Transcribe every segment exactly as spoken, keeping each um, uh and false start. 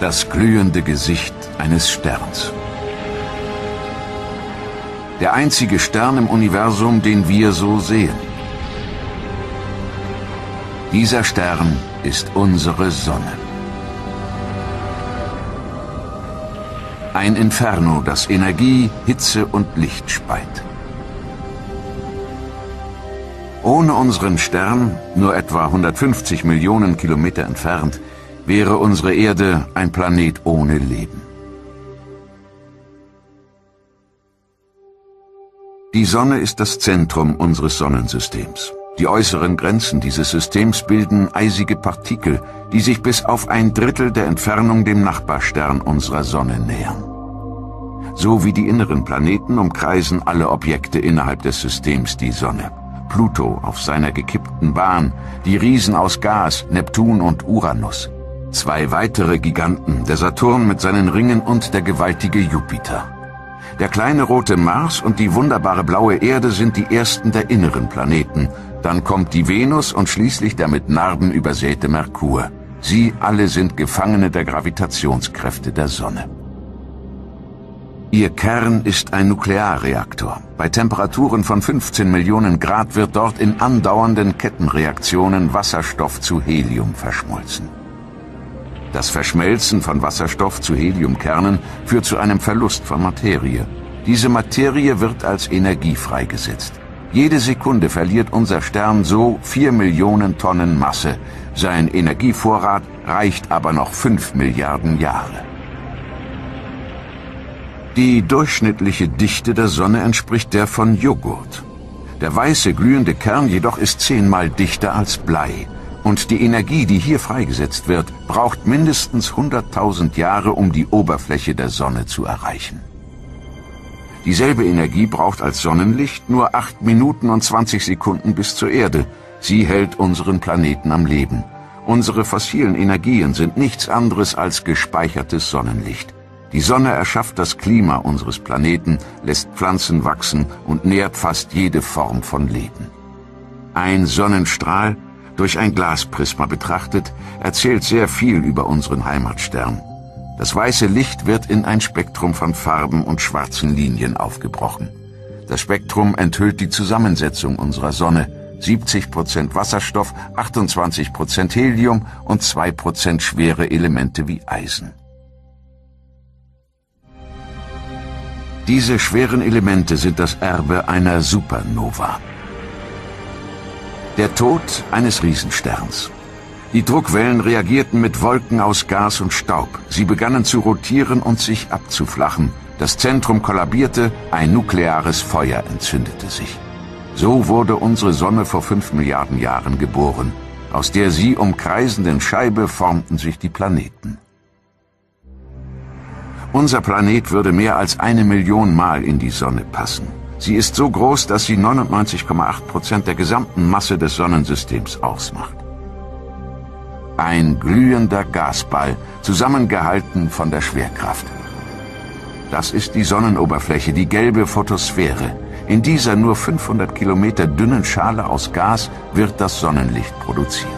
Das glühende Gesicht eines Sterns. Der einzige Stern im Universum, den wir so sehen. Dieser Stern ist unsere Sonne. Ein Inferno, das Energie, Hitze und Licht speit. Ohne unseren Stern, nur etwa hundertfünfzig Millionen Kilometer entfernt, wäre unsere Erde ein Planet ohne Leben. Die Sonne ist das Zentrum unseres Sonnensystems. Die äußeren Grenzen dieses Systems bilden eisige Partikel, die sich bis auf ein Drittel der Entfernung dem Nachbarstern unserer Sonne nähern. So wie die inneren Planeten umkreisen alle Objekte innerhalb des Systems die Sonne. Pluto auf seiner gekippten Bahn, die Riesen aus Gas, Neptun und Uranus. Zwei weitere Giganten, der Saturn mit seinen Ringen und der gewaltige Jupiter. Der kleine rote Mars und die wunderbare blaue Erde sind die ersten der inneren Planeten. Dann kommt die Venus und schließlich der mit Narben übersäte Merkur. Sie alle sind Gefangene der Gravitationskräfte der Sonne. Ihr Kern ist ein Nuklearreaktor. Bei Temperaturen von fünfzehn Millionen Grad wird dort in andauernden Kettenreaktionen Wasserstoff zu Helium verschmolzen. Das Verschmelzen von Wasserstoff zu Heliumkernen führt zu einem Verlust von Materie. Diese Materie wird als Energie freigesetzt. Jede Sekunde verliert unser Stern so vier Millionen Tonnen Masse. Sein Energievorrat reicht aber noch fünf Milliarden Jahre. Die durchschnittliche Dichte der Sonne entspricht der von Joghurt. Der weiße, glühende Kern jedoch ist zehnmal dichter als Blei. Und die Energie, die hier freigesetzt wird, braucht mindestens hunderttausend Jahre, um die Oberfläche der Sonne zu erreichen. Dieselbe Energie braucht als Sonnenlicht nur acht Minuten und zwanzig Sekunden bis zur Erde. Sie hält unseren Planeten am Leben. Unsere fossilen Energien sind nichts anderes als gespeichertes Sonnenlicht. Die Sonne erschafft das Klima unseres Planeten, lässt Pflanzen wachsen und nährt fast jede Form von Leben. Ein Sonnenstrahl, durch ein Glasprisma betrachtet, erzählt sehr viel über unseren Heimatstern. Das weiße Licht wird in ein Spektrum von Farben und schwarzen Linien aufgebrochen. Das Spektrum enthüllt die Zusammensetzung unserer Sonne. siebzig Prozent Wasserstoff, achtundzwanzig Prozent Helium und zwei Prozent schwere Elemente wie Eisen. Diese schweren Elemente sind das Erbe einer Supernova. Der Tod eines Riesensterns. Die Druckwellen reagierten mit Wolken aus Gas und Staub. Sie begannen zu rotieren und sich abzuflachen. Das Zentrum kollabierte, ein nukleares Feuer entzündete sich. So wurde unsere Sonne vor fünf Milliarden Jahren geboren. Aus der sie umkreisenden Scheibe formten sich die Planeten. Unser Planet würde mehr als eine Million Mal in die Sonne passen. Sie ist so groß, dass sie neunundneunzig Komma acht Prozent der gesamten Masse des Sonnensystems ausmacht. Ein glühender Gasball, zusammengehalten von der Schwerkraft. Das ist die Sonnenoberfläche, die gelbe Photosphäre. In dieser nur fünfhundert Kilometer dünnen Schale aus Gas wird das Sonnenlicht produziert.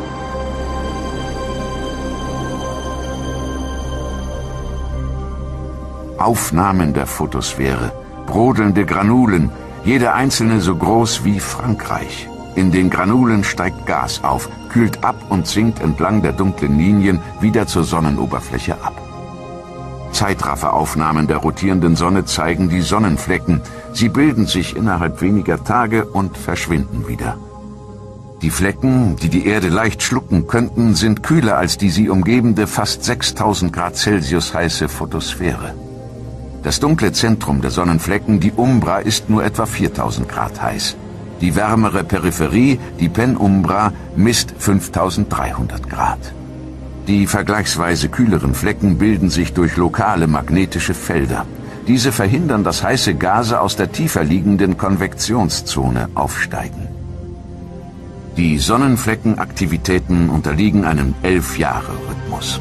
Aufnahmen der Photosphäre. Brodelnde Granulen, jede einzelne so groß wie Frankreich. In den Granulen steigt Gas auf, kühlt ab und sinkt entlang der dunklen Linien wieder zur Sonnenoberfläche ab. Zeitrafferaufnahmen der rotierenden Sonne zeigen die Sonnenflecken. Sie bilden sich innerhalb weniger Tage und verschwinden wieder. Die Flecken, die die Erde leicht schlucken könnten, sind kühler als die sie umgebende fast sechstausend Grad Celsius heiße Photosphäre. Das dunkle Zentrum der Sonnenflecken, die Umbra, ist nur etwa viertausend Grad heiß. Die wärmere Peripherie, die Penumbra, misst fünftausenddreihundert Grad. Die vergleichsweise kühleren Flecken bilden sich durch lokale magnetische Felder. Diese verhindern, dass heiße Gase aus der tiefer liegenden Konvektionszone aufsteigen. Die Sonnenfleckenaktivitäten unterliegen einem Elf-Jahre-Rhythmus.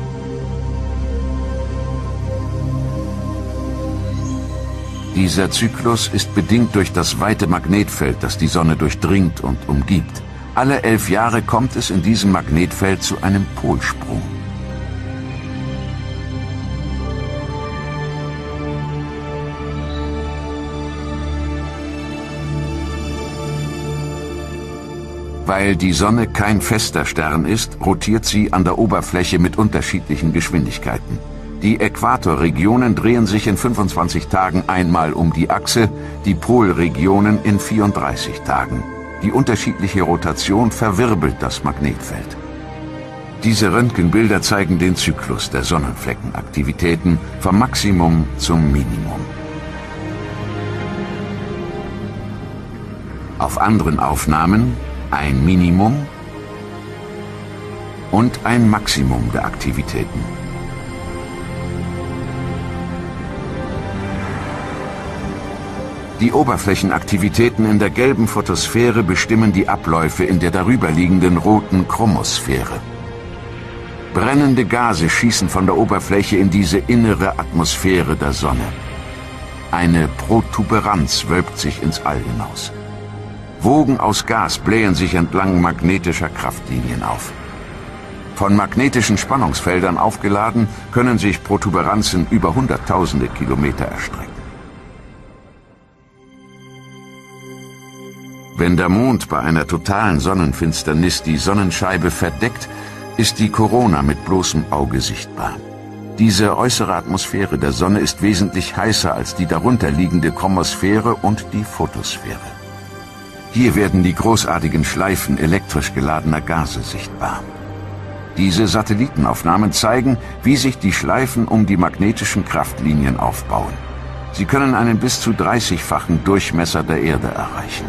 Dieser Zyklus ist bedingt durch das weite Magnetfeld, das die Sonne durchdringt und umgibt. Alle elf Jahre kommt es in diesem Magnetfeld zu einem Polsprung. Weil die Sonne kein fester Stern ist, rotiert sie an der Oberfläche mit unterschiedlichen Geschwindigkeiten. Die Äquatorregionen drehen sich in fünfundzwanzig Tagen einmal um die Achse, die Polregionen in vierunddreißig Tagen. Die unterschiedliche Rotation verwirbelt das Magnetfeld. Diese Röntgenbilder zeigen den Zyklus der Sonnenfleckenaktivitäten vom Maximum zum Minimum. Auf anderen Aufnahmen ein Minimum und ein Maximum der Aktivitäten. Die Oberflächenaktivitäten in der gelben Photosphäre bestimmen die Abläufe in der darüberliegenden roten Chromosphäre. Brennende Gase schießen von der Oberfläche in diese innere Atmosphäre der Sonne. Eine Protuberanz wölbt sich ins All hinaus. Wogen aus Gas blähen sich entlang magnetischer Kraftlinien auf. Von magnetischen Spannungsfeldern aufgeladen, können sich Protuberanzen über hunderttausende Kilometer erstrecken. Wenn der Mond bei einer totalen Sonnenfinsternis die Sonnenscheibe verdeckt, ist die Korona mit bloßem Auge sichtbar. Diese äußere Atmosphäre der Sonne ist wesentlich heißer als die darunterliegende Chromosphäre und die Photosphäre. Hier werden die großartigen Schleifen elektrisch geladener Gase sichtbar. Diese Satellitenaufnahmen zeigen, wie sich die Schleifen um die magnetischen Kraftlinien aufbauen. Sie können einen bis zu dreißigfachen Durchmesser der Erde erreichen.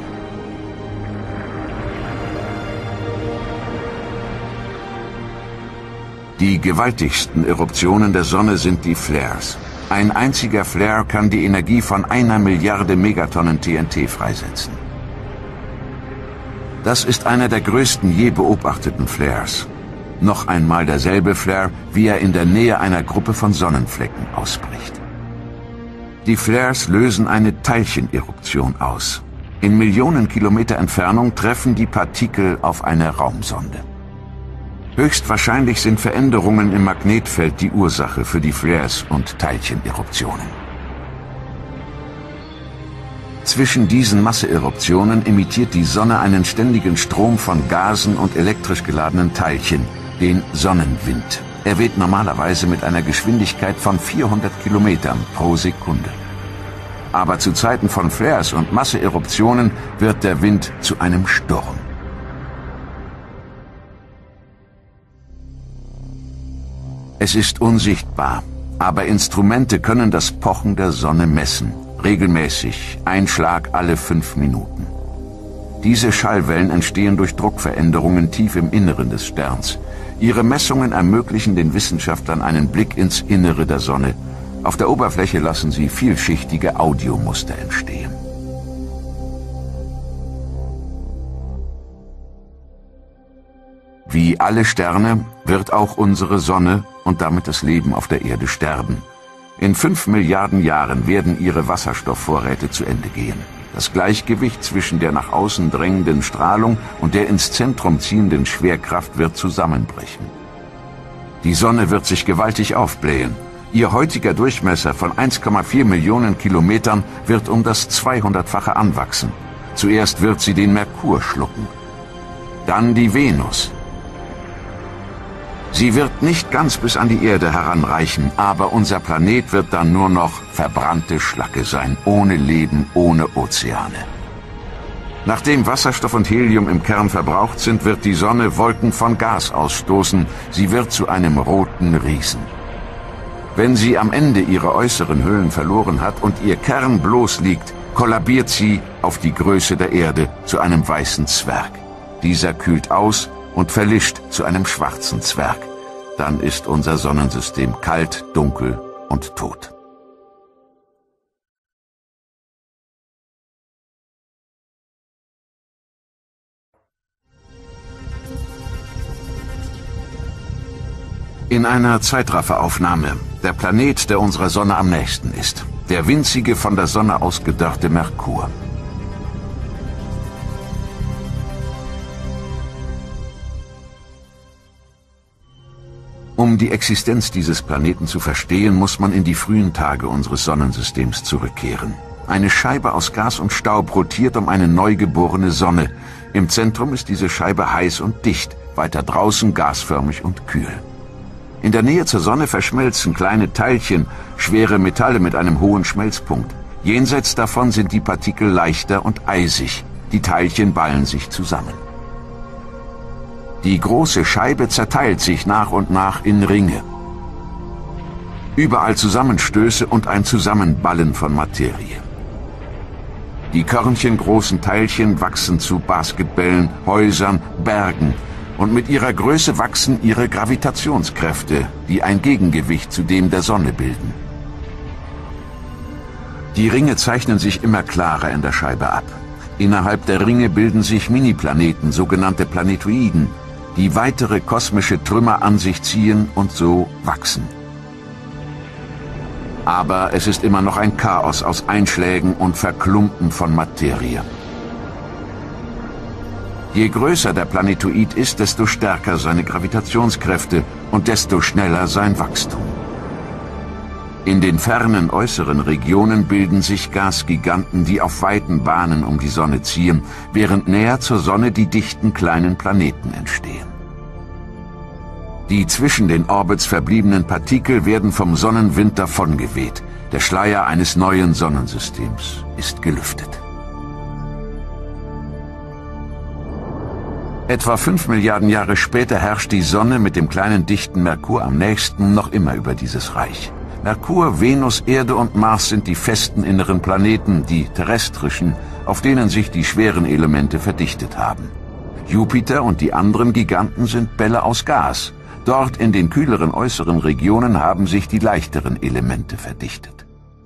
Die gewaltigsten Eruptionen der Sonne sind die Flares. Ein einziger Flare kann die Energie von einer Milliarde Megatonnen T N T freisetzen. Das ist einer der größten je beobachteten Flares. Noch einmal derselbe Flare, wie er in der Nähe einer Gruppe von Sonnenflecken ausbricht. Die Flares lösen eine Teilcheneruption aus. In Millionen Kilometer Entfernung treffen die Partikel auf eine Raumsonde. Höchstwahrscheinlich sind Veränderungen im Magnetfeld die Ursache für die Flares und Teilcheneruptionen. Zwischen diesen Masseeruptionen emittiert die Sonne einen ständigen Strom von Gasen und elektrisch geladenen Teilchen, den Sonnenwind. Er weht normalerweise mit einer Geschwindigkeit von vierhundert Kilometern pro Sekunde. Aber zu Zeiten von Flares und Masseeruptionen wird der Wind zu einem Sturm. Es ist unsichtbar, aber Instrumente können das Pochen der Sonne messen. Regelmäßig, ein Schlag alle fünf Minuten. Diese Schallwellen entstehen durch Druckveränderungen tief im Inneren des Sterns. Ihre Messungen ermöglichen den Wissenschaftlern einen Blick ins Innere der Sonne. Auf der Oberfläche lassen sie vielschichtige Audiomuster entstehen. Wie alle Sterne wird auch unsere Sonne und damit das Leben auf der Erde sterben. In fünf Milliarden Jahren werden ihre Wasserstoffvorräte zu Ende gehen. Das Gleichgewicht zwischen der nach außen drängenden Strahlung und der ins Zentrum ziehenden Schwerkraft wird zusammenbrechen. Die Sonne wird sich gewaltig aufblähen. Ihr heutiger Durchmesser von eins Komma vier Millionen Kilometern wird um das zweihundertfache anwachsen. Zuerst wird sie den Merkur schlucken. Dann die Venus. Sie wird nicht ganz bis an die Erde heranreichen, aber unser Planet wird dann nur noch verbrannte Schlacke sein, ohne Leben, ohne Ozeane. Nachdem Wasserstoff und Helium im Kern verbraucht sind, wird die Sonne Wolken von Gas ausstoßen. Sie wird zu einem roten Riesen. Wenn sie am Ende ihre äußeren Hüllen verloren hat und ihr Kern bloß liegt, kollabiert sie auf die Größe der Erde zu einem weißen Zwerg. Dieser kühlt aus und verlischt zu einem schwarzen Zwerg. Dann ist unser Sonnensystem kalt, dunkel und tot. In einer Zeitrafferaufnahme der Planet, der unserer Sonne am nächsten ist. Der winzige, von der Sonne ausgedörrte Merkur. Um die Existenz dieses Planeten zu verstehen, muss man in die frühen Tage unseres Sonnensystems zurückkehren. Eine Scheibe aus Gas und Staub rotiert um eine neugeborene Sonne, Im Zentrum ist diese Scheibe heiß und dicht, weiter draußen gasförmig und kühl. In der Nähe zur Sonne verschmelzen kleine Teilchen, schwere Metalle mit einem hohen Schmelzpunkt. Jenseits davon sind die Partikel leichter und eisig. Die Teilchen ballen sich zusammen. Die große Scheibe zerteilt sich nach und nach in Ringe. Überall Zusammenstöße und ein Zusammenballen von Materie. Die körnchengroßen Teilchen wachsen zu Basketbällen, Häusern, Bergen. Und mit ihrer Größe wachsen ihre Gravitationskräfte, die ein Gegengewicht zu dem der Sonne bilden. Die Ringe zeichnen sich immer klarer in der Scheibe ab. Innerhalb der Ringe bilden sich Miniplaneten, sogenannte Planetoiden, die weitere kosmische Trümmer an sich ziehen und so wachsen. Aber es ist immer noch ein Chaos aus Einschlägen und Verklumpen von Materie. Je größer der Planetoid ist, desto stärker seine Gravitationskräfte und desto schneller sein Wachstum. In den fernen äußeren Regionen bilden sich Gasgiganten, die auf weiten Bahnen um die Sonne ziehen, während näher zur Sonne die dichten kleinen Planeten entstehen. Die zwischen den Orbits verbliebenen Partikel werden vom Sonnenwind davongeweht. Der Schleier eines neuen Sonnensystems ist gelüftet. Etwa fünf Milliarden Jahre später herrscht die Sonne mit dem kleinen dichten Merkur am nächsten noch immer über dieses Reich. Merkur, Venus, Erde und Mars sind die festen inneren Planeten, die terrestrischen, auf denen sich die schweren Elemente verdichtet haben. Jupiter und die anderen Giganten sind Bälle aus Gas. Dort in den kühleren äußeren Regionen haben sich die leichteren Elemente verdichtet.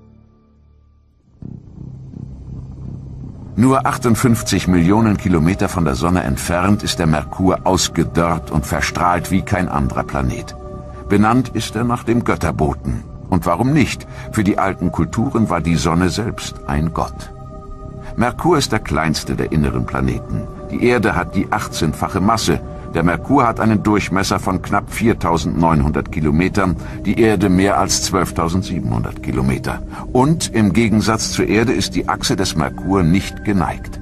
Nur achtundfünfzig Millionen Kilometer von der Sonne entfernt ist der Merkur ausgedörrt und verstrahlt wie kein anderer Planet. Benannt ist er nach dem Götterboten. Und warum nicht? Für die alten Kulturen war die Sonne selbst ein Gott. Merkur ist der kleinste der inneren Planeten. Die Erde hat die achtzehnfache Masse. Der Merkur hat einen Durchmesser von knapp viertausendneunhundert Kilometern, die Erde mehr als zwölftausendsiebenhundert Kilometer. Und im Gegensatz zur Erde ist die Achse des Merkur nicht geneigt.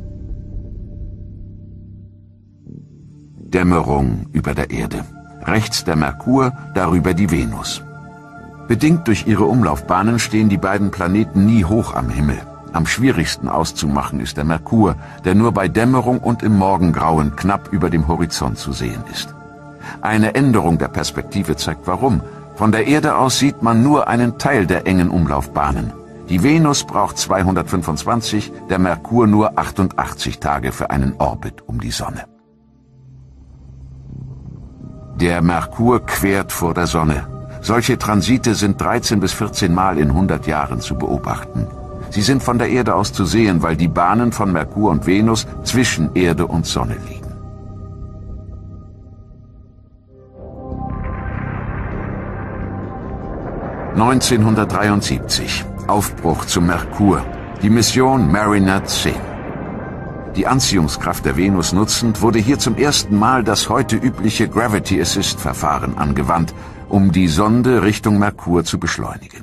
Dämmerung über der Erde. Rechts der Merkur, darüber die Venus. Bedingt durch ihre Umlaufbahnen stehen die beiden Planeten nie hoch am Himmel. Am schwierigsten auszumachen ist der Merkur, der nur bei Dämmerung und im Morgengrauen knapp über dem Horizont zu sehen ist. Eine Änderung der Perspektive zeigt warum. Von der Erde aus sieht man nur einen Teil der engen Umlaufbahnen. Die Venus braucht zweihundertfünfundzwanzig, der Merkur nur achtundachtzig Tage für einen Orbit um die Sonne. Der Merkur quert vor der Sonne. Solche Transite sind dreizehn bis vierzehn Mal in hundert Jahren zu beobachten. Sie sind von der Erde aus zu sehen, weil die Bahnen von Merkur und Venus zwischen Erde und Sonne liegen. neunzehnhundertdreiundsiebzig. Aufbruch zum Merkur. Die Mission Mariner zehn. Die Anziehungskraft der Venus nutzend, wurde hier zum ersten Mal das heute übliche Gravity Assist Verfahren angewandt, um die Sonde Richtung Merkur zu beschleunigen.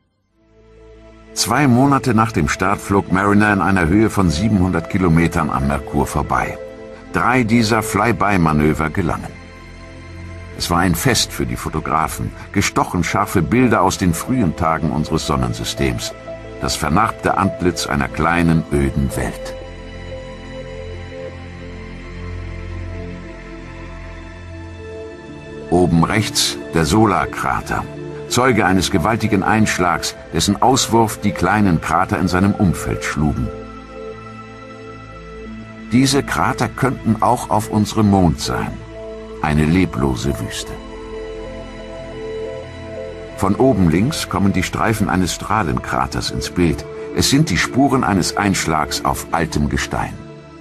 Zwei Monate nach dem Start flog Mariner in einer Höhe von siebenhundert Kilometern am Merkur vorbei. Drei dieser Flyby-Manöver gelangen. Es war ein Fest für die Fotografen, gestochen scharfe Bilder aus den frühen Tagen unseres Sonnensystems. Das vernarbte Antlitz einer kleinen, öden Welt. Oben rechts der Solarkrater, Zeuge eines gewaltigen Einschlags, dessen Auswurf die kleinen Krater in seinem Umfeld schlugen. Diese Krater könnten auch auf unserem Mond sein. Eine leblose Wüste. Von oben links kommen die Streifen eines Strahlenkraters ins Bild. Es sind die Spuren eines Einschlags auf altem Gestein.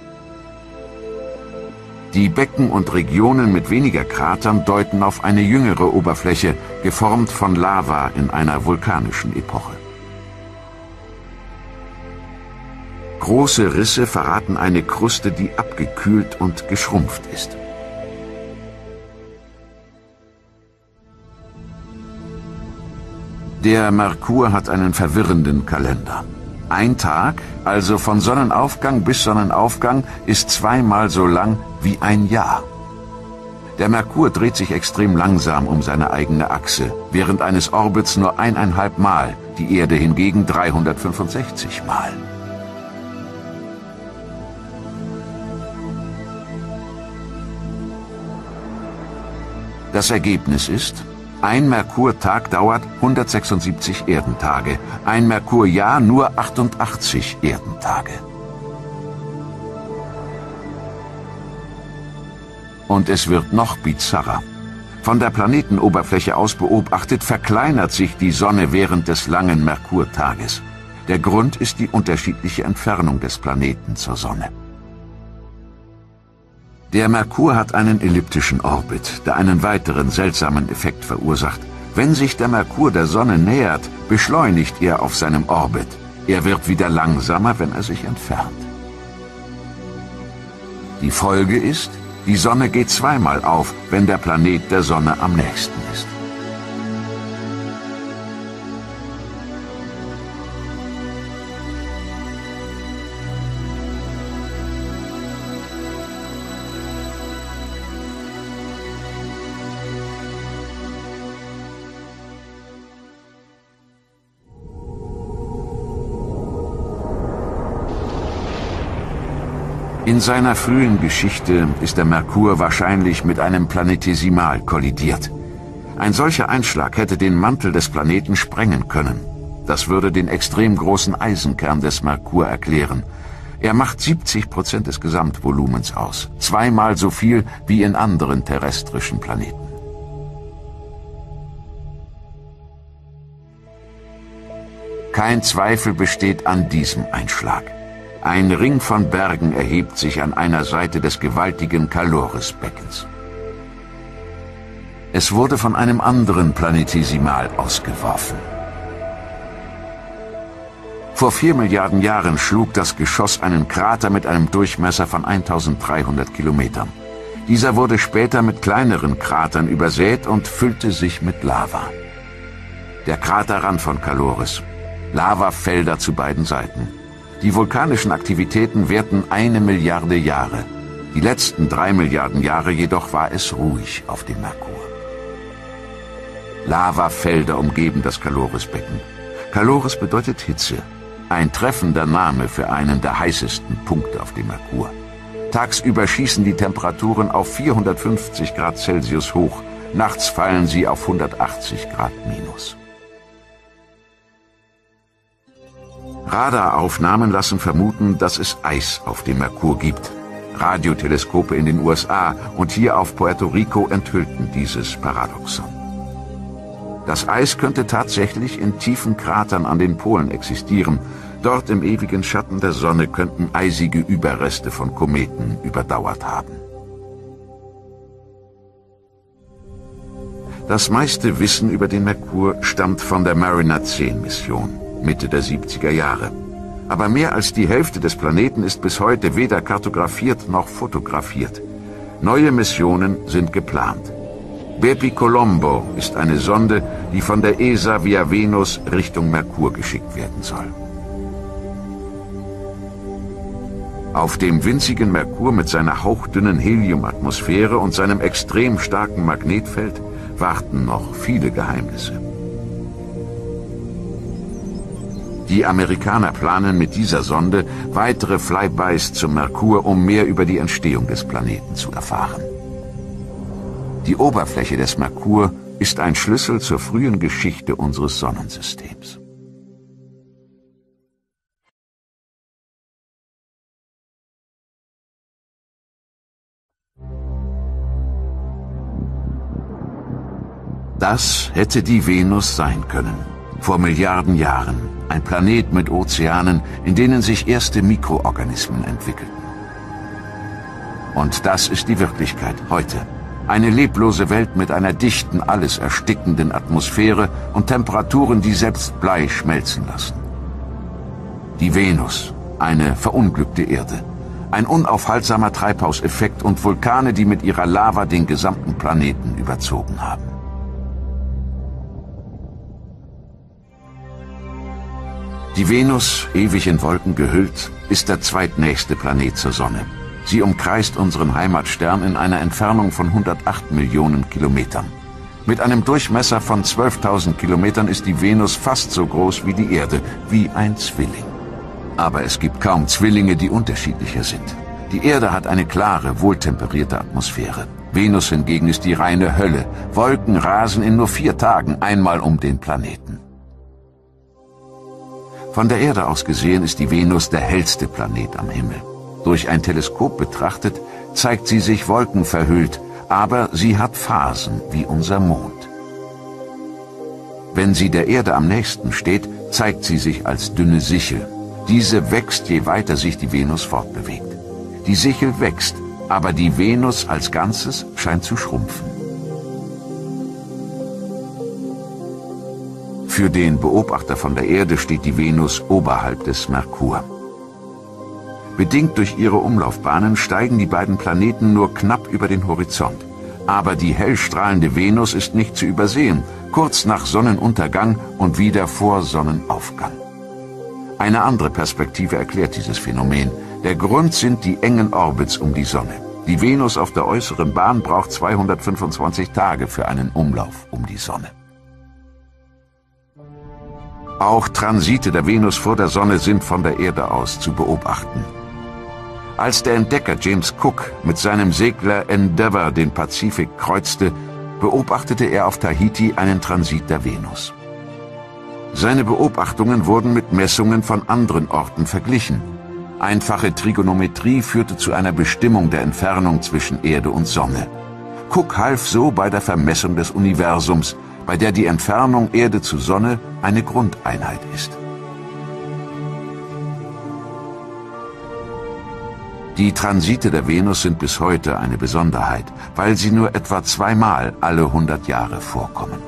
Die Becken und Regionen mit weniger Kratern deuten auf eine jüngere Oberfläche, geformt von Lava in einer vulkanischen Epoche. Große Risse verraten eine Kruste, die abgekühlt und geschrumpft ist. Der Merkur hat einen verwirrenden Kalender. Ein Tag, also von Sonnenaufgang bis Sonnenaufgang, ist zweimal so lang wie ein Jahr. Der Merkur dreht sich extrem langsam um seine eigene Achse, während eines Orbits nur eineinhalb Mal, die Erde hingegen dreihundertfünfundsechzig Mal. Das Ergebnis ist: Ein Merkurtag dauert hundertsechsundsiebzig Erdentage, ein Merkurjahr nur achtundachtzig Erdentage. Und es wird noch bizarrer. Von der Planetenoberfläche aus beobachtet verkleinert sich die Sonne während des langen Merkurtages. Der Grund ist die unterschiedliche Entfernung des Planeten zur Sonne. Der Merkur hat einen elliptischen Orbit, der einen weiteren seltsamen Effekt verursacht. Wenn sich der Merkur der Sonne nähert, beschleunigt er auf seinem Orbit. Er wird wieder langsamer, wenn er sich entfernt. Die Folge ist: Die Sonne geht zweimal auf, wenn der Planet der Sonne am nächsten ist. In seiner frühen Geschichte ist der Merkur wahrscheinlich mit einem Planetesimal kollidiert. Ein solcher Einschlag hätte den Mantel des Planeten sprengen können. Das würde den extrem großen Eisenkern des Merkur erklären. Er macht siebzig Prozent des Gesamtvolumens aus, zweimal so viel wie in anderen terrestrischen Planeten. Kein Zweifel besteht an diesem Einschlag. Ein Ring von Bergen erhebt sich an einer Seite des gewaltigen Caloris-Beckens. Es wurde von einem anderen Planetesimal ausgeworfen. Vor vier Milliarden Jahren schlug das Geschoss einen Krater mit einem Durchmesser von eintausenddreihundert Kilometern. Dieser wurde später mit kleineren Kratern übersät und füllte sich mit Lava. Der Kraterrand von Caloris. Lavafelder zu beiden Seiten. Die vulkanischen Aktivitäten währten eine Milliarde Jahre. Die letzten drei Milliarden Jahre jedoch war es ruhig auf dem Merkur. Lavafelder umgeben das Caloris-Becken. Caloris bedeutet Hitze. Ein treffender Name für einen der heißesten Punkte auf dem Merkur. Tagsüber schießen die Temperaturen auf vierhundertfünfzig Grad Celsius hoch. Nachts fallen sie auf hundertachtzig Grad minus. Radaraufnahmen lassen vermuten, dass es Eis auf dem Merkur gibt. Radioteleskope in den U S A und hier auf Puerto Rico enthüllten dieses Paradoxon. Das Eis könnte tatsächlich in tiefen Kratern an den Polen existieren. Dort im ewigen Schatten der Sonne könnten eisige Überreste von Kometen überdauert haben. Das meiste Wissen über den Merkur stammt von der Mariner zehn Mission. Mitte der siebziger Jahre. Aber mehr als die Hälfte des Planeten ist bis heute weder kartografiert noch fotografiert. Neue Missionen sind geplant. Bepi Colombo ist eine Sonde, die von der E S A via Venus Richtung Merkur geschickt werden soll. Auf dem winzigen Merkur mit seiner hauchdünnen Heliumatmosphäre und seinem extrem starken Magnetfeld warten noch viele Geheimnisse. Die Amerikaner planen mit dieser Sonde weitere Flybys zum Merkur, um mehr über die Entstehung des Planeten zu erfahren. Die Oberfläche des Merkur ist ein Schlüssel zur frühen Geschichte unseres Sonnensystems. Das hätte die Venus sein können. Vor Milliarden Jahren. Ein Planet mit Ozeanen, in denen sich erste Mikroorganismen entwickelten. Und das ist die Wirklichkeit heute. Eine leblose Welt mit einer dichten, alles erstickenden Atmosphäre und Temperaturen, die selbst Blei schmelzen lassen. Die Venus, eine verunglückte Erde. Ein unaufhaltsamer Treibhauseffekt und Vulkane, die mit ihrer Lava den gesamten Planeten überzogen haben. Die Venus, ewig in Wolken gehüllt, ist der zweitnächste Planet zur Sonne. Sie umkreist unseren Heimatstern in einer Entfernung von hundertacht Millionen Kilometern. Mit einem Durchmesser von zwölftausend Kilometern ist die Venus fast so groß wie die Erde, wie ein Zwilling. Aber es gibt kaum Zwillinge, die unterschiedlicher sind. Die Erde hat eine klare, wohltemperierte Atmosphäre. Venus hingegen ist die reine Hölle. Wolken rasen in nur vier Tagen einmal um den Planeten. Von der Erde aus gesehen ist die Venus der hellste Planet am Himmel. Durch ein Teleskop betrachtet, zeigt sie sich wolkenverhüllt, aber sie hat Phasen wie unser Mond. Wenn sie der Erde am nächsten steht, zeigt sie sich als dünne Sichel. Diese wächst, je weiter sich die Venus fortbewegt. Die Sichel wächst, aber die Venus als Ganzes scheint zu schrumpfen. Für den Beobachter von der Erde steht die Venus oberhalb des Merkur. Bedingt durch ihre Umlaufbahnen steigen die beiden Planeten nur knapp über den Horizont. Aber die hellstrahlende Venus ist nicht zu übersehen, kurz nach Sonnenuntergang und wieder vor Sonnenaufgang. Eine andere Perspektive erklärt dieses Phänomen. Der Grund sind die engen Orbits um die Sonne. Die Venus auf der äußeren Bahn braucht zweihundertfünfundzwanzig Tage für einen Umlauf um die Sonne. Auch Transite der Venus vor der Sonne sind von der Erde aus zu beobachten. Als der Entdecker James Cook mit seinem Segler Endeavour den Pazifik kreuzte, beobachtete er auf Tahiti einen Transit der Venus. Seine Beobachtungen wurden mit Messungen von anderen Orten verglichen. Einfache Trigonometrie führte zu einer Bestimmung der Entfernung zwischen Erde und Sonne. Cook half so bei der Vermessung des Universums, bei der die Entfernung Erde zu Sonne eine Grundeinheit ist. Die Transite der Venus sind bis heute eine Besonderheit, weil sie nur etwa zweimal alle hundert Jahre vorkommen.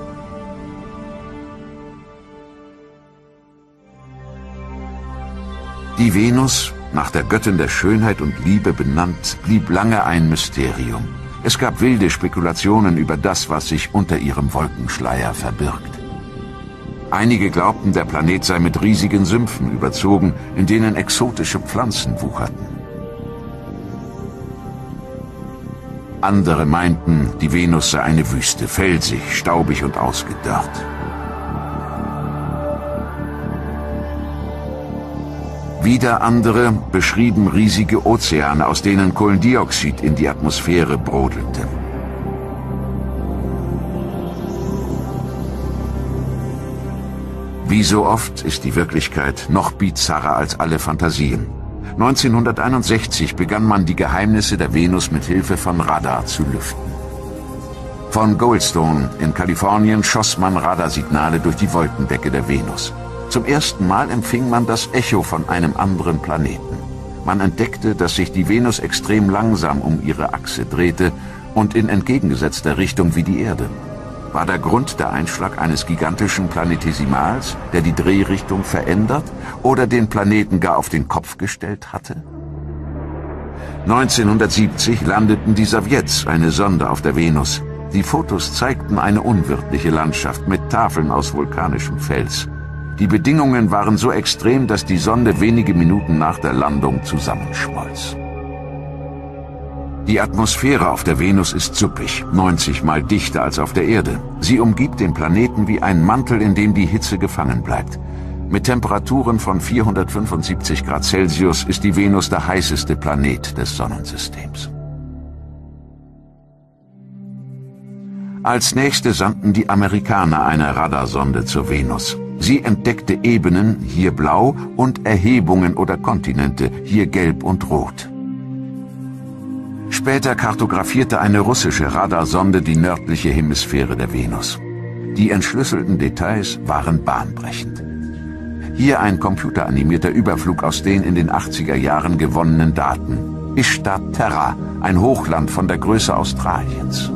Die Venus, nach der Göttin der Schönheit und Liebe benannt, blieb lange ein Mysterium. Es gab wilde Spekulationen über das, was sich unter ihrem Wolkenschleier verbirgt. Einige glaubten, der Planet sei mit riesigen Sümpfen überzogen, in denen exotische Pflanzen wucherten. Andere meinten, die Venus sei eine Wüste, felsig, staubig und ausgedörrt. Wieder andere beschrieben riesige Ozeane, aus denen Kohlendioxid in die Atmosphäre brodelte. Wie so oft ist die Wirklichkeit noch bizarrer als alle Fantasien. neunzehnhunderteinundsechzig begann man die Geheimnisse der Venus mit Hilfe von Radar zu lüften. Von Goldstone in Kalifornien schoss man Radarsignale durch die Wolkendecke der Venus. Zum ersten Mal empfing man das Echo von einem anderen Planeten. Man entdeckte, dass sich die Venus extrem langsam um ihre Achse drehte und in entgegengesetzter Richtung wie die Erde. War der Grund der Einschlag eines gigantischen Planetesimals, der die Drehrichtung verändert oder den Planeten gar auf den Kopf gestellt hatte? neunzehnhundertsiebzig landeten die Sowjets eine Sonde auf der Venus. Die Fotos zeigten eine unwirtliche Landschaft mit Tafeln aus vulkanischem Fels. Die Bedingungen waren so extrem, dass die Sonde wenige Minuten nach der Landung zusammenschmolz. Die Atmosphäre auf der Venus ist suppig, neunzig Mal dichter als auf der Erde. Sie umgibt den Planeten wie ein Mantel, in dem die Hitze gefangen bleibt. Mit Temperaturen von vierhundertfünfundsiebzig Grad Celsius ist die Venus der heißeste Planet des Sonnensystems. Als nächste sandten die Amerikaner eine Radarsonde zur Venus. Sie entdeckte Ebenen, hier blau, und Erhebungen oder Kontinente, hier gelb und rot. Später kartografierte eine russische Radarsonde die nördliche Hemisphäre der Venus. Die entschlüsselten Details waren bahnbrechend. Hier ein computeranimierter Überflug aus den in den achtziger Jahren gewonnenen Daten. Ishtar Terra, ein Hochland von der Größe Australiens.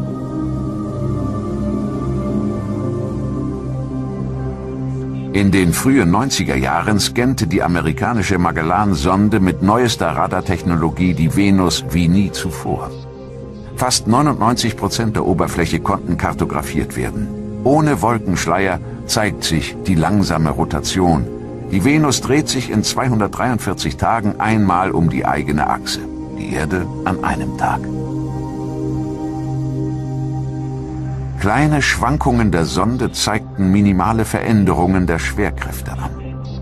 In den frühen neunziger Jahren scannte die amerikanische Magellan-Sonde mit neuester Radartechnologie die Venus wie nie zuvor. Fast neunundneunzig Prozent der Oberfläche konnten kartografiert werden. Ohne Wolkenschleier zeigt sich die langsame Rotation, Die Venus dreht sich in zweihundertdreiundvierzig Tagen einmal um die eigene Achse, die Erde an einem Tag. Kleine Schwankungen der Sonde zeigten minimale Veränderungen der Schwerkräfte an.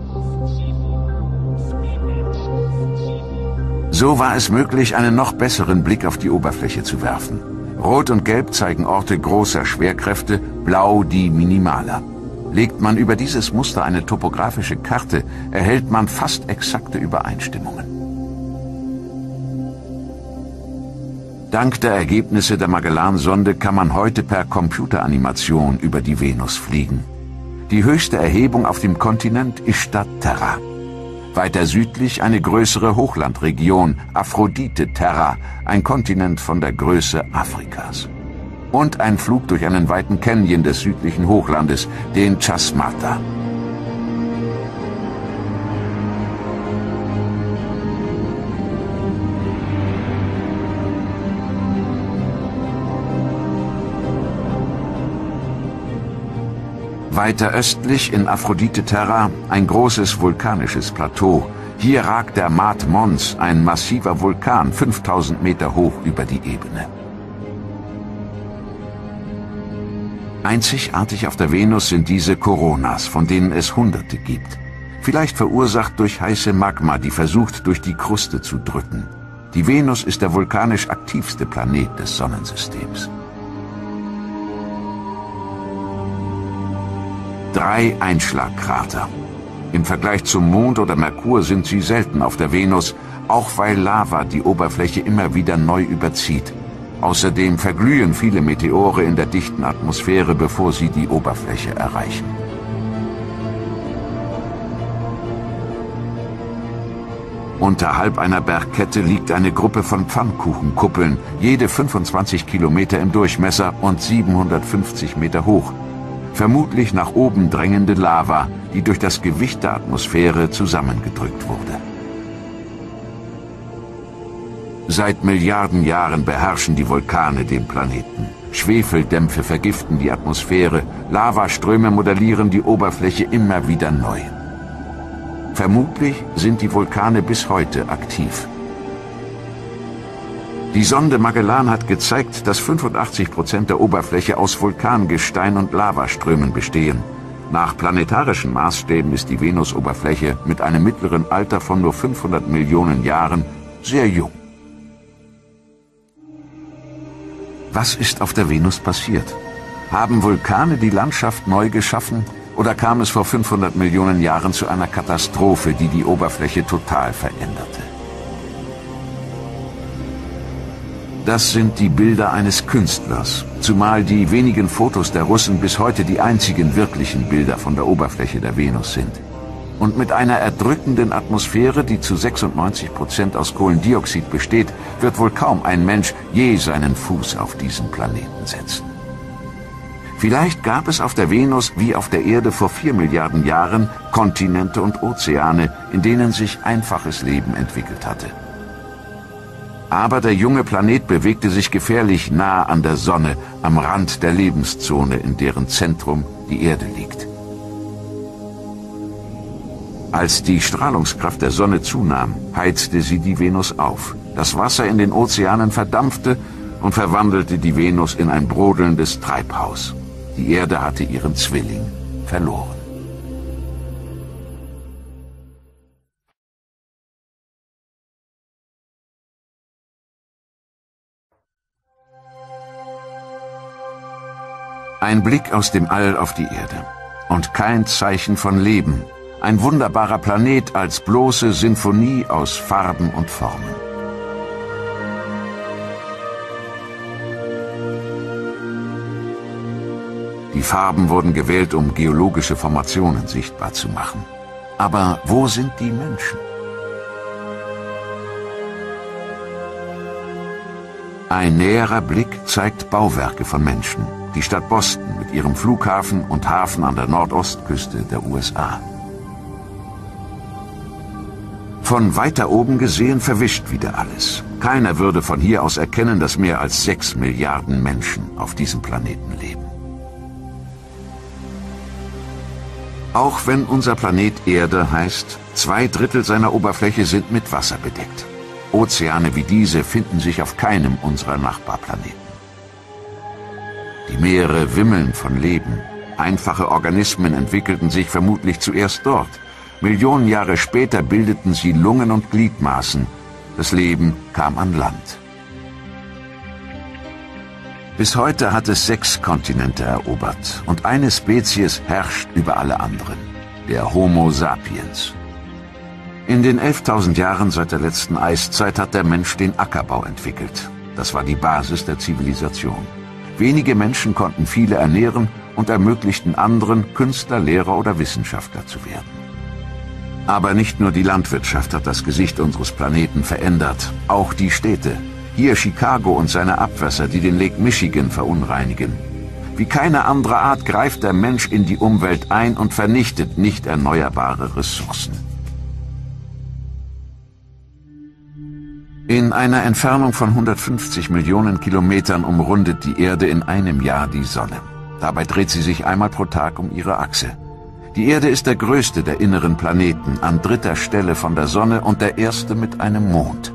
So war es möglich, einen noch besseren Blick auf die Oberfläche zu werfen. Rot und Gelb zeigen Orte großer Schwerkräfte, Blau die minimaler. Legt man über dieses Muster eine topografische Karte, erhält man fast exakte Übereinstimmungen. Dank der Ergebnisse der Magellan-Sonde kann man heute per Computeranimation über die Venus fliegen. Die höchste Erhebung auf dem Kontinent ist Stadt Terra. Weiter südlich eine größere Hochlandregion, Aphrodite Terra, ein Kontinent von der Größe Afrikas. Und ein Flug durch einen weiten Canyon des südlichen Hochlandes, den Chasmatha. Weiter östlich in Aphrodite Terra ein großes vulkanisches Plateau. Hier ragt der Mat Mons, ein massiver Vulkan, fünftausend Meter hoch über die Ebene. Einzigartig auf der Venus sind diese Koronas, von denen es Hunderte gibt. Vielleicht verursacht durch heiße Magma, die versucht, durch die Kruste zu drücken. Die Venus ist der vulkanisch aktivste Planet des Sonnensystems. Drei Einschlagkrater. Im Vergleich zum Mond oder Merkur sind sie selten auf der Venus, auch weil Lava die Oberfläche immer wieder neu überzieht. Außerdem verglühen viele Meteore in der dichten Atmosphäre, bevor sie die Oberfläche erreichen. Unterhalb einer Bergkette liegt eine Gruppe von Pfannkuchenkuppeln, jede fünfundzwanzig Kilometer im Durchmesser und siebenhundertfünfzig Meter hoch. Vermutlich nach oben drängende Lava, die durch das Gewicht der Atmosphäre zusammengedrückt wurde. Seit Milliarden Jahren beherrschen die Vulkane den Planeten. Schwefeldämpfe vergiften die Atmosphäre, Lavaströme modellieren die Oberfläche immer wieder neu. Vermutlich sind die Vulkane bis heute aktiv. Die Sonde Magellan hat gezeigt, dass fünfundachtzig Prozent der Oberfläche aus Vulkangestein und Lavaströmen bestehen. Nach planetarischen Maßstäben ist die Venusoberfläche mit einem mittleren Alter von nur fünfhundert Millionen Jahren sehr jung. Was ist auf der Venus passiert? Haben Vulkane die Landschaft neu geschaffen? Oder kam es vor fünfhundert Millionen Jahren zu einer Katastrophe, die die Oberfläche total veränderte? Das sind die Bilder eines Künstlers, zumal die wenigen Fotos der Russen bis heute die einzigen wirklichen Bilder von der Oberfläche der Venus sind. Und mit einer erdrückenden Atmosphäre, die zu sechsundneunzig Prozent aus Kohlendioxid besteht, wird wohl kaum ein Mensch je seinen Fuß auf diesen Planeten setzen. Vielleicht gab es auf der Venus wie auf der Erde vor vier Milliarden Jahren Kontinente und Ozeane, in denen sich einfaches Leben entwickelt hatte. Aber der junge Planet bewegte sich gefährlich nah an der Sonne, am Rand der Lebenszone, in deren Zentrum die Erde liegt. Als die Strahlungskraft der Sonne zunahm, heizte sie die Venus auf. Das Wasser in den Ozeanen verdampfte und verwandelte die Venus in ein brodelndes Treibhaus. Die Erde hatte ihren Zwilling verloren. Ein Blick aus dem All auf die Erde. Und kein Zeichen von Leben. Ein wunderbarer Planet als bloße Sinfonie aus Farben und Formen. Die Farben wurden gewählt, um geologische Formationen sichtbar zu machen. Aber wo sind die Menschen? Ein näherer Blick zeigt Bauwerke von Menschen. Die Stadt Boston mit ihrem Flughafen und Hafen an der Nordostküste der U S A. Von weiter oben gesehen verwischt wieder alles. Keiner würde von hier aus erkennen, dass mehr als sechs Milliarden Menschen auf diesem Planeten leben. Auch wenn unser Planet Erde heißt, zwei Drittel seiner Oberfläche sind mit Wasser bedeckt. Ozeane wie diese finden sich auf keinem unserer Nachbarplaneten. Die Meere wimmeln von Leben. Einfache Organismen entwickelten sich vermutlich zuerst dort. Millionen Jahre später bildeten sie Lungen und Gliedmaßen. Das Leben kam an Land. Bis heute hat es sechs Kontinente erobert und eine Spezies herrscht über alle anderen, der Homo sapiens. In den elftausend Jahren seit der letzten Eiszeit hat der Mensch den Ackerbau entwickelt. Das war die Basis der Zivilisation. Wenige Menschen konnten viele ernähren und ermöglichten anderen, Künstler, Lehrer oder Wissenschaftler zu werden. Aber nicht nur die Landwirtschaft hat das Gesicht unseres Planeten verändert, auch die Städte. Hier Chicago und seine Abwässer, die den Lake Michigan verunreinigen. Wie keine andere Art greift der Mensch in die Umwelt ein und vernichtet nicht erneuerbare Ressourcen. In einer Entfernung von hundertfünfzig Millionen Kilometern umrundet die Erde in einem Jahr die Sonne. Dabei dreht sie sich einmal pro Tag um ihre Achse. Die Erde ist der größte der inneren Planeten, an dritter Stelle von der Sonne und der erste mit einem Mond.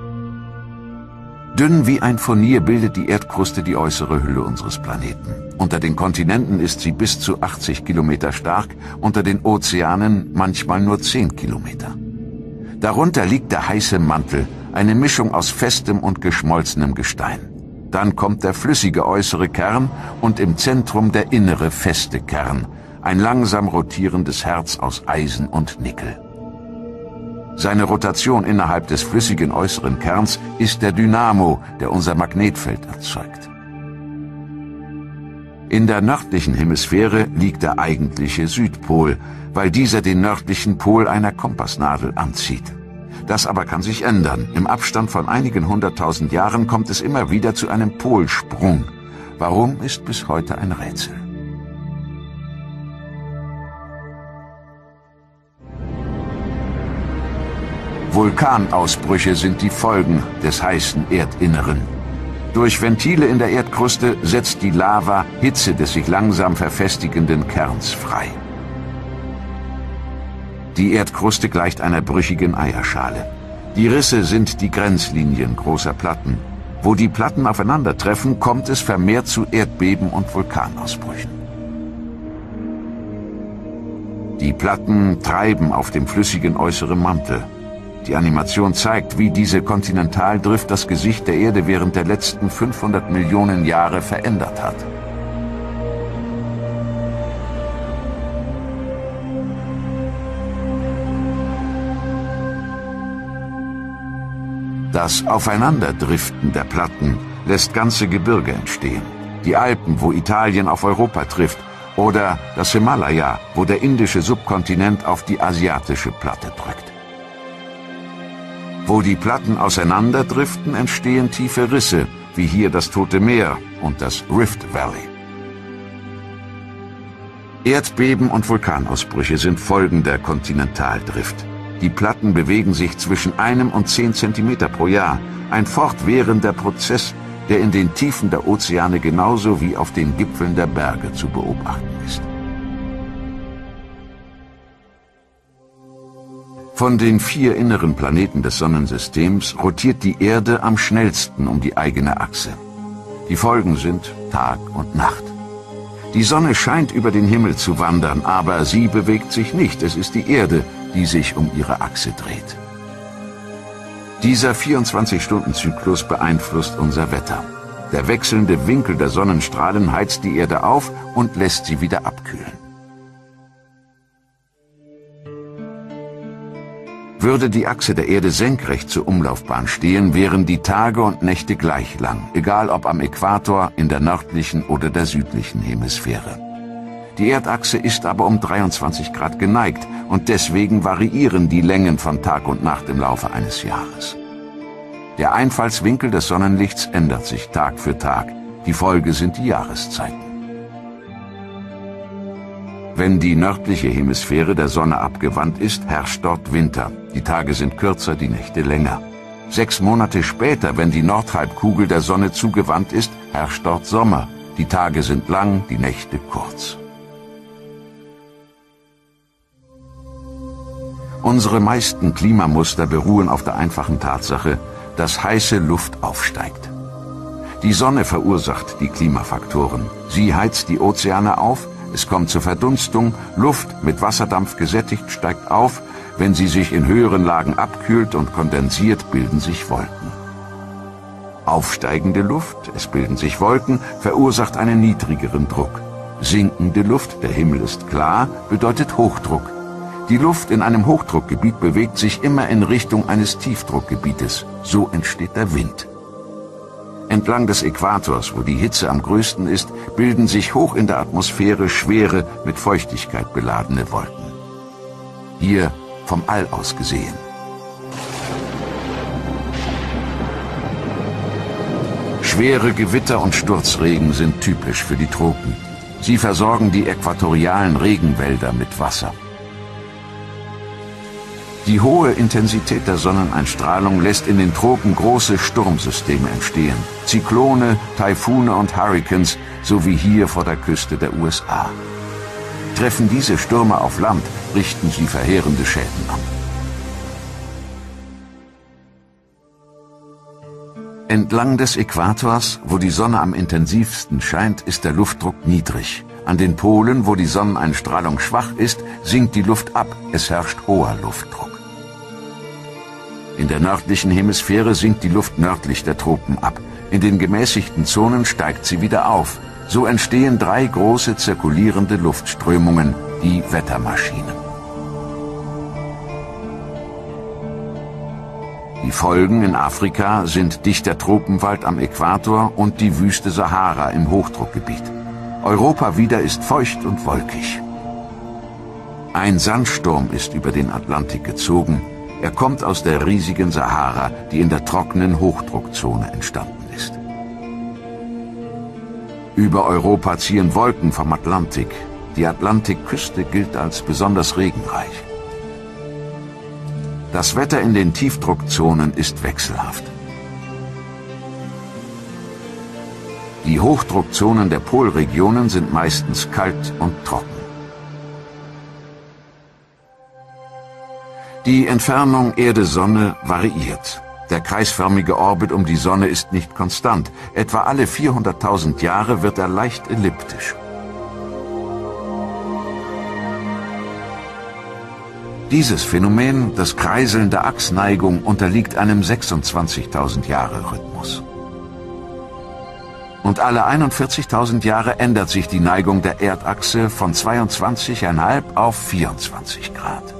Dünn wie ein Furnier bildet die Erdkruste die äußere Hülle unseres Planeten. Unter den Kontinenten ist sie bis zu achtzig Kilometer stark, unter den Ozeanen manchmal nur zehn Kilometer. Darunter liegt der heiße Mantel, eine Mischung aus festem und geschmolzenem Gestein. Dann kommt der flüssige äußere Kern und im Zentrum der innere feste Kern, ein langsam rotierendes Herz aus Eisen und Nickel. Seine Rotation innerhalb des flüssigen äußeren Kerns ist der Dynamo, der unser Magnetfeld erzeugt. In der nördlichen Hemisphäre liegt der eigentliche Südpol, weil dieser den nördlichen Pol einer Kompassnadel anzieht. Das aber kann sich ändern. Im Abstand von einigen hunderttausend Jahren kommt es immer wieder zu einem Polsprung. Warum, ist bis heute ein Rätsel. Vulkanausbrüche sind die Folgen des heißen Erdinneren. Durch Ventile in der Erdkruste setzt die Lava Hitze des sich langsam verfestigenden Kerns frei. Die Erdkruste gleicht einer brüchigen Eierschale. Die Risse sind die Grenzlinien großer Platten. Wo die Platten aufeinandertreffen, kommt es vermehrt zu Erdbeben und Vulkanausbrüchen. Die Platten treiben auf dem flüssigen äußeren Mantel. Die Animation zeigt, wie diese Kontinentaldrift das Gesicht der Erde während der letzten fünfhundert Millionen Jahre verändert hat. Das Aufeinanderdriften der Platten lässt ganze Gebirge entstehen. Die Alpen, wo Italien auf Europa trifft, oder das Himalaya, wo der indische Subkontinent auf die asiatische Platte drückt. Wo die Platten auseinanderdriften, entstehen tiefe Risse, wie hier das Tote Meer und das Rift Valley. Erdbeben und Vulkanausbrüche sind Folgen der Kontinentaldrift. Die Platten bewegen sich zwischen einem und zehn Zentimeter pro Jahr, ein fortwährender Prozess, der in den Tiefen der Ozeane genauso wie auf den Gipfeln der Berge zu beobachten ist. Von den vier inneren Planeten des Sonnensystems rotiert die Erde am schnellsten um die eigene Achse. Die Folgen sind Tag und Nacht. Die Sonne scheint über den Himmel zu wandern, aber sie bewegt sich nicht. Es ist die Erde, die sich um ihre Achse dreht. Dieser vierundzwanzig-Stunden-Zyklus beeinflusst unser Wetter. Der wechselnde Winkel der Sonnenstrahlen heizt die Erde auf und lässt sie wieder abkühlen. Würde die Achse der Erde senkrecht zur Umlaufbahn stehen, wären die Tage und Nächte gleich lang, egal ob am Äquator, in der nördlichen oder der südlichen Hemisphäre. Die Erdachse ist aber um dreiundzwanzig Grad geneigt und deswegen variieren die Längen von Tag und Nacht im Laufe eines Jahres. Der Einfallswinkel des Sonnenlichts ändert sich Tag für Tag. Die Folge sind die Jahreszeiten. Wenn die nördliche Hemisphäre der Sonne abgewandt ist, herrscht dort Winter. Die Tage sind kürzer, die Nächte länger. Sechs Monate später, wenn die Nordhalbkugel der Sonne zugewandt ist, herrscht dort Sommer. Die Tage sind lang, die Nächte kurz. Unsere meisten Klimamuster beruhen auf der einfachen Tatsache, dass heiße Luft aufsteigt. Die Sonne verursacht die Klimafaktoren. Sie heizt die Ozeane auf, es kommt zur Verdunstung, Luft mit Wasserdampf gesättigt steigt auf, wenn sie sich in höheren Lagen abkühlt und kondensiert, bilden sich Wolken. Aufsteigende Luft, es bilden sich Wolken, verursacht einen niedrigeren Druck. Sinkende Luft, der Himmel ist klar, bedeutet Hochdruck. Die Luft in einem Hochdruckgebiet bewegt sich immer in Richtung eines Tiefdruckgebietes. So entsteht der Wind. Entlang des Äquators, wo die Hitze am größten ist, bilden sich hoch in der Atmosphäre schwere, mit Feuchtigkeit beladene Wolken. Hier vom All aus gesehen. Schwere Gewitter und Sturzregen sind typisch für die Tropen. Sie versorgen die äquatorialen Regenwälder mit Wasser. Die hohe Intensität der Sonneneinstrahlung lässt in den Tropen große Sturmsysteme entstehen. Zyklone, Taifune und Hurrikans, sowie hier vor der Küste der U S A. Treffen diese Stürme auf Land, richten sie verheerende Schäden an. Entlang des Äquators, wo die Sonne am intensivsten scheint, ist der Luftdruck niedrig. An den Polen, wo die Sonneneinstrahlung schwach ist, sinkt die Luft ab, es herrscht hoher Luftdruck. In der nördlichen Hemisphäre sinkt die Luft nördlich der Tropen ab. In den gemäßigten Zonen steigt sie wieder auf. So entstehen drei große zirkulierende Luftströmungen, die Wettermaschinen. Die Folgen in Afrika sind dichter Tropenwald am Äquator und die Wüste Sahara im Hochdruckgebiet. Europa wieder ist feucht und wolkig. Ein Sandsturm ist über den Atlantik gezogen. Er kommt aus der riesigen Sahara, die in der trockenen Hochdruckzone entstanden ist. Über Europa ziehen Wolken vom Atlantik. Die Atlantikküste gilt als besonders regenreich. Das Wetter in den Tiefdruckzonen ist wechselhaft. Die Hochdruckzonen der Polregionen sind meistens kalt und trocken. Die Entfernung Erde-Sonne variiert. Der kreisförmige Orbit um die Sonne ist nicht konstant. Etwa alle vierhunderttausend Jahre wird er leicht elliptisch. Dieses Phänomen, das Kreiseln der Achsneigung, unterliegt einem sechsundzwanzigtausend Jahre Rhythmus. Und alle einundvierzigtausend Jahre ändert sich die Neigung der Erdachse von zweiundzwanzig Komma fünf auf vierundzwanzig Grad.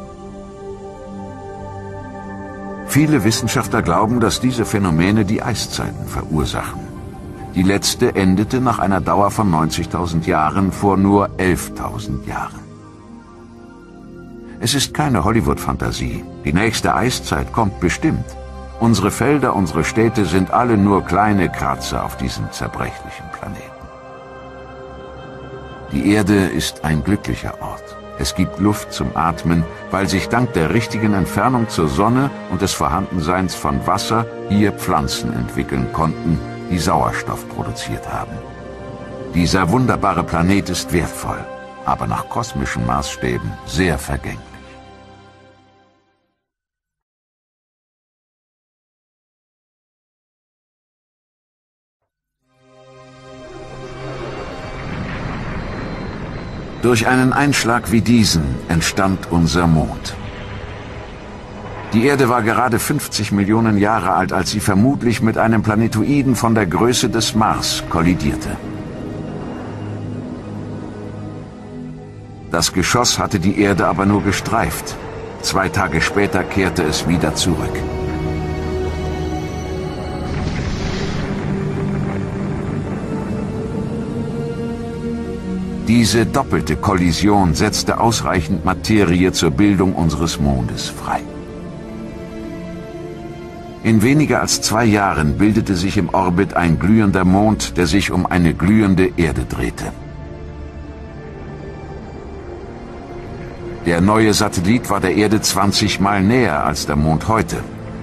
Viele Wissenschaftler glauben, dass diese Phänomene die Eiszeiten verursachen. Die letzte endete nach einer Dauer von neunzigtausend Jahren vor nur elftausend Jahren. Es ist keine Hollywood-Fantasie. Die nächste Eiszeit kommt bestimmt. Unsere Felder, unsere Städte sind alle nur kleine Kratzer auf diesem zerbrechlichen Planeten. Die Erde ist ein glücklicher Ort. Es gibt Luft zum Atmen, weil sich dank der richtigen Entfernung zur Sonne und des Vorhandenseins von Wasser hier Pflanzen entwickeln konnten, die Sauerstoff produziert haben. Dieser wunderbare Planet ist wertvoll, aber nach kosmischen Maßstäben sehr vergänglich. Durch einen Einschlag wie diesen entstand unser Mond. Die Erde war gerade fünfzig Millionen Jahre alt, als sie vermutlich mit einem Planetoiden von der Größe des Mars kollidierte. Das Geschoss hatte die Erde aber nur gestreift. Zwei Tage später kehrte es wieder zurück. Diese doppelte Kollision setzte ausreichend Materie zur Bildung unseres Mondes frei. In weniger als zwei Jahren bildete sich im Orbit ein glühender Mond, der sich um eine glühende Erde drehte. Der neue Satellit war der Erde zwanzig Mal näher als der Mond heute.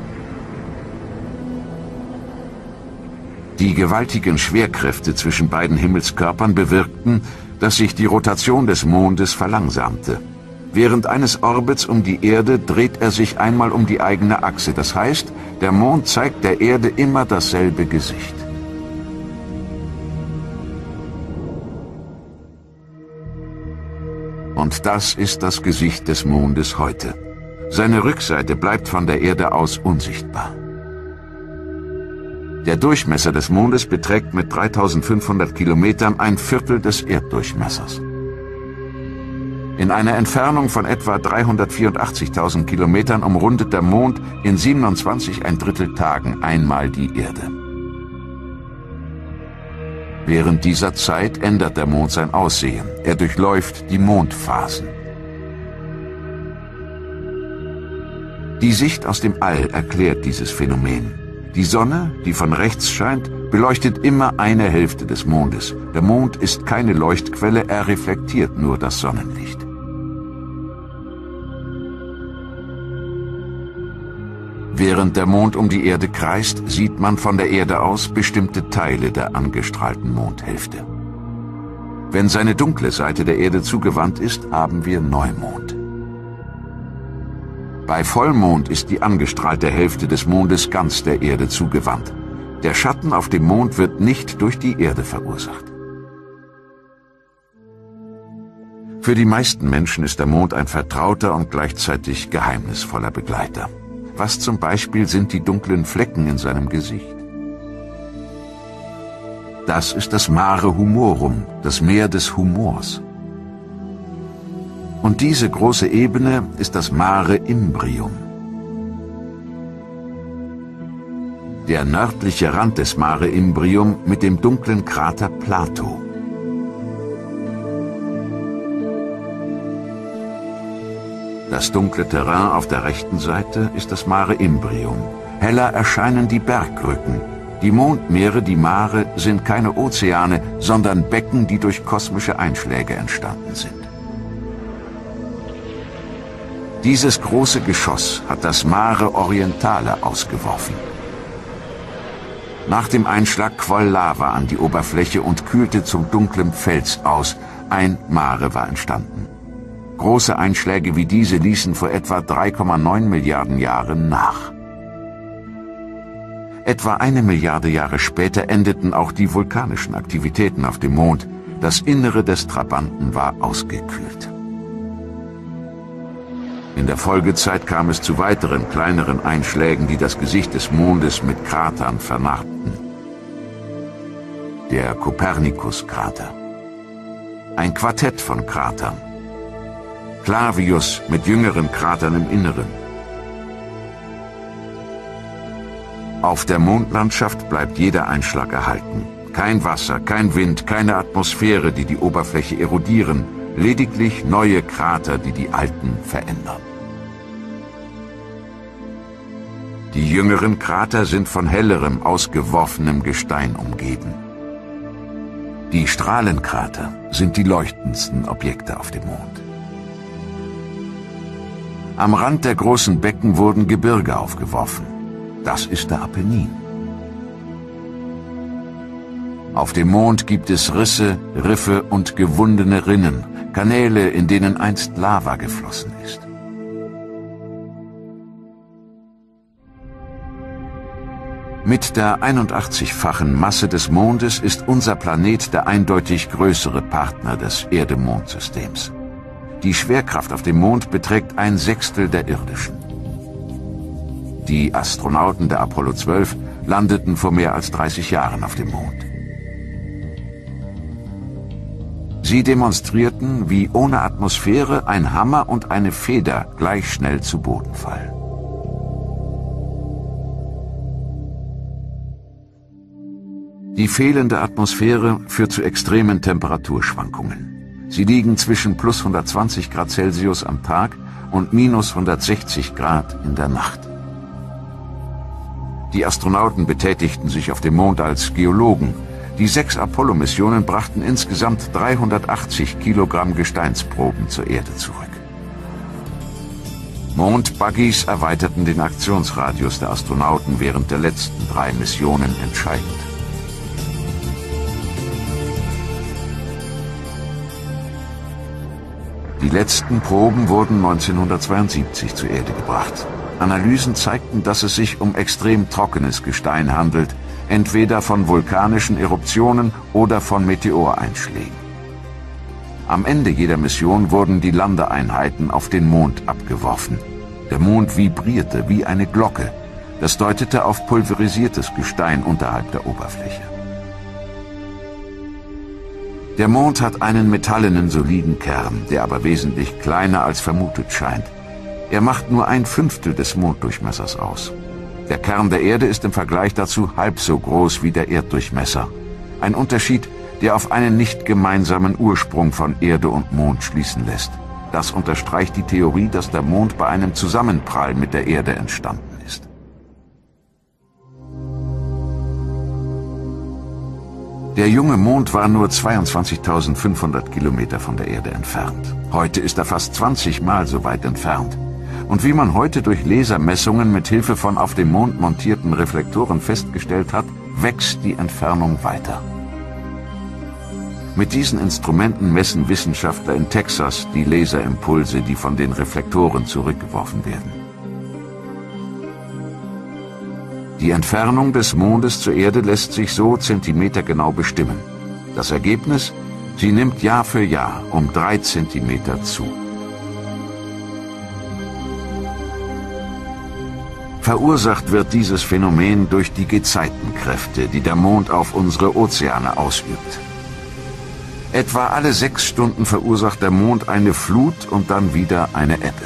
Die gewaltigen Schwerkräfte zwischen beiden Himmelskörpern bewirkten, dass sich die Rotation des Mondes verlangsamte. Während eines Orbits um die Erde dreht er sich einmal um die eigene Achse. Das heißt, der Mond zeigt der Erde immer dasselbe Gesicht. Und das ist das Gesicht des Mondes heute. Seine Rückseite bleibt von der Erde aus unsichtbar. Der Durchmesser des Mondes beträgt mit dreitausendfünfhundert Kilometern ein Viertel des Erddurchmessers. In einer Entfernung von etwa dreihundertvierundachtzigtausend Kilometern umrundet der Mond in siebenundzwanzig ein Drittel Tagen einmal die Erde. Während dieser Zeit ändert der Mond sein Aussehen. Er durchläuft die Mondphasen. Die Sicht aus dem All erklärt dieses Phänomen. Die Sonne, die von rechts scheint, beleuchtet immer eine Hälfte des Mondes. Der Mond ist keine Leuchtquelle, er reflektiert nur das Sonnenlicht. Während der Mond um die Erde kreist, sieht man von der Erde aus bestimmte Teile der angestrahlten Mondhälfte. Wenn seine dunkle Seite der Erde zugewandt ist, haben wir Neumond. Bei Vollmond ist die angestrahlte Hälfte des Mondes ganz der Erde zugewandt. Der Schatten auf dem Mond wird nicht durch die Erde verursacht. Für die meisten Menschen ist der Mond ein vertrauter und gleichzeitig geheimnisvoller Begleiter. Was zum Beispiel sind die dunklen Flecken in seinem Gesicht? Das ist das Mare Humorum, das Meer des Humors. Und diese große Ebene ist das Mare Imbrium. Der nördliche Rand des Mare Imbrium mit dem dunklen Krater Plato. Das dunkle Terrain auf der rechten Seite ist das Mare Imbrium. Heller erscheinen die Bergrücken. Die Mondmeere, die Mare, sind keine Ozeane, sondern Becken, die durch kosmische Einschläge entstanden sind. Dieses große Geschoss hat das Mare Orientale ausgeworfen. Nach dem Einschlag quoll Lava an die Oberfläche und kühlte zum dunklen Fels aus. Ein Mare war entstanden. Große Einschläge wie diese ließen vor etwa drei Komma neun Milliarden Jahren nach. Etwa eine Milliarde Jahre später endeten auch die vulkanischen Aktivitäten auf dem Mond. Das Innere des Trabanten war ausgekühlt. In der Folgezeit kam es zu weiteren kleineren Einschlägen, die das Gesicht des Mondes mit Kratern vernarbten. Der Kopernikus-Krater. Ein Quartett von Kratern. Clavius mit jüngeren Kratern im Inneren. Auf der Mondlandschaft bleibt jeder Einschlag erhalten. Kein Wasser, kein Wind, keine Atmosphäre, die die Oberfläche erodieren, lediglich neue Krater, die die alten verändern. Die jüngeren Krater sind von hellerem, ausgeworfenem Gestein umgeben. Die Strahlenkrater sind die leuchtendsten Objekte auf dem Mond. Am Rand der großen Becken wurden Gebirge aufgeworfen. Das ist der Apennin. Auf dem Mond gibt es Risse, Riffe und gewundene Rinnen, Kanäle, in denen einst Lava geflossen ist. Mit der einundachtzigfachen Masse des Mondes ist unser Planet der eindeutig größere Partner des Erde-Mond-Systems. Die Schwerkraft auf dem Mond beträgt ein Sechstel der irdischen. Die Astronauten der Apollo zwölf landeten vor mehr als dreißig Jahren auf dem Mond. Sie demonstrierten, wie ohne Atmosphäre ein Hammer und eine Feder gleich schnell zu Boden fallen. Die fehlende Atmosphäre führt zu extremen Temperaturschwankungen. Sie liegen zwischen plus hundertzwanzig Grad Celsius am Tag und minus hundertsechzig Grad in der Nacht. Die Astronauten betätigten sich auf dem Mond als Geologen. Die sechs Apollo-Missionen brachten insgesamt dreihundertachtzig Kilogramm Gesteinsproben zur Erde zurück. Mondbuggies erweiterten den Aktionsradius der Astronauten während der letzten drei Missionen entscheidend. Die Die letzten Proben wurden neunzehnhundertzweiundsiebzig zur Erde gebracht. Analysen zeigten, dass es sich um extrem trockenes Gestein handelt, entweder von vulkanischen Eruptionen oder von Meteoreinschlägen. Am Ende jeder Mission wurden die Landeeinheiten auf den Mond abgeworfen. Der Mond vibrierte wie eine Glocke. Das deutete auf pulverisiertes Gestein unterhalb der Oberfläche. Der Mond hat einen metallenen, soliden Kern, der aber wesentlich kleiner als vermutet scheint. Er macht nur ein Fünftel des Monddurchmessers aus. Der Kern der Erde ist im Vergleich dazu halb so groß wie der Erddurchmesser. Ein Unterschied, der auf einen nicht gemeinsamen Ursprung von Erde und Mond schließen lässt. Das unterstreicht die Theorie, dass der Mond bei einem Zusammenprall mit der Erde entstanden ist. Der junge Mond war nur zweiundzwanzigtausendfünfhundert Kilometer von der Erde entfernt. Heute ist er fast zwanzig Mal so weit entfernt. Und wie man heute durch Lasermessungen mit Hilfe von auf dem Mond montierten Reflektoren festgestellt hat, wächst die Entfernung weiter. Mit diesen Instrumenten messen Wissenschaftler in Texas die Laserimpulse, die von den Reflektoren zurückgeworfen werden. Die Entfernung des Mondes zur Erde lässt sich so zentimetergenau bestimmen. Das Ergebnis? Sie nimmt Jahr für Jahr um drei Zentimeter zu. Verursacht wird dieses Phänomen durch die Gezeitenkräfte, die der Mond auf unsere Ozeane ausübt. Etwa alle sechs Stunden verursacht der Mond eine Flut und dann wieder eine Ebbe.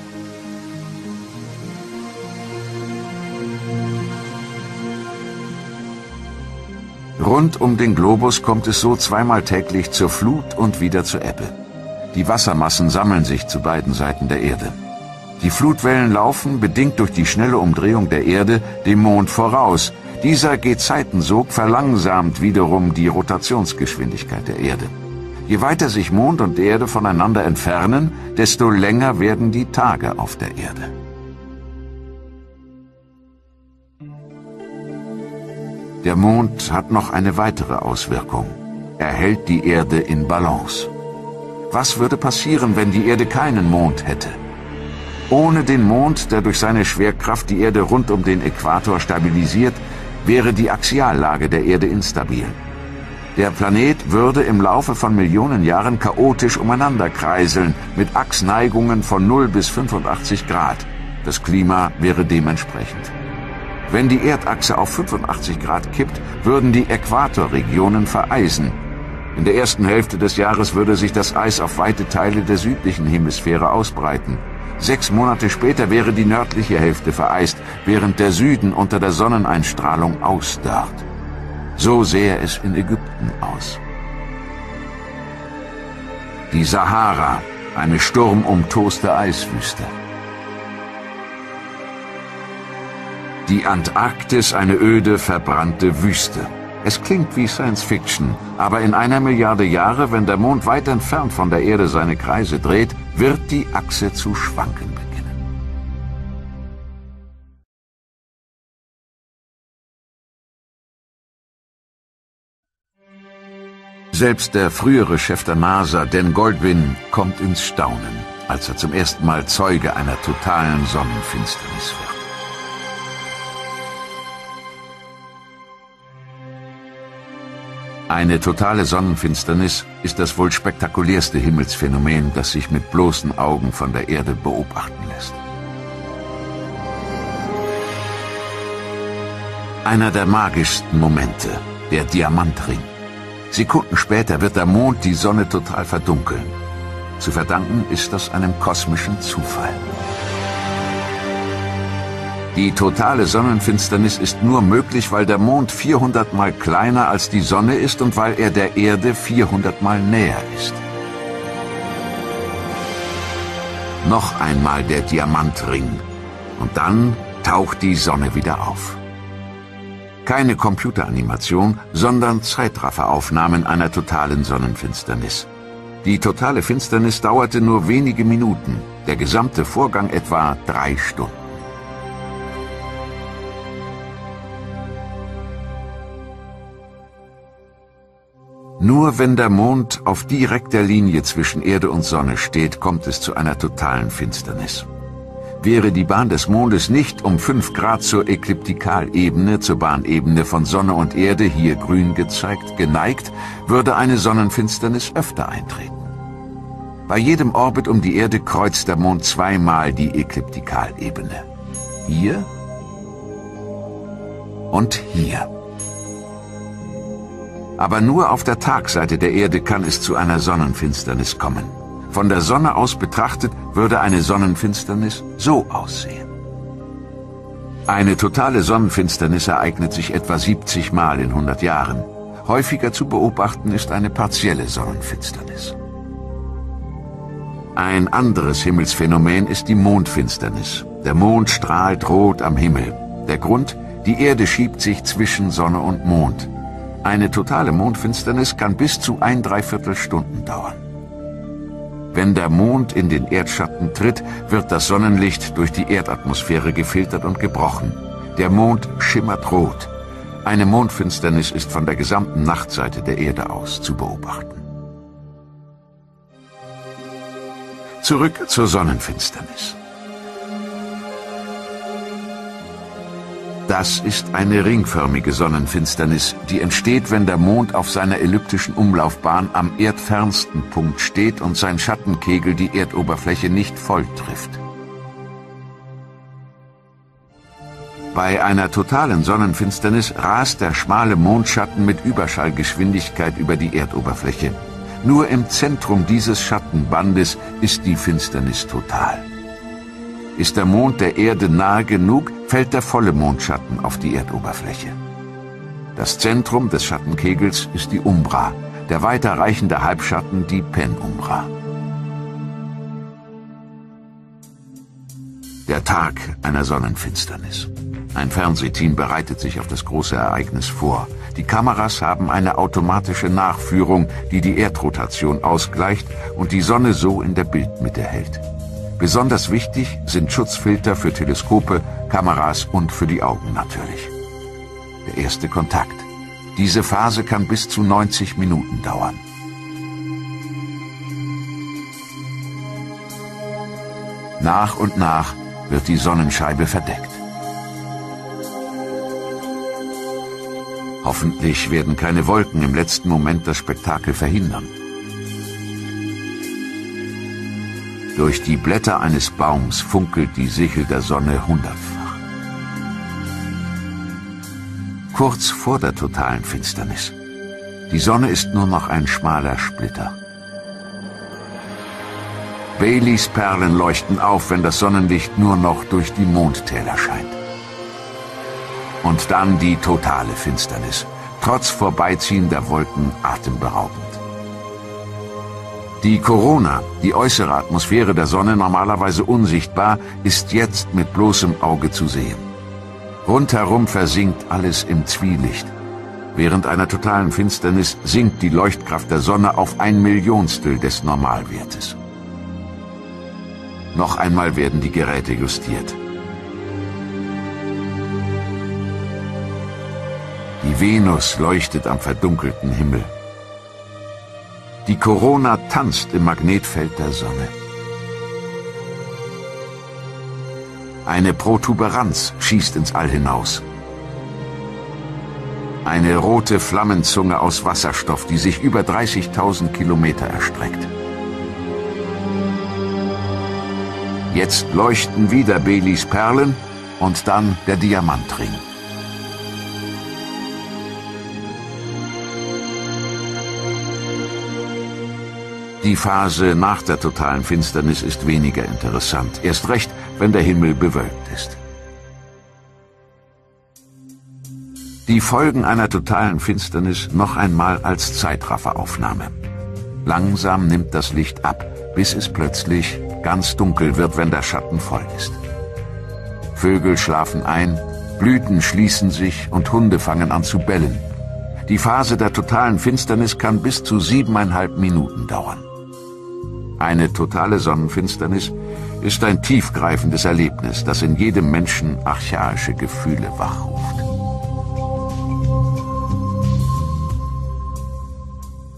Rund um den Globus kommt es so zweimal täglich zur Flut und wieder zur Ebbe. Die Wassermassen sammeln sich zu beiden Seiten der Erde. Die Flutwellen laufen, bedingt durch die schnelle Umdrehung der Erde, dem Mond voraus. Dieser Gezeitensog verlangsamt wiederum die Rotationsgeschwindigkeit der Erde. Je weiter sich Mond und Erde voneinander entfernen, desto länger werden die Tage auf der Erde. Der Mond hat noch eine weitere Auswirkung. Er hält die Erde in Balance. Was würde passieren, wenn die Erde keinen Mond hätte? Ohne den Mond, der durch seine Schwerkraft die Erde rund um den Äquator stabilisiert, wäre die Axiallage der Erde instabil. Der Planet würde im Laufe von Millionen Jahren chaotisch umeinander kreiseln, mit Achsneigungen von null bis fünfundachtzig Grad. Das Klima wäre dementsprechend. Wenn die Erdachse auf fünfundachtzig Grad kippt, würden die Äquatorregionen vereisen. In der ersten Hälfte des Jahres würde sich das Eis auf weite Teile der südlichen Hemisphäre ausbreiten. Sechs Monate später wäre die nördliche Hälfte vereist, während der Süden unter der Sonneneinstrahlung ausdörrt. So sähe es in Ägypten aus. Die Sahara, eine sturmumtoste Eiswüste. Die Antarktis, eine öde, verbrannte Wüste. Es klingt wie Science Fiction, aber in einer Milliarde Jahre, wenn der Mond weit entfernt von der Erde seine Kreise dreht, wird die Achse zu schwanken beginnen. Selbst der frühere Chef der NASA, Dan Goldwyn, kommt ins Staunen, als er zum ersten Mal Zeuge einer totalen Sonnenfinsternis wird. Eine totale Sonnenfinsternis ist das wohl spektakulärste Himmelsphänomen, das sich mit bloßen Augen von der Erde beobachten lässt. Einer der magischsten Momente, der Diamantring. Sekunden später wird der Mond die Sonne total verdunkeln. Zu verdanken ist das einem kosmischen Zufall. Die totale Sonnenfinsternis ist nur möglich, weil der Mond vierhundert Mal kleiner als die Sonne ist und weil er der Erde vierhundert Mal näher ist. Noch einmal der Diamantring. Und dann taucht die Sonne wieder auf. Keine Computeranimation, sondern Zeitrafferaufnahmen einer totalen Sonnenfinsternis. Die totale Finsternis dauerte nur wenige Minuten, der gesamte Vorgang etwa drei Stunden. Nur wenn der Mond auf direkter Linie zwischen Erde und Sonne steht, kommt es zu einer totalen Finsternis. Wäre die Bahn des Mondes nicht um fünf Grad zur Ekliptikalebene, zur Bahnebene von Sonne und Erde, hier grün gezeigt, geneigt, würde eine Sonnenfinsternis öfter eintreten. Bei jedem Orbit um die Erde kreuzt der Mond zweimal die Ekliptikalebene. Hier und hier. Aber nur auf der Tagseite der Erde kann es zu einer Sonnenfinsternis kommen. Von der Sonne aus betrachtet würde eine Sonnenfinsternis so aussehen. Eine totale Sonnenfinsternis ereignet sich etwa siebzig Mal in hundert Jahren. Häufiger zu beobachten ist eine partielle Sonnenfinsternis. Ein anderes Himmelsphänomen ist die Mondfinsternis. Der Mond strahlt rot am Himmel. Der Grund: die Erde schiebt sich zwischen Sonne und Mond. Eine totale Mondfinsternis kann bis zu ein Dreiviertelstunden dauern. Wenn der Mond in den Erdschatten tritt, wird das Sonnenlicht durch die Erdatmosphäre gefiltert und gebrochen. Der Mond schimmert rot. Eine Mondfinsternis ist von der gesamten Nachtseite der Erde aus zu beobachten. Zurück zur Sonnenfinsternis. Das ist eine ringförmige Sonnenfinsternis, die entsteht, wenn der Mond auf seiner elliptischen Umlaufbahn am erdfernsten Punkt steht und sein Schattenkegel die Erdoberfläche nicht voll trifft. Bei einer totalen Sonnenfinsternis rast der schmale Mondschatten mit Überschallgeschwindigkeit über die Erdoberfläche. Nur im Zentrum dieses Schattenbandes ist die Finsternis total. Ist der Mond der Erde nahe genug, fällt der volle Mondschatten auf die Erdoberfläche. Das Zentrum des Schattenkegels ist die Umbra, der weiterreichende Halbschatten die Penumbra. Der Tag einer Sonnenfinsternis. Ein Fernsehteam bereitet sich auf das große Ereignis vor. Die Kameras haben eine automatische Nachführung, die die Erdrotation ausgleicht und die Sonne so in der Bildmitte hält. Besonders wichtig sind Schutzfilter für Teleskope, Kameras und für die Augen natürlich. Der erste Kontakt. Diese Phase kann bis zu neunzig Minuten dauern. Nach und nach wird die Sonnenscheibe verdeckt. Hoffentlich werden keine Wolken im letzten Moment das Spektakel verhindern. Durch die Blätter eines Baums funkelt die Sichel der Sonne hundertfach. Kurz vor der totalen Finsternis. Die Sonne ist nur noch ein schmaler Splitter. Baileys Perlen leuchten auf, wenn das Sonnenlicht nur noch durch die Mondtäler scheint. Und dann die totale Finsternis, trotz vorbeiziehender Wolken atemberaubend. Die Corona, die äußere Atmosphäre der Sonne, normalerweise unsichtbar, ist jetzt mit bloßem Auge zu sehen. Rundherum versinkt alles im Zwielicht. Während einer totalen Finsternis sinkt die Leuchtkraft der Sonne auf ein Millionstel des Normalwertes. Noch einmal werden die Geräte justiert. Die Venus leuchtet am verdunkelten Himmel. Die Corona tanzt im Magnetfeld der Sonne. Eine Protuberanz schießt ins All hinaus. Eine rote Flammenzunge aus Wasserstoff, die sich über dreißigtausend Kilometer erstreckt. Jetzt leuchten wieder Baileys Perlen und dann der Diamantring. Die Phase nach der totalen Finsternis ist weniger interessant, erst recht, wenn der Himmel bewölkt ist. Die Folgen einer totalen Finsternis noch einmal als Zeitrafferaufnahme. Langsam nimmt das Licht ab, bis es plötzlich ganz dunkel wird, wenn der Schatten voll ist. Vögel schlafen ein, Blüten schließen sich und Hunde fangen an zu bellen. Die Phase der totalen Finsternis kann bis zu siebeneinhalb Minuten dauern. Eine totale Sonnenfinsternis ist ein tiefgreifendes Erlebnis, das in jedem Menschen archaische Gefühle wachruft.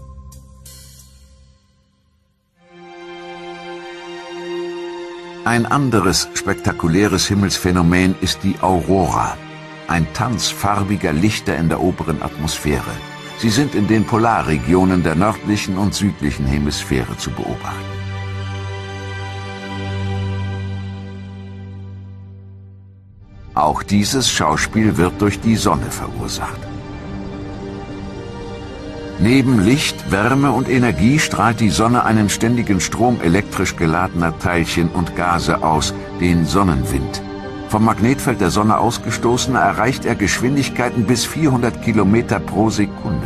Ein anderes spektakuläres Himmelsphänomen ist die Aurora, ein Tanz farbiger Lichter in der oberen Atmosphäre. Sie sind in den Polarregionen der nördlichen und südlichen Hemisphäre zu beobachten. Auch dieses Schauspiel wird durch die Sonne verursacht. Neben Licht, Wärme und Energie strahlt die Sonne einen ständigen Strom elektrisch geladener Teilchen und Gase aus, den Sonnenwind. Vom Magnetfeld der Sonne ausgestoßen erreicht er Geschwindigkeiten bis vierhundert Kilometer pro Sekunde.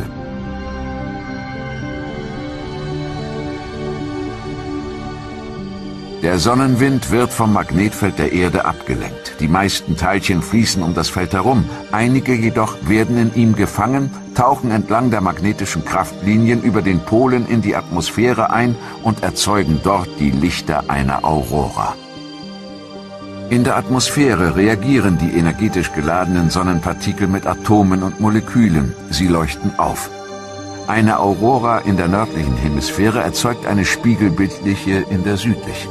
Der Sonnenwind wird vom Magnetfeld der Erde abgelenkt. Die meisten Teilchen fließen um das Feld herum, einige jedoch werden in ihm gefangen, tauchen entlang der magnetischen Kraftlinien über den Polen in die Atmosphäre ein und erzeugen dort die Lichter einer Aurora. In der Atmosphäre reagieren die energetisch geladenen Sonnenpartikel mit Atomen und Molekülen. Sie leuchten auf. Eine Aurora in der nördlichen Hemisphäre erzeugt eine spiegelbildliche in der südlichen.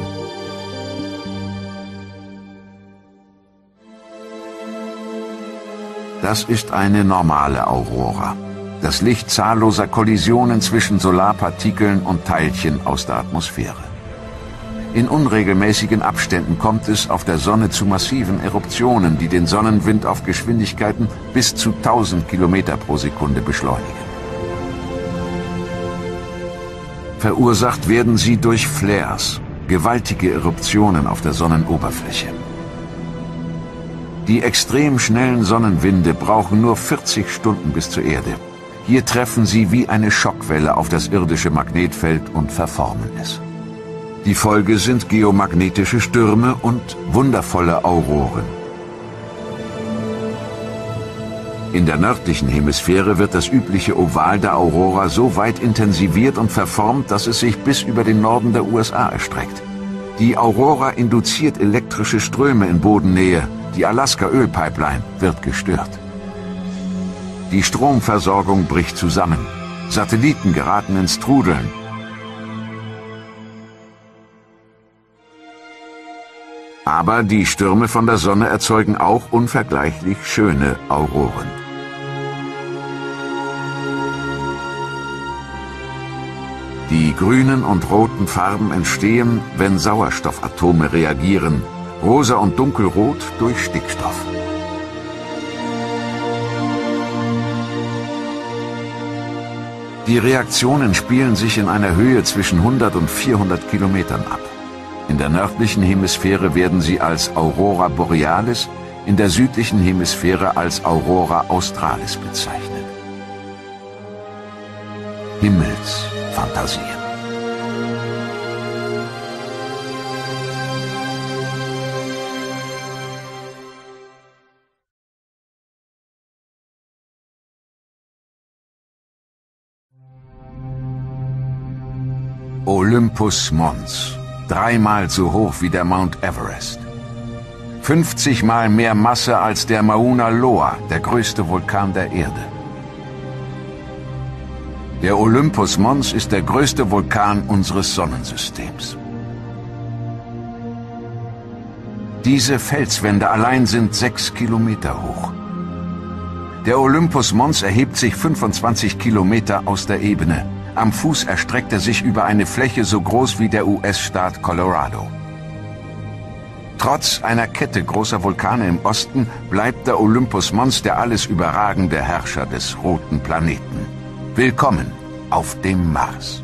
Das ist eine normale Aurora. Das Licht zahlloser Kollisionen zwischen Solarpartikeln und Teilchen aus der Atmosphäre. In unregelmäßigen Abständen kommt es auf der Sonne zu massiven Eruptionen, die den Sonnenwind auf Geschwindigkeiten bis zu tausend Kilometer pro Sekunde beschleunigen. Verursacht werden sie durch Flares, gewaltige Eruptionen auf der Sonnenoberfläche. Die extrem schnellen Sonnenwinde brauchen nur vierzig Stunden bis zur Erde. Hier treffen sie wie eine Schockwelle auf das irdische Magnetfeld und verformen es. Die Folge sind geomagnetische Stürme und wundervolle Auroren. In der nördlichen Hemisphäre wird das übliche Oval der Aurora so weit intensiviert und verformt, dass es sich bis über den Norden der U S A erstreckt. Die Aurora induziert elektrische Ströme in Bodennähe. Die Alaska-Ölpipeline wird gestört. Die Stromversorgung bricht zusammen. Satelliten geraten ins Trudeln. Aber die Stürme von der Sonne erzeugen auch unvergleichlich schöne Auroren. Die grünen und roten Farben entstehen, wenn Sauerstoffatome reagieren. Rosa und dunkelrot durch Stickstoff. Die Reaktionen spielen sich in einer Höhe zwischen hundert und vierhundert Kilometern ab. In der nördlichen Hemisphäre werden sie als Aurora Borealis, in der südlichen Hemisphäre als Aurora Australis bezeichnet. Himmelsfantasien. Olympus Mons, dreimal so hoch wie der Mount Everest. fünfzig Mal mehr Masse als der Mauna Loa, der größte Vulkan der Erde. Der Olympus Mons ist der größte Vulkan unseres Sonnensystems. Diese Felswände allein sind sechs Kilometer hoch. Der Olympus Mons erhebt sich fünfundzwanzig Kilometer aus der Ebene. Am Fuß erstreckt er sich über eine Fläche so groß wie der U S-Staat Colorado. Trotz einer Kette großer Vulkane im Osten bleibt der Olympus Mons der alles überragende Herrscher des roten Planeten. Willkommen auf dem Mars.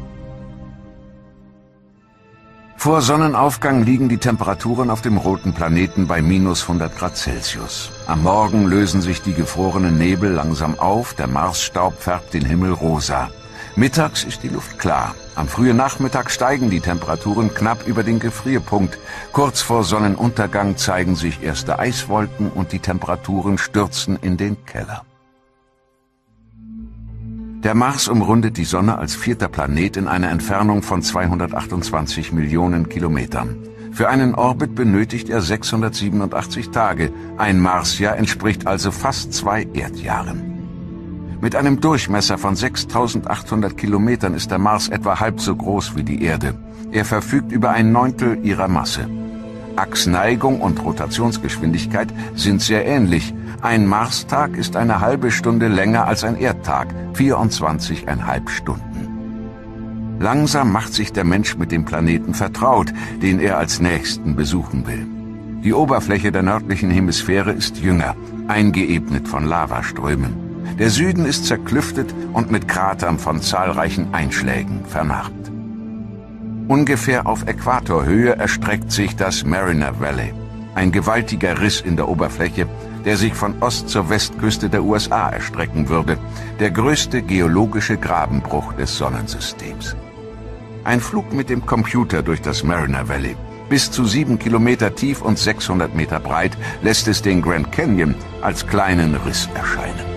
Vor Sonnenaufgang liegen die Temperaturen auf dem roten Planeten bei minus hundert Grad Celsius. Am Morgen lösen sich die gefrorenen Nebel langsam auf, der Marsstaub färbt den Himmel rosa. Mittags ist die Luft klar. Am frühen Nachmittag steigen die Temperaturen knapp über den Gefrierpunkt. Kurz vor Sonnenuntergang zeigen sich erste Eiswolken und die Temperaturen stürzen in den Keller. Der Mars umrundet die Sonne als vierter Planet in einer Entfernung von zweihundertachtundzwanzig Millionen Kilometern. Für einen Orbit benötigt er sechshundertsiebenundachtzig Tage. Ein Marsjahr entspricht also fast zwei Erdjahren. Mit einem Durchmesser von sechstausendachthundert Kilometern ist der Mars etwa halb so groß wie die Erde. Er verfügt über ein Neuntel ihrer Masse. Achsneigung und Rotationsgeschwindigkeit sind sehr ähnlich. Ein Marstag ist eine halbe Stunde länger als ein Erdtag, vierundzwanzig Komma fünf Stunden. Langsam macht sich der Mensch mit dem Planeten vertraut, den er als nächsten besuchen will. Die Oberfläche der nördlichen Hemisphäre ist jünger, eingeebnet von Lavaströmen. Der Süden ist zerklüftet und mit Kratern von zahlreichen Einschlägen vernarbt. Ungefähr auf Äquatorhöhe erstreckt sich das Mariner Valley, ein gewaltiger Riss in der Oberfläche, der sich von Ost zur Westküste der U S A erstrecken würde, der größte geologische Grabenbruch des Sonnensystems. Ein Flug mit dem Computer durch das Mariner Valley, bis zu sieben Kilometer tief und sechshundert Meter breit, lässt es den Grand Canyon als kleinen Riss erscheinen.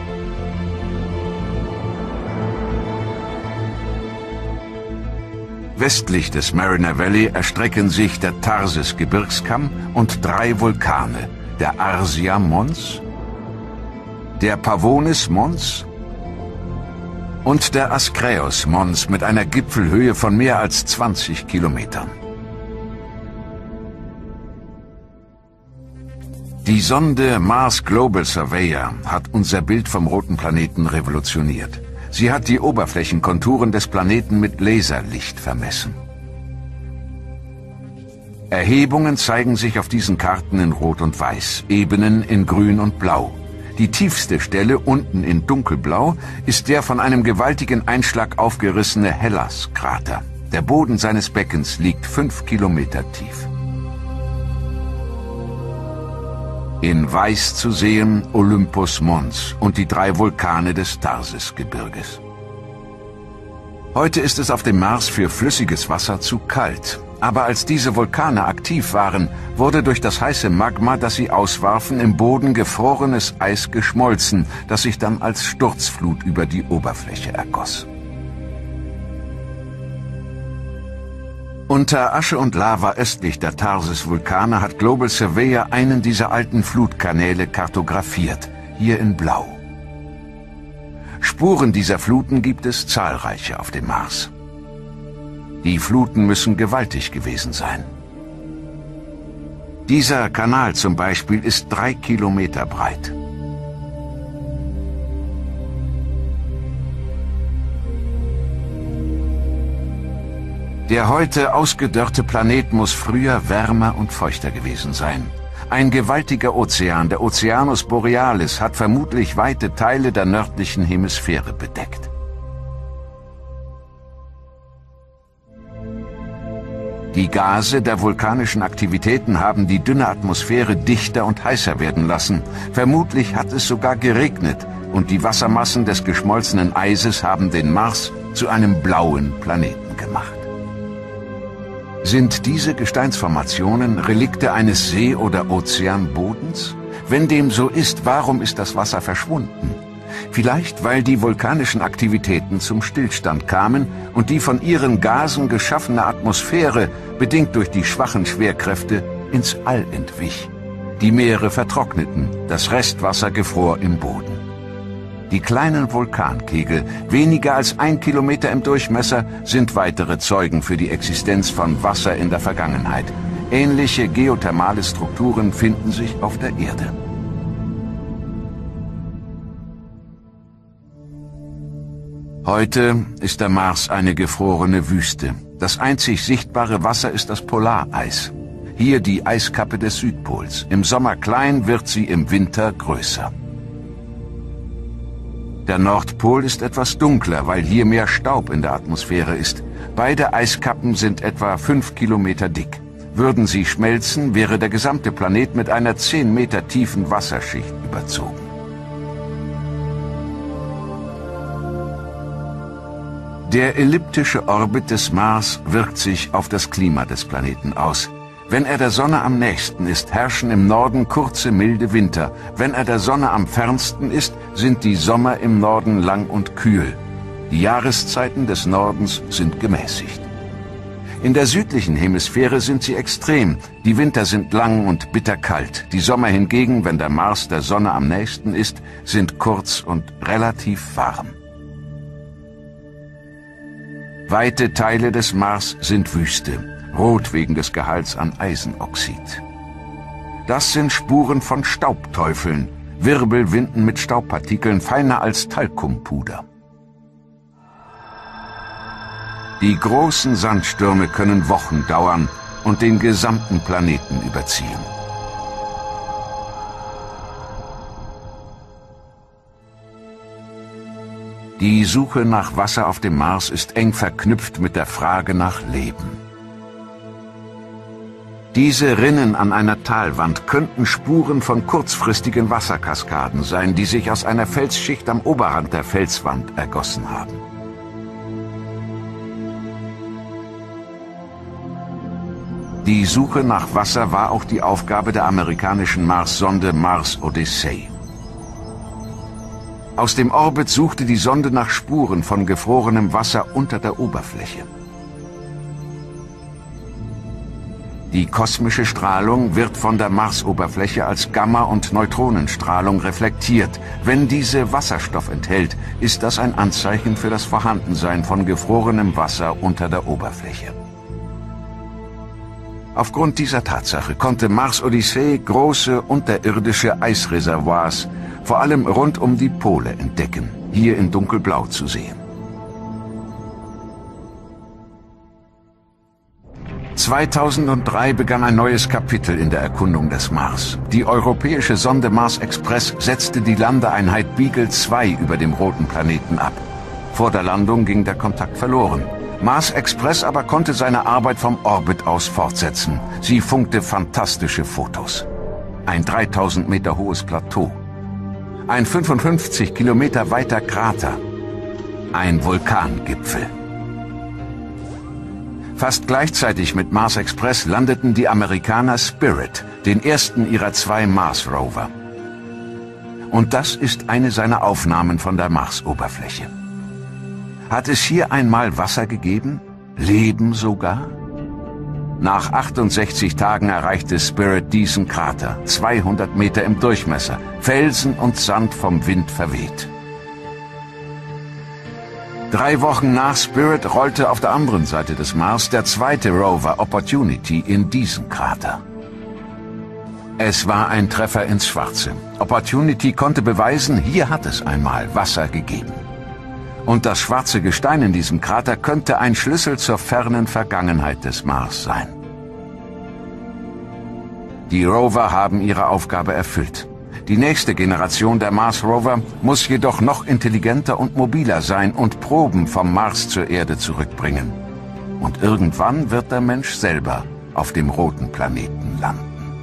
Westlich des Mariner Valley erstrecken sich der Tharsis-Gebirgskamm und drei Vulkane, der Arsia Mons, der Pavonis Mons und der Askräus Mons mit einer Gipfelhöhe von mehr als zwanzig Kilometern. Die Sonde Mars Global Surveyor hat unser Bild vom roten Planeten revolutioniert. Sie hat die Oberflächenkonturen des Planeten mit Laserlicht vermessen. Erhebungen zeigen sich auf diesen Karten in Rot und Weiß, Ebenen in Grün und Blau. Die tiefste Stelle, unten in Dunkelblau, ist der von einem gewaltigen Einschlag aufgerissene Hellas-Krater. Der Boden seines Beckens liegt fünf Kilometer tief. In Weiß zu sehen Olympus Mons und die drei Vulkane des Tharsis-Gebirges. Heute ist es auf dem Mars für flüssiges Wasser zu kalt. Aber als diese Vulkane aktiv waren, wurde durch das heiße Magma, das sie auswarfen, im Boden gefrorenes Eis geschmolzen, das sich dann als Sturzflut über die Oberfläche ergoss. Unter Asche und Lava östlich der Tharsis-Vulkane hat Global Surveyor einen dieser alten Flutkanäle kartografiert, hier in Blau. Spuren dieser Fluten gibt es zahlreiche auf dem Mars. Die Fluten müssen gewaltig gewesen sein. Dieser Kanal zum Beispiel ist drei Kilometer breit. Der heute ausgedörrte Planet muss früher wärmer und feuchter gewesen sein. Ein gewaltiger Ozean, der Oceanus Borealis, hat vermutlich weite Teile der nördlichen Hemisphäre bedeckt. Die Gase der vulkanischen Aktivitäten haben die dünne Atmosphäre dichter und heißer werden lassen. Vermutlich hat es sogar geregnet und die Wassermassen des geschmolzenen Eises haben den Mars zu einem blauen Planeten gemacht. Sind diese Gesteinsformationen Relikte eines See- oder Ozeanbodens? Wenn dem so ist, warum ist das Wasser verschwunden? Vielleicht, weil die vulkanischen Aktivitäten zum Stillstand kamen und die von ihren Gasen geschaffene Atmosphäre, bedingt durch die schwachen Schwerkräfte, ins All entwich. Die Meere vertrockneten, das Restwasser gefror im Boden. Die kleinen Vulkankegel, weniger als ein Kilometer im Durchmesser, sind weitere Zeugen für die Existenz von Wasser in der Vergangenheit. Ähnliche geothermale Strukturen finden sich auf der Erde. Heute ist der Mars eine gefrorene Wüste. Das einzig sichtbare Wasser ist das Polareis. Hier die Eiskappe des Südpols. Im Sommer klein, wird sie im Winter größer. Der Nordpol ist etwas dunkler, weil hier mehr Staub in der Atmosphäre ist. Beide Eiskappen sind etwa fünf Kilometer dick. Würden sie schmelzen, wäre der gesamte Planet mit einer zehn Meter tiefen Wasserschicht überzogen. Der elliptische Orbit des Mars wirkt sich auf das Klima des Planeten aus. Wenn er der Sonne am nächsten ist, herrschen im Norden kurze, milde Winter. Wenn er der Sonne am fernsten ist, sind die Sommer im Norden lang und kühl. Die Jahreszeiten des Nordens sind gemäßigt. In der südlichen Hemisphäre sind sie extrem. Die Winter sind lang und bitterkalt. Die Sommer hingegen, wenn der Mars der Sonne am nächsten ist, sind kurz und relativ warm. Weite Teile des Mars sind Wüste. rot wegen des Gehalts an Eisenoxid. Das sind Spuren von Staubteufeln, Wirbelwinden mit Staubpartikeln feiner als Talkumpuder. Die großen Sandstürme können Wochen dauern und den gesamten Planeten überziehen. Die Suche nach Wasser auf dem Mars ist eng verknüpft mit der Frage nach Leben. Diese Rinnen an einer Talwand könnten Spuren von kurzfristigen Wasserkaskaden sein, die sich aus einer Felsschicht am Oberrand der Felswand ergossen haben. Die Suche nach Wasser war auch die Aufgabe der amerikanischen Marssonde Mars Odyssey. Aus dem Orbit suchte die Sonde nach Spuren von gefrorenem Wasser unter der Oberfläche. Die kosmische Strahlung wird von der Marsoberfläche als Gamma- und Neutronenstrahlung reflektiert. Wenn diese Wasserstoff enthält, ist das ein Anzeichen für das Vorhandensein von gefrorenem Wasser unter der Oberfläche. Aufgrund dieser Tatsache konnte Mars Odyssey große unterirdische Eisreservoirs, vor allem rund um die Pole, entdecken, hier in dunkelblau zu sehen. zweitausenddrei begann ein neues Kapitel in der Erkundung des Mars. Die europäische Sonde Mars Express setzte die Landeeinheit Beagle zwei über dem roten Planeten ab. Vor der Landung ging der Kontakt verloren. Mars Express aber konnte seine Arbeit vom Orbit aus fortsetzen. Sie funkte fantastische Fotos. Ein dreitausend Meter hohes Plateau. Ein fünfundfünfzig Kilometer weiter Krater. Ein Vulkangipfel. Fast gleichzeitig mit Mars Express landeten die Amerikaner Spirit, den ersten ihrer zwei Mars-Rover. Und das ist eine seiner Aufnahmen von der Marsoberfläche. Hat es hier einmal Wasser gegeben? Leben sogar? Nach achtundsechzig Tagen erreichte Spirit diesen Krater, zweihundert Meter im Durchmesser, Felsen und Sand vom Wind verweht. Drei Wochen nach Spirit rollte auf der anderen Seite des Mars der zweite Rover Opportunity in diesen Krater. Es war ein Treffer ins Schwarze. Opportunity konnte beweisen, hier hat es einmal Wasser gegeben. Und das schwarze Gestein in diesem Krater könnte ein Schlüssel zur fernen Vergangenheit des Mars sein. Die Rover haben ihre Aufgabe erfüllt. Die nächste Generation der Mars-Rover muss jedoch noch intelligenter und mobiler sein und Proben vom Mars zur Erde zurückbringen. Und irgendwann wird der Mensch selber auf dem roten Planeten landen.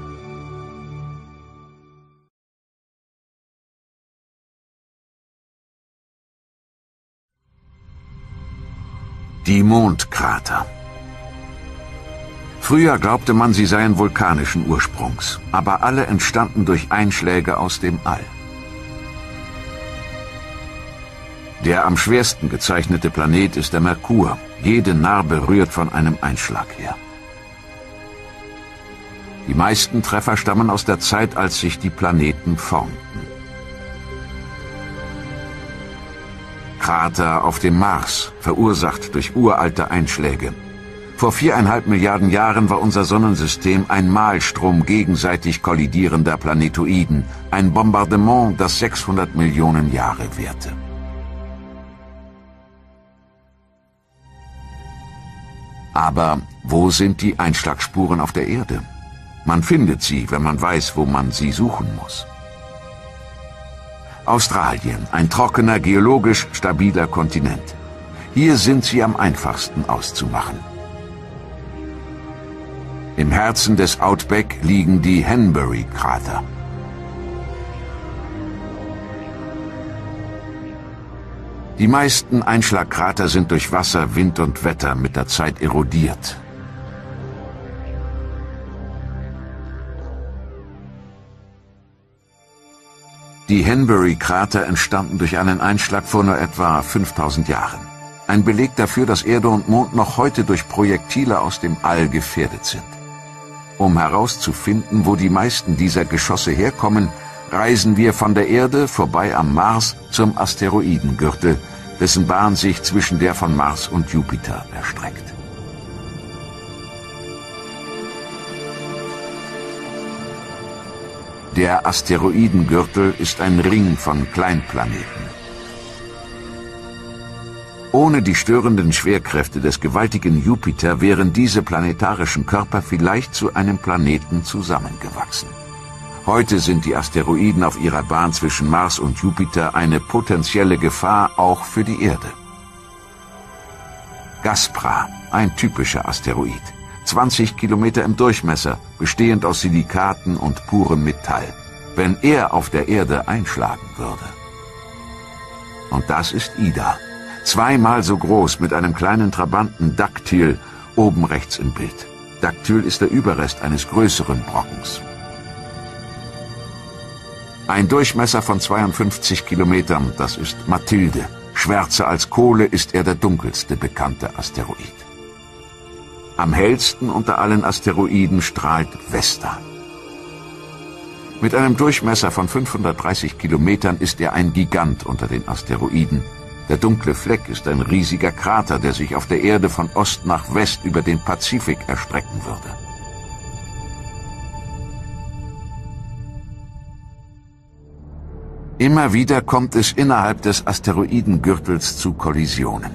Die Mondkrater. Früher glaubte man, sie seien vulkanischen Ursprungs, aber alle entstanden durch Einschläge aus dem All. Der am schwersten gezeichnete Planet ist der Merkur. Jede Narbe rührt von einem Einschlag her. Die meisten Treffer stammen aus der Zeit, als sich die Planeten formten. Krater auf dem Mars, verursacht durch uralte Einschläge. Vor viereinhalb Milliarden Jahren war unser Sonnensystem ein Mahlstrom gegenseitig kollidierender Planetoiden, ein Bombardement, das sechshundert Millionen Jahre währte. Aber wo sind die Einschlagspuren auf der Erde? Man findet sie, wenn man weiß, wo man sie suchen muss. Australien, ein trockener, geologisch stabiler Kontinent. Hier sind sie am einfachsten auszumachen. Im Herzen des Outback liegen die Henbury-Krater. Die meisten Einschlagkrater sind durch Wasser, Wind und Wetter mit der Zeit erodiert. Die Henbury-Krater entstanden durch einen Einschlag vor nur etwa fünftausend Jahren. Ein Beleg dafür, dass Erde und Mond noch heute durch Projektile aus dem All gefährdet sind. Um herauszufinden, wo die meisten dieser Geschosse herkommen, reisen wir von der Erde vorbei am Mars zum Asteroidengürtel, dessen Bahn sich zwischen der von Mars und Jupiter erstreckt. Der Asteroidengürtel ist ein Ring von Kleinplaneten. Ohne die störenden Schwerkräfte des gewaltigen Jupiter wären diese planetarischen Körper vielleicht zu einem Planeten zusammengewachsen. Heute sind die Asteroiden auf ihrer Bahn zwischen Mars und Jupiter eine potenzielle Gefahr auch für die Erde. Gaspra, ein typischer Asteroid. zwanzig Kilometer im Durchmesser, bestehend aus Silikaten und purem Metall. Wenn er auf der Erde einschlagen würde. Und das ist Ida. Zweimal so groß mit einem kleinen Trabanten Dactyl oben rechts im Bild. Dactyl ist der Überrest eines größeren Brockens. Ein Durchmesser von zweiundfünfzig Kilometern, das ist Mathilde. Schwärzer als Kohle ist er der dunkelste bekannte Asteroid. Am hellsten unter allen Asteroiden strahlt Vesta. Mit einem Durchmesser von fünfhundertdreißig Kilometern ist er ein Gigant unter den Asteroiden. Der dunkle Fleck ist ein riesiger Krater, der sich auf der Erde von Ost nach West über den Pazifik erstrecken würde. Immer wieder kommt es innerhalb des Asteroidengürtels zu Kollisionen.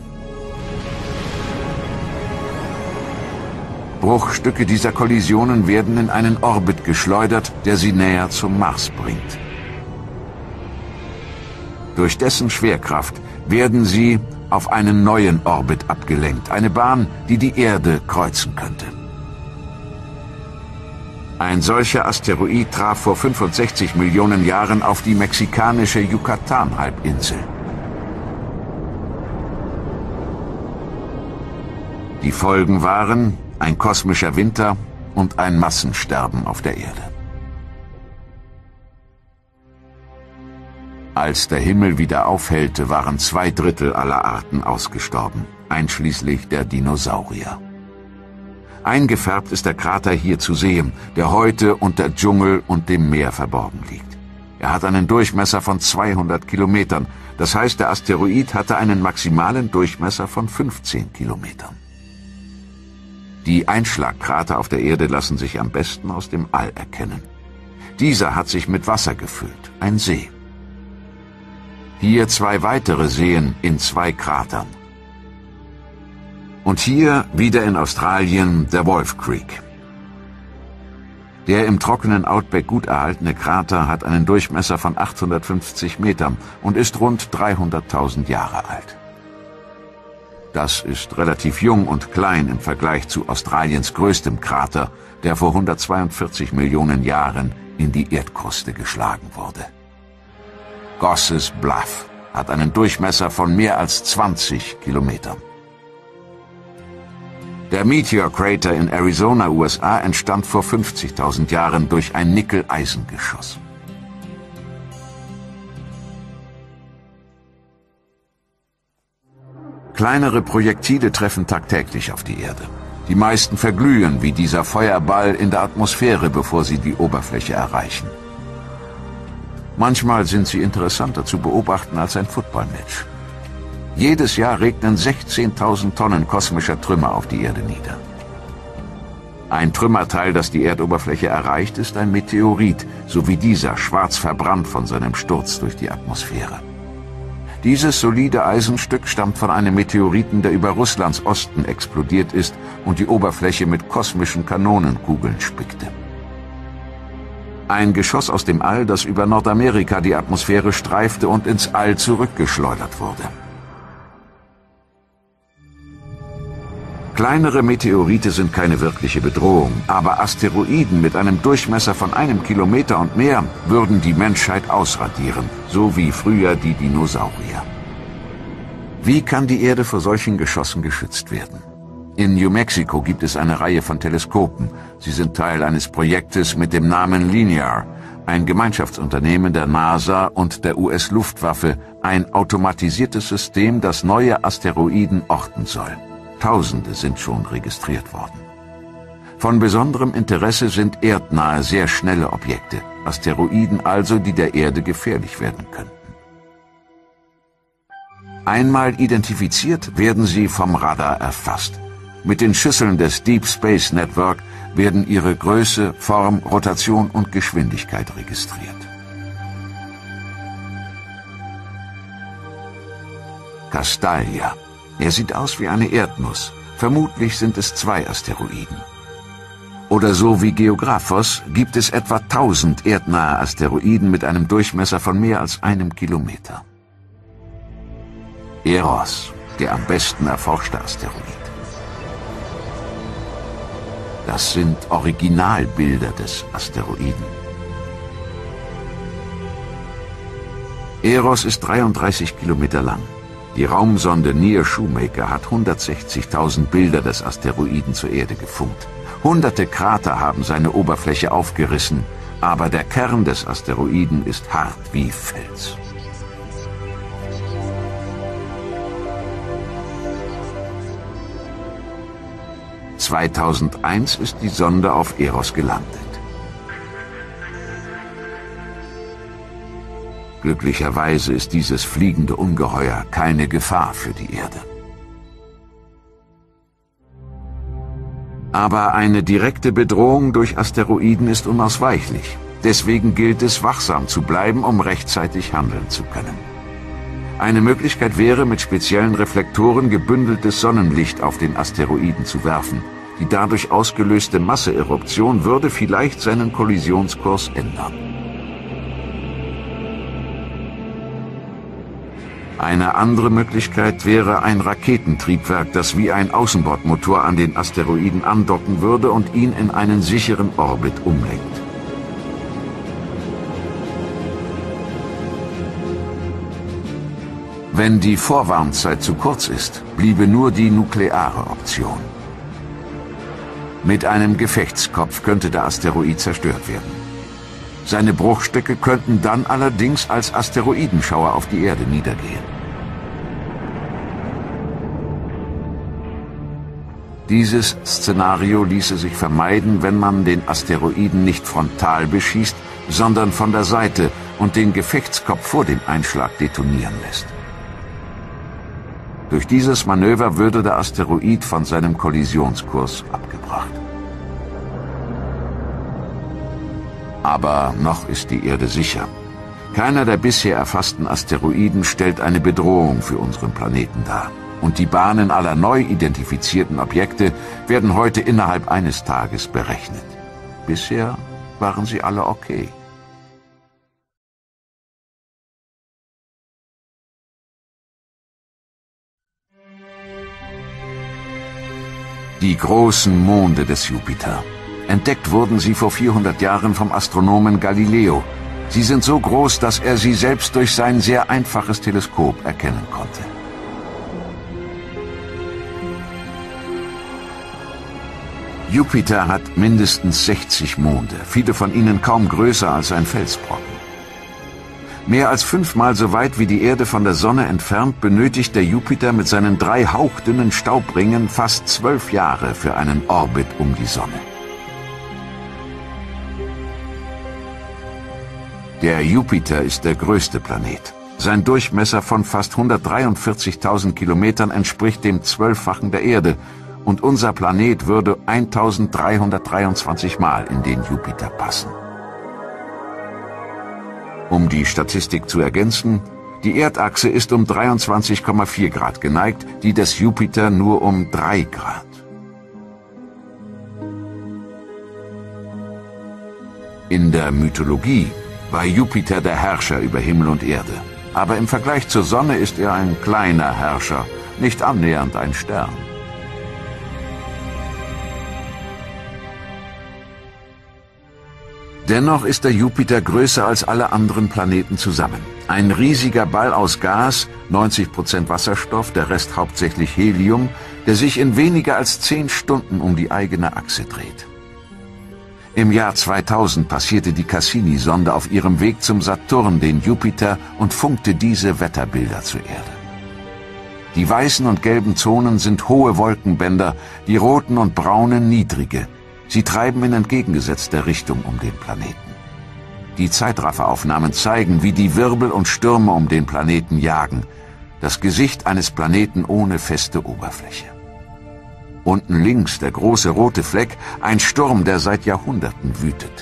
Bruchstücke dieser Kollisionen werden in einen Orbit geschleudert, der sie näher zum Mars bringt. Durch dessen Schwerkraft werden sie auf einen neuen Orbit abgelenkt, eine Bahn, die die Erde kreuzen könnte. Ein solcher Asteroid traf vor fünfundsechzig Millionen Jahren auf die mexikanische Yucatan-Halbinsel. Die Folgen waren ein kosmischer Winter und ein Massensterben auf der Erde. Als der Himmel wieder aufhellte, waren zwei Drittel aller Arten ausgestorben, einschließlich der Dinosaurier. Eingefärbt ist der Krater hier zu sehen, der heute unter Dschungel und dem Meer verborgen liegt. Er hat einen Durchmesser von zweihundert Kilometern, das heißt, der Asteroid hatte einen maximalen Durchmesser von fünfzehn Kilometern. Die Einschlagkrater auf der Erde lassen sich am besten aus dem All erkennen. Dieser hat sich mit Wasser gefüllt, ein See. Hier zwei weitere Seen in zwei Kratern. Und hier, wieder in Australien, der Wolf Creek. Der im trockenen Outback gut erhaltene Krater hat einen Durchmesser von achthundertfünfzig Metern und ist rund dreihunderttausend Jahre alt. Das ist relativ jung und klein im Vergleich zu Australiens größtem Krater, der vor hundertzweiundvierzig Millionen Jahren in die Erdkruste geschlagen wurde. Gosses Bluff hat einen Durchmesser von mehr als zwanzig Kilometern. Der Meteor Crater in Arizona, U S A, entstand vor fünfzigtausend Jahren durch ein Nickel-Eisen-Geschoss. Kleinere Projektile treffen tagtäglich auf die Erde. Die meisten verglühen wie dieser Feuerball in der Atmosphäre, bevor sie die Oberfläche erreichen. Manchmal sind sie interessanter zu beobachten als ein Footballmatch. Jedes Jahr regnen sechzehntausend Tonnen kosmischer Trümmer auf die Erde nieder. Ein Trümmerteil, das die Erdoberfläche erreicht, ist ein Meteorit, so wie dieser schwarz verbrannt von seinem Sturz durch die Atmosphäre. Dieses solide Eisenstück stammt von einem Meteoriten, der über Russlands Osten explodiert ist und die Oberfläche mit kosmischen Kanonenkugeln spickte. Ein Geschoss aus dem All, das über Nordamerika die Atmosphäre streifte und ins All zurückgeschleudert wurde. Kleinere Meteorite sind keine wirkliche Bedrohung, aber Asteroiden mit einem Durchmesser von einem Kilometer und mehr würden die Menschheit ausradieren, so wie früher die Dinosaurier. Wie kann die Erde vor solchen Geschossen geschützt werden? In New Mexico gibt es eine Reihe von Teleskopen. Sie sind Teil eines Projektes mit dem Namen Linear, ein Gemeinschaftsunternehmen der NASA und der U S-Luftwaffe, ein automatisiertes System, das neue Asteroiden orten soll. Tausende sind schon registriert worden. Von besonderem Interesse sind erdnahe, sehr schnelle Objekte, Asteroiden also, die der Erde gefährlich werden könnten. Einmal identifiziert, werden sie vom Radar erfasst. Mit den Schüsseln des Deep Space Network werden ihre Größe, Form, Rotation und Geschwindigkeit registriert. Castalia. Er sieht aus wie eine Erdnuss. Vermutlich sind es zwei Asteroiden. Oder so wie Geographos gibt es etwa tausend erdnahe Asteroiden mit einem Durchmesser von mehr als einem Kilometer. Eros, der am besten erforschte Asteroid. Das sind Originalbilder des Asteroiden. Eros ist dreiunddreißig Kilometer lang. Die Raumsonde Near Shoemaker hat hundertsechzigtausend Bilder des Asteroiden zur Erde gefunkt. Hunderte Krater haben seine Oberfläche aufgerissen, aber der Kern des Asteroiden ist hart wie Fels. zweitausendeins ist die Sonde auf Eros gelandet. Glücklicherweise ist dieses fliegende Ungeheuer keine Gefahr für die Erde. Aber eine direkte Bedrohung durch Asteroiden ist unausweichlich. Deswegen gilt es, wachsam zu bleiben, um rechtzeitig handeln zu können. Eine Möglichkeit wäre, mit speziellen Reflektoren gebündeltes Sonnenlicht auf den Asteroiden zu werfen. Die dadurch ausgelöste Masseeruption würde vielleicht seinen Kollisionskurs ändern. Eine andere Möglichkeit wäre ein Raketentriebwerk, das wie ein Außenbordmotor an den Asteroiden andocken würde und ihn in einen sicheren Orbit umlenkt. Wenn die Vorwarnzeit zu kurz ist, bliebe nur die nukleare Option. Mit einem Gefechtskopf könnte der Asteroid zerstört werden. Seine Bruchstücke könnten dann allerdings als Asteroidenschauer auf die Erde niedergehen. Dieses Szenario ließe sich vermeiden, wenn man den Asteroiden nicht frontal beschießt, sondern von der Seite und den Gefechtskopf vor dem Einschlag detonieren lässt. Durch dieses Manöver würde der Asteroid von seinem Kollisionskurs abgebracht. Aber noch ist die Erde sicher. Keiner der bisher erfassten Asteroiden stellt eine Bedrohung für unseren Planeten dar. Und die Bahnen aller neu identifizierten Objekte werden heute innerhalb eines Tages berechnet. Bisher waren sie alle okay. Die großen Monde des Jupiter. Entdeckt wurden sie vor vierhundert Jahren vom Astronomen Galileo. Sie sind so groß, dass er sie selbst durch sein sehr einfaches Teleskop erkennen konnte. Jupiter hat mindestens sechzig Monde, viele von ihnen kaum größer als ein Felsbrocken. Mehr als fünfmal so weit wie die Erde von der Sonne entfernt, benötigt der Jupiter mit seinen drei hauchdünnen Staubringen fast zwölf Jahre für einen Orbit um die Sonne. Der Jupiter ist der größte Planet. Sein Durchmesser von fast hundertdreiundvierzigtausend Kilometern entspricht dem Zwölffachen der Erde und unser Planet würde eintausenddreihundertdreiundzwanzig Mal in den Jupiter passen. Um die Statistik zu ergänzen, die Erdachse ist um dreiundzwanzig Komma vier Grad geneigt, die des Jupiter nur um drei Grad. In der Mythologie war Jupiter der Herrscher über Himmel und Erde. Aber im Vergleich zur Sonne ist er ein kleiner Herrscher, nicht annähernd ein Stern. Dennoch ist der Jupiter größer als alle anderen Planeten zusammen. Ein riesiger Ball aus Gas, neunzig Prozent Wasserstoff, der Rest hauptsächlich Helium, der sich in weniger als zehn Stunden um die eigene Achse dreht. Im Jahr zweitausend passierte die Cassini-Sonde auf ihrem Weg zum Saturn den Jupiter und funkte diese Wetterbilder zur Erde. Die weißen und gelben Zonen sind hohe Wolkenbänder, die roten und braunen niedrige. Sie treiben in entgegengesetzter Richtung um den Planeten. Die Zeitrafferaufnahmen zeigen, wie die Wirbel und Stürme um den Planeten jagen. Das Gesicht eines Planeten ohne feste Oberfläche. Unten links der große rote Fleck, ein Sturm, der seit Jahrhunderten wütet.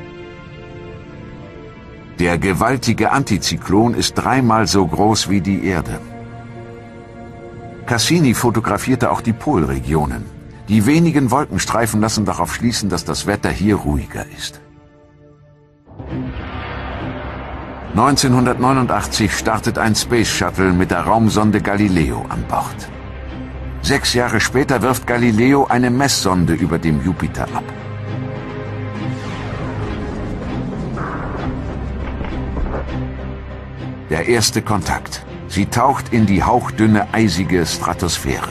Der gewaltige Antizyklon ist dreimal so groß wie die Erde. Cassini fotografierte auch die Polregionen. Die wenigen Wolkenstreifen lassen darauf schließen, dass das Wetter hier ruhiger ist. neunzehnhundertneunundachtzig startet ein Space Shuttle mit der Raumsonde Galileo an Bord. Sechs Jahre später wirft Galileo eine Messsonde über dem Jupiter ab. Der erste Kontakt. Sie taucht in die hauchdünne, eisige Stratosphäre.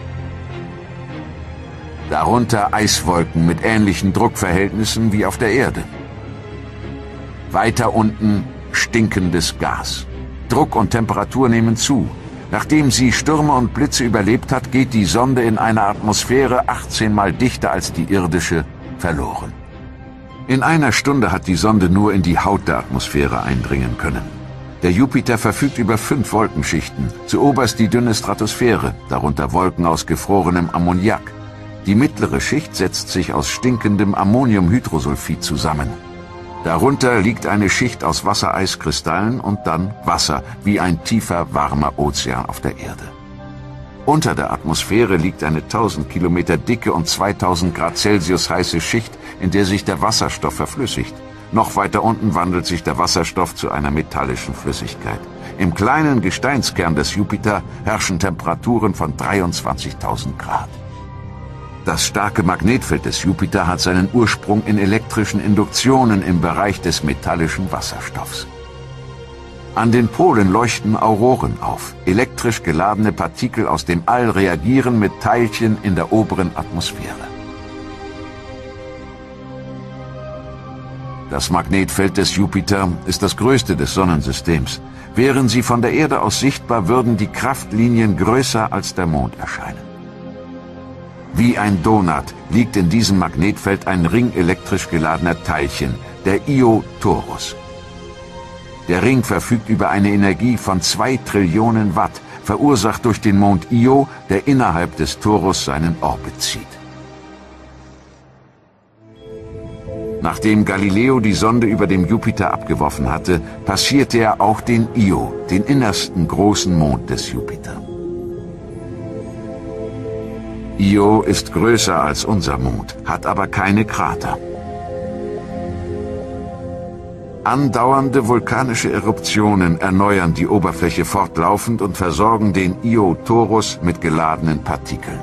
Darunter Eiswolken mit ähnlichen Druckverhältnissen wie auf der Erde. Weiter unten stinkendes Gas. Druck und Temperatur nehmen zu. Nachdem sie Stürme und Blitze überlebt hat, geht die Sonde in einer Atmosphäre achtzehn Mal dichter als die irdische verloren. In einer Stunde hat die Sonde nur in die Haut der Atmosphäre eindringen können. Der Jupiter verfügt über fünf Wolkenschichten, zuoberst die dünne Stratosphäre, darunter Wolken aus gefrorenem Ammoniak. Die mittlere Schicht setzt sich aus stinkendem Ammoniumhydrosulfid zusammen. Darunter liegt eine Schicht aus Wassereiskristallen und dann Wasser, wie ein tiefer, warmer Ozean auf der Erde. Unter der Atmosphäre liegt eine tausend Kilometer dicke und zweitausend Grad Celsius heiße Schicht, in der sich der Wasserstoff verflüssigt. Noch weiter unten wandelt sich der Wasserstoff zu einer metallischen Flüssigkeit. Im kleinen Gesteinskern des Jupiter herrschen Temperaturen von dreiundzwanzigtausend Grad. Das starke Magnetfeld des Jupiter hat seinen Ursprung in elektrischen Induktionen im Bereich des metallischen Wasserstoffs. An den Polen leuchten Auroren auf. Elektrisch geladene Partikel aus dem All reagieren mit Teilchen in der oberen Atmosphäre. Das Magnetfeld des Jupiter ist das größte des Sonnensystems. Wären sie von der Erde aus sichtbar, würden die Kraftlinien größer als der Mond erscheinen. Wie ein Donut liegt in diesem Magnetfeld ein Ring elektrisch geladener Teilchen, der Io Torus. Der Ring verfügt über eine Energie von zwei Trillionen Watt, verursacht durch den Mond Io, der innerhalb des Torus seinen Orbit zieht. Nachdem Galileo die Sonde über dem Jupiter abgeworfen hatte, passierte er auch den Io, den innersten großen Mond des Jupiter. Io ist größer als unser Mond, hat aber keine Krater. Andauernde vulkanische Eruptionen erneuern die Oberfläche fortlaufend und versorgen den Io Torus mit geladenen Partikeln.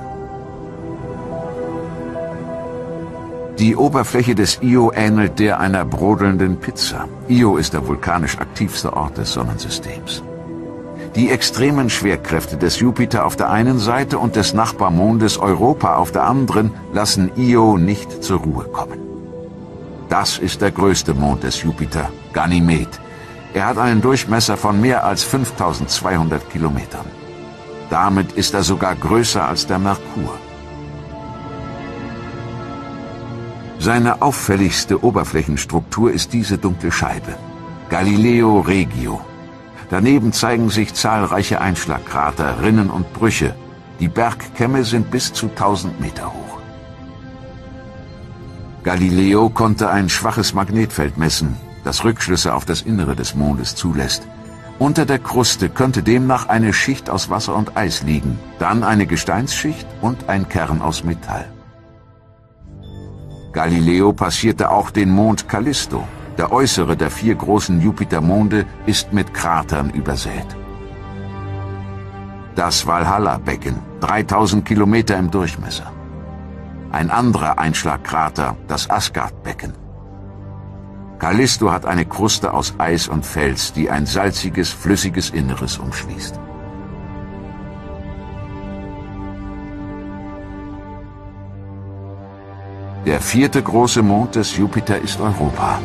Die Oberfläche des Io ähnelt der einer brodelnden Pizza. Io ist der vulkanisch aktivste Ort des Sonnensystems. Die extremen Schwerkräfte des Jupiter auf der einen Seite und des Nachbarmondes Europa auf der anderen lassen Io nicht zur Ruhe kommen. Das ist der größte Mond des Jupiter, Ganymed. Er hat einen Durchmesser von mehr als fünftausendzweihundert Kilometern. Damit ist er sogar größer als der Merkur. Seine auffälligste Oberflächenstruktur ist diese dunkle Scheibe, Galileo Regio. Daneben zeigen sich zahlreiche Einschlagkrater, Rinnen und Brüche. Die Bergkämme sind bis zu tausend Meter hoch. Galileo konnte ein schwaches Magnetfeld messen, das Rückschlüsse auf das Innere des Mondes zulässt. Unter der Kruste könnte demnach eine Schicht aus Wasser und Eis liegen, dann eine Gesteinsschicht und ein Kern aus Metall. Galileo passierte auch den Mond Callisto. Der äußere der vier großen Jupitermonde ist mit Kratern übersät. Das Valhalla-Becken, dreitausend Kilometer im Durchmesser. Ein anderer Einschlagkrater, das Asgard-Becken. Callisto hat eine Kruste aus Eis und Fels, die ein salziges, flüssiges Inneres umschließt. Der vierte große Mond des Jupiter ist Europa.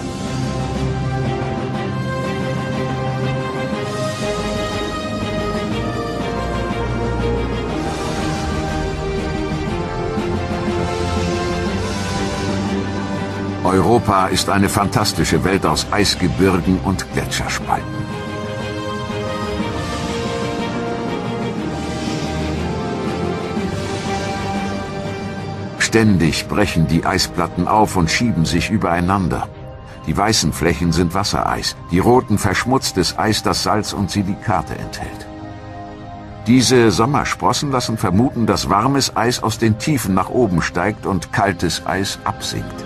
Europa ist eine fantastische Welt aus Eisgebirgen und Gletscherspalten. Ständig brechen die Eisplatten auf und schieben sich übereinander. Die weißen Flächen sind Wassereis, die roten verschmutztes Eis, das Salz und Silikate enthält. Diese Sommersprossen lassen vermuten, dass warmes Eis aus den Tiefen nach oben steigt und kaltes Eis absinkt.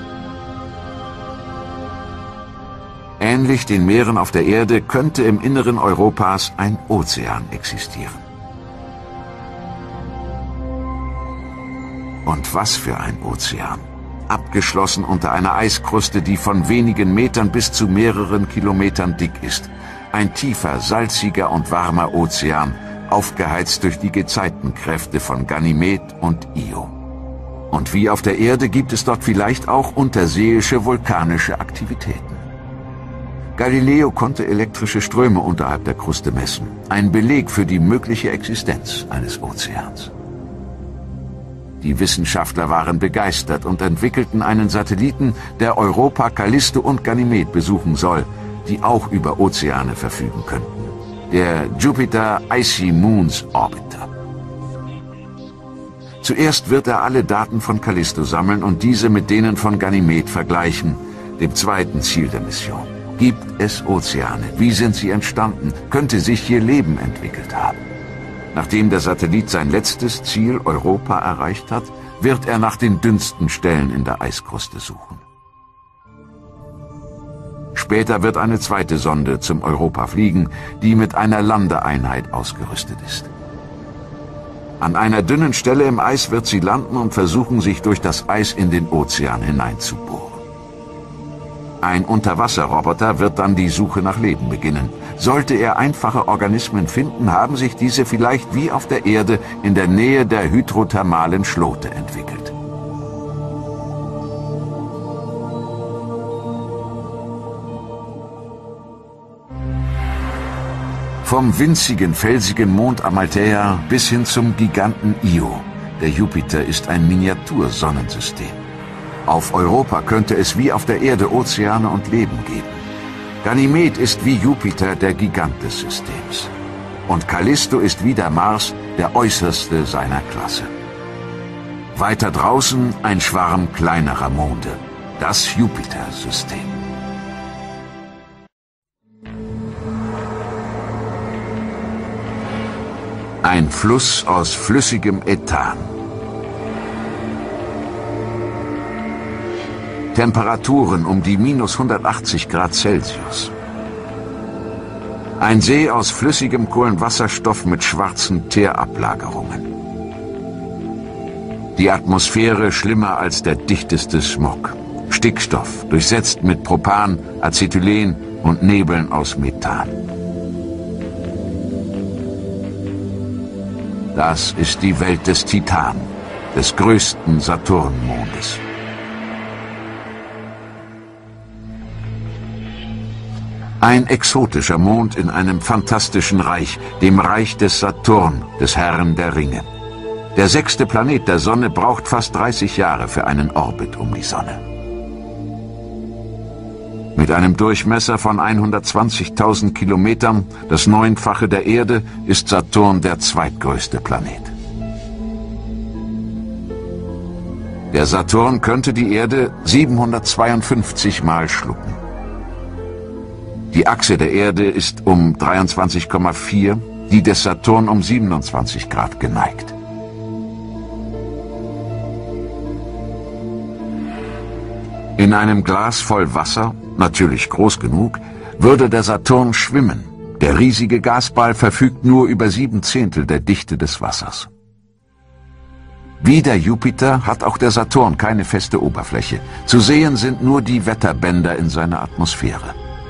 Ähnlich den Meeren auf der Erde könnte im Inneren Europas ein Ozean existieren. Und was für ein Ozean! Abgeschlossen unter einer Eiskruste, die von wenigen Metern bis zu mehreren Kilometern dick ist. Ein tiefer, salziger und warmer Ozean, aufgeheizt durch die Gezeitenkräfte von Ganymed und Io. Und wie auf der Erde gibt es dort vielleicht auch unterseeische vulkanische Aktivitäten. Galileo konnte elektrische Ströme unterhalb der Kruste messen, ein Beleg für die mögliche Existenz eines Ozeans. Die Wissenschaftler waren begeistert und entwickelten einen Satelliten, der Europa, Callisto und Ganymed besuchen soll, die auch über Ozeane verfügen könnten. Der Jupiter Icy Moons Orbiter. Zuerst wird er alle Daten von Callisto sammeln und diese mit denen von Ganymed vergleichen, dem zweiten Ziel der Mission. Gibt es Ozeane? Wie sind sie entstanden? Könnte sich hier Leben entwickelt haben? Nachdem der Satellit sein letztes Ziel, Europa, erreicht hat, wird er nach den dünnsten Stellen in der Eiskruste suchen. Später wird eine zweite Sonde zum Europa fliegen, die mit einer Landeeinheit ausgerüstet ist. An einer dünnen Stelle im Eis wird sie landen und versuchen, sich durch das Eis in den Ozean hineinzubohren. Ein Unterwasserroboter wird dann die Suche nach Leben beginnen. Sollte er einfache Organismen finden, haben sich diese vielleicht wie auf der Erde in der Nähe der hydrothermalen Schlote entwickelt. Vom winzigen felsigen Mond Amalthea bis hin zum Giganten Io. Der Jupiter ist ein Miniatursonnensystem. Auf Europa könnte es wie auf der Erde Ozeane und Leben geben. Ganymed ist wie Jupiter der Gigant des Systems. Und Callisto ist wie der Mars der äußerste seiner Klasse. Weiter draußen ein Schwarm kleinerer Monde, das Jupiter-System. Ein Fluss aus flüssigem Ethan. Temperaturen um die minus hundertachtzig Grad Celsius. Ein See aus flüssigem Kohlenwasserstoff mit schwarzen Teerablagerungen. Die Atmosphäre schlimmer als der dichteste Smog. Stickstoff, durchsetzt mit Propan, Acetylen und Nebeln aus Methan. Das ist die Welt des Titan, des größten Saturnmondes. Ein exotischer Mond in einem fantastischen Reich, dem Reich des Saturn, des Herrn der Ringe. Der sechste Planet der Sonne braucht fast dreißig Jahre für einen Orbit um die Sonne. Mit einem Durchmesser von hundertzwanzigtausend Kilometern, das Neunfache der Erde, ist Saturn der zweitgrößte Planet. Der Saturn könnte die Erde siebenhundertzweiundfünfzig Mal schlucken. Die Achse der Erde ist um dreiundzwanzig Komma vier, die des Saturn um siebenundzwanzig Grad geneigt. In einem Glas voll Wasser, natürlich groß genug, würde der Saturn schwimmen. Der riesige Gasball verfügt nur über sieben Zehntel der Dichte des Wassers. Wie der Jupiter hat auch der Saturn keine feste Oberfläche. Zu sehen sind nur die Wetterbänder in seiner Atmosphäre.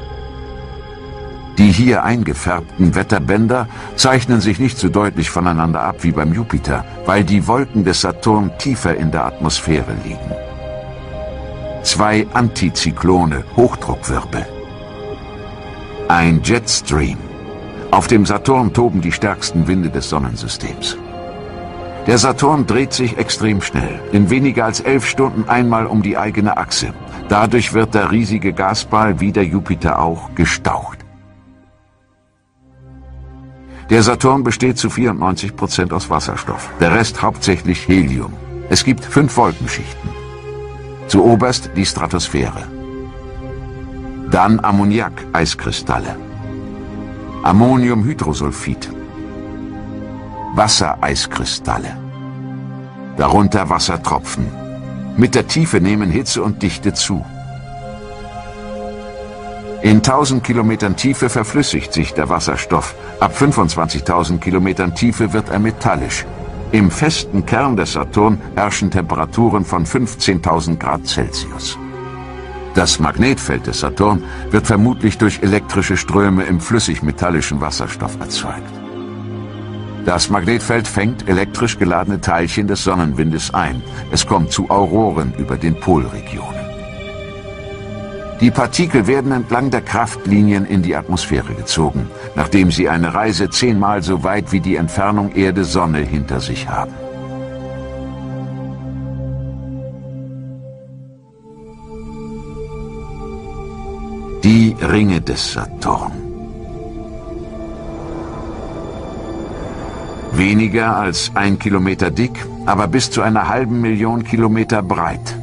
Die hier eingefärbten Wetterbänder zeichnen sich nicht so deutlich voneinander ab wie beim Jupiter, weil die Wolken des Saturn tiefer in der Atmosphäre liegen. Zwei Antizyklone, Hochdruckwirbel. Ein Jetstream. Auf dem Saturn toben die stärksten Winde des Sonnensystems. Der Saturn dreht sich extrem schnell, in weniger als elf Stunden einmal um die eigene Achse. Dadurch wird der riesige Gasball, wie der Jupiter auch, gestaucht. Der Saturn besteht zu vierundneunzig Prozent aus Wasserstoff, der Rest hauptsächlich Helium. Es gibt fünf Wolkenschichten. Zuoberst die Stratosphäre. Dann Ammoniak-Eiskristalle. Ammoniumhydrosulfid. Wassereiskristalle. Darunter Wassertropfen. Mit der Tiefe nehmen Hitze und Dichte zu. In tausend Kilometern Tiefe verflüssigt sich der Wasserstoff. Ab fünfundzwanzigtausend Kilometern Tiefe wird er metallisch. Im festen Kern des Saturn herrschen Temperaturen von fünfzehntausend Grad Celsius. Das Magnetfeld des Saturn wird vermutlich durch elektrische Ströme im flüssig-metallischen Wasserstoff erzeugt. Das Magnetfeld fängt elektrisch geladene Teilchen des Sonnenwindes ein. Es kommt zu Auroren über den Polregionen. Die Partikel werden entlang der Kraftlinien in die Atmosphäre gezogen, nachdem sie eine Reise zehnmal so weit wie die Entfernung Erde-Sonne hinter sich haben. Die Ringe des Saturn. Weniger als ein Kilometer dick, aber bis zu einer halben Million Kilometer breit.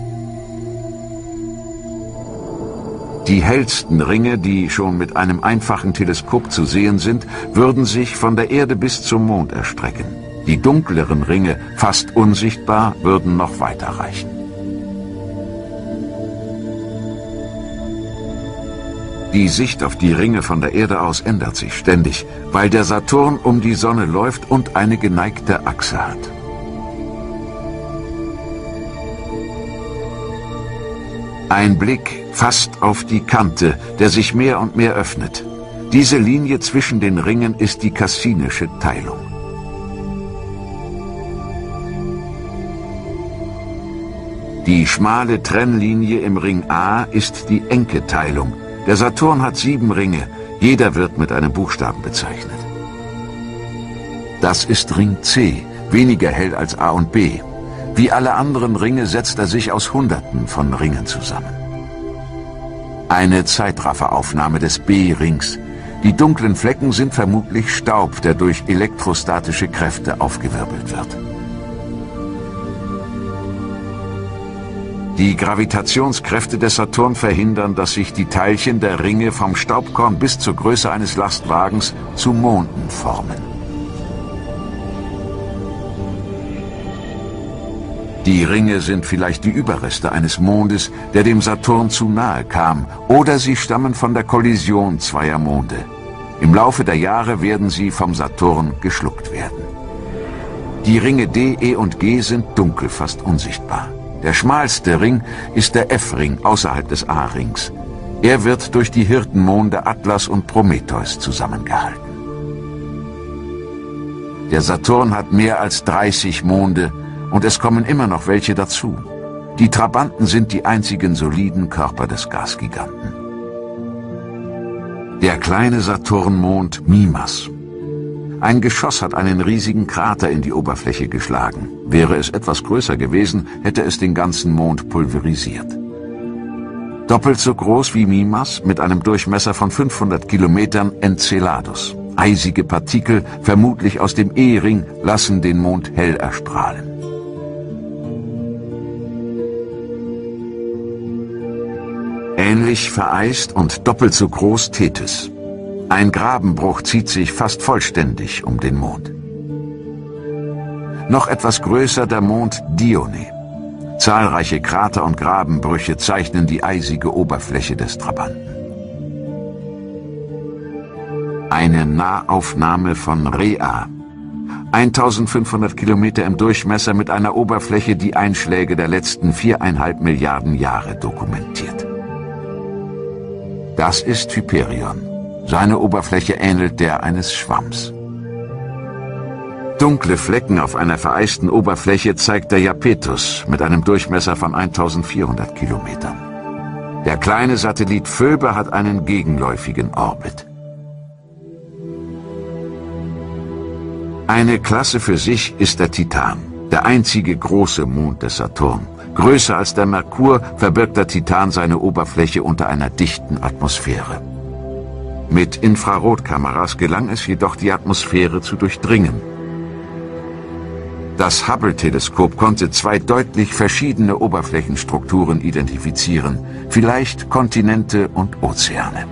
Die hellsten Ringe, die schon mit einem einfachen Teleskop zu sehen sind, würden sich von der Erde bis zum Mond erstrecken. Die dunkleren Ringe, fast unsichtbar, würden noch weiter reichen. Die Sicht auf die Ringe von der Erde aus ändert sich ständig, weil der Saturn um die Sonne läuft und eine geneigte Achse hat. Ein Blick fast auf die Kante, der sich mehr und mehr öffnet. Diese Linie zwischen den Ringen ist die Cassinische Teilung. Die schmale Trennlinie im Ring A ist die Encke-Teilung. Der Saturn hat sieben Ringe, jeder wird mit einem Buchstaben bezeichnet. Das ist Ring C, weniger hell als A und B. Wie alle anderen Ringe setzt er sich aus Hunderten von Ringen zusammen. Eine Zeitrafferaufnahme des B-Rings. Die dunklen Flecken sind vermutlich Staub, der durch elektrostatische Kräfte aufgewirbelt wird. Die Gravitationskräfte des Saturn verhindern, dass sich die Teilchen der Ringe vom Staubkorn bis zur Größe eines Lastwagens zu Monden formen. Die Ringe sind vielleicht die Überreste eines Mondes, der dem Saturn zu nahe kam, oder sie stammen von der Kollision zweier Monde. Im Laufe der Jahre werden sie vom Saturn geschluckt werden. Die Ringe D, E und G sind dunkel, fast unsichtbar. Der schmalste Ring ist der F-Ring außerhalb des A-Rings. Er wird durch die Hirtenmonde Atlas und Prometheus zusammengehalten. Der Saturn hat mehr als dreißig Monde, und es kommen immer noch welche dazu. Die Trabanten sind die einzigen soliden Körper des Gasgiganten. Der kleine Saturnmond Mimas. Ein Geschoss hat einen riesigen Krater in die Oberfläche geschlagen. Wäre es etwas größer gewesen, hätte es den ganzen Mond pulverisiert. Doppelt so groß wie Mimas, mit einem Durchmesser von fünfhundert Kilometern, Enceladus. Eisige Partikel, vermutlich aus dem E-Ring, lassen den Mond hell erstrahlen. Ähnlich vereist und doppelt so groß Tethys. Ein Grabenbruch zieht sich fast vollständig um den Mond. Noch etwas größer der Mond Dione. Zahlreiche Krater und Grabenbrüche zeichnen die eisige Oberfläche des Trabanten. Eine Nahaufnahme von Rhea. eintausendfünfhundert Kilometer im Durchmesser mit einer Oberfläche, die Einschläge der letzten viereinhalb Milliarden Jahre dokumentiert. Das ist Hyperion. Seine Oberfläche ähnelt der eines Schwamms. Dunkle Flecken auf einer vereisten Oberfläche zeigt der Iapetus mit einem Durchmesser von eintausendvierhundert Kilometern. Der kleine Satellit Phoebe hat einen gegenläufigen Orbit. Eine Klasse für sich ist der Titan, der einzige große Mond des Saturn. Größer als der Merkur verbirgt der Titan seine Oberfläche unter einer dichten Atmosphäre. Mit Infrarotkameras gelang es jedoch, die Atmosphäre zu durchdringen. Das Hubble-Teleskop konnte zwei deutlich verschiedene Oberflächenstrukturen identifizieren, vielleicht Kontinente und Ozeane.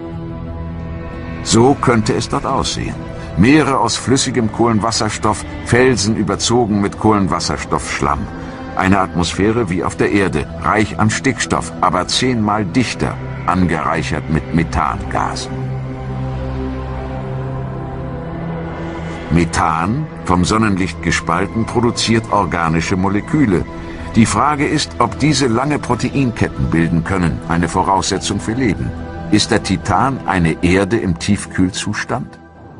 So könnte es dort aussehen. Meere aus flüssigem Kohlenwasserstoff, Felsen überzogen mit Kohlenwasserstoffschlamm. Eine Atmosphäre wie auf der Erde, reich an Stickstoff, aber zehnmal dichter, angereichert mit Methangas. Methan, vom Sonnenlicht gespalten, produziert organische Moleküle. Die Frage ist, ob diese lange Proteinketten bilden können, eine Voraussetzung für Leben. Ist der Titan eine Erde im Tiefkühlzustand?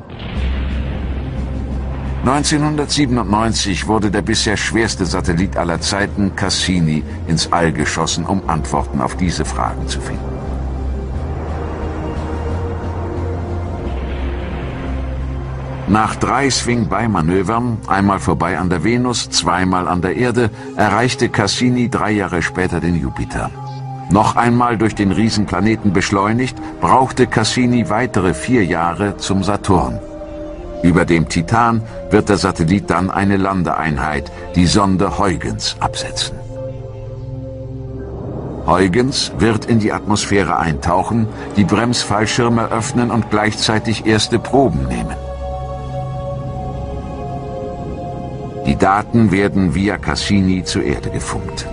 neunzehnhundertsiebenundneunzig wurde der bisher schwerste Satellit aller Zeiten, Cassini, ins All geschossen, um Antworten auf diese Fragen zu finden. Nach drei Swing-By-Manövern, einmal vorbei an der Venus, zweimal an der Erde, erreichte Cassini drei Jahre später den Jupiter. Noch einmal durch den Riesenplaneten beschleunigt, brauchte Cassini weitere vier Jahre zum Saturn. Über dem Titan wird der Satellit dann eine Landeeinheit, die Sonde Huygens, absetzen. Huygens wird in die Atmosphäre eintauchen, die Bremsfallschirme öffnen und gleichzeitig erste Proben nehmen. Die Daten werden via Cassini zur Erde gefunkt.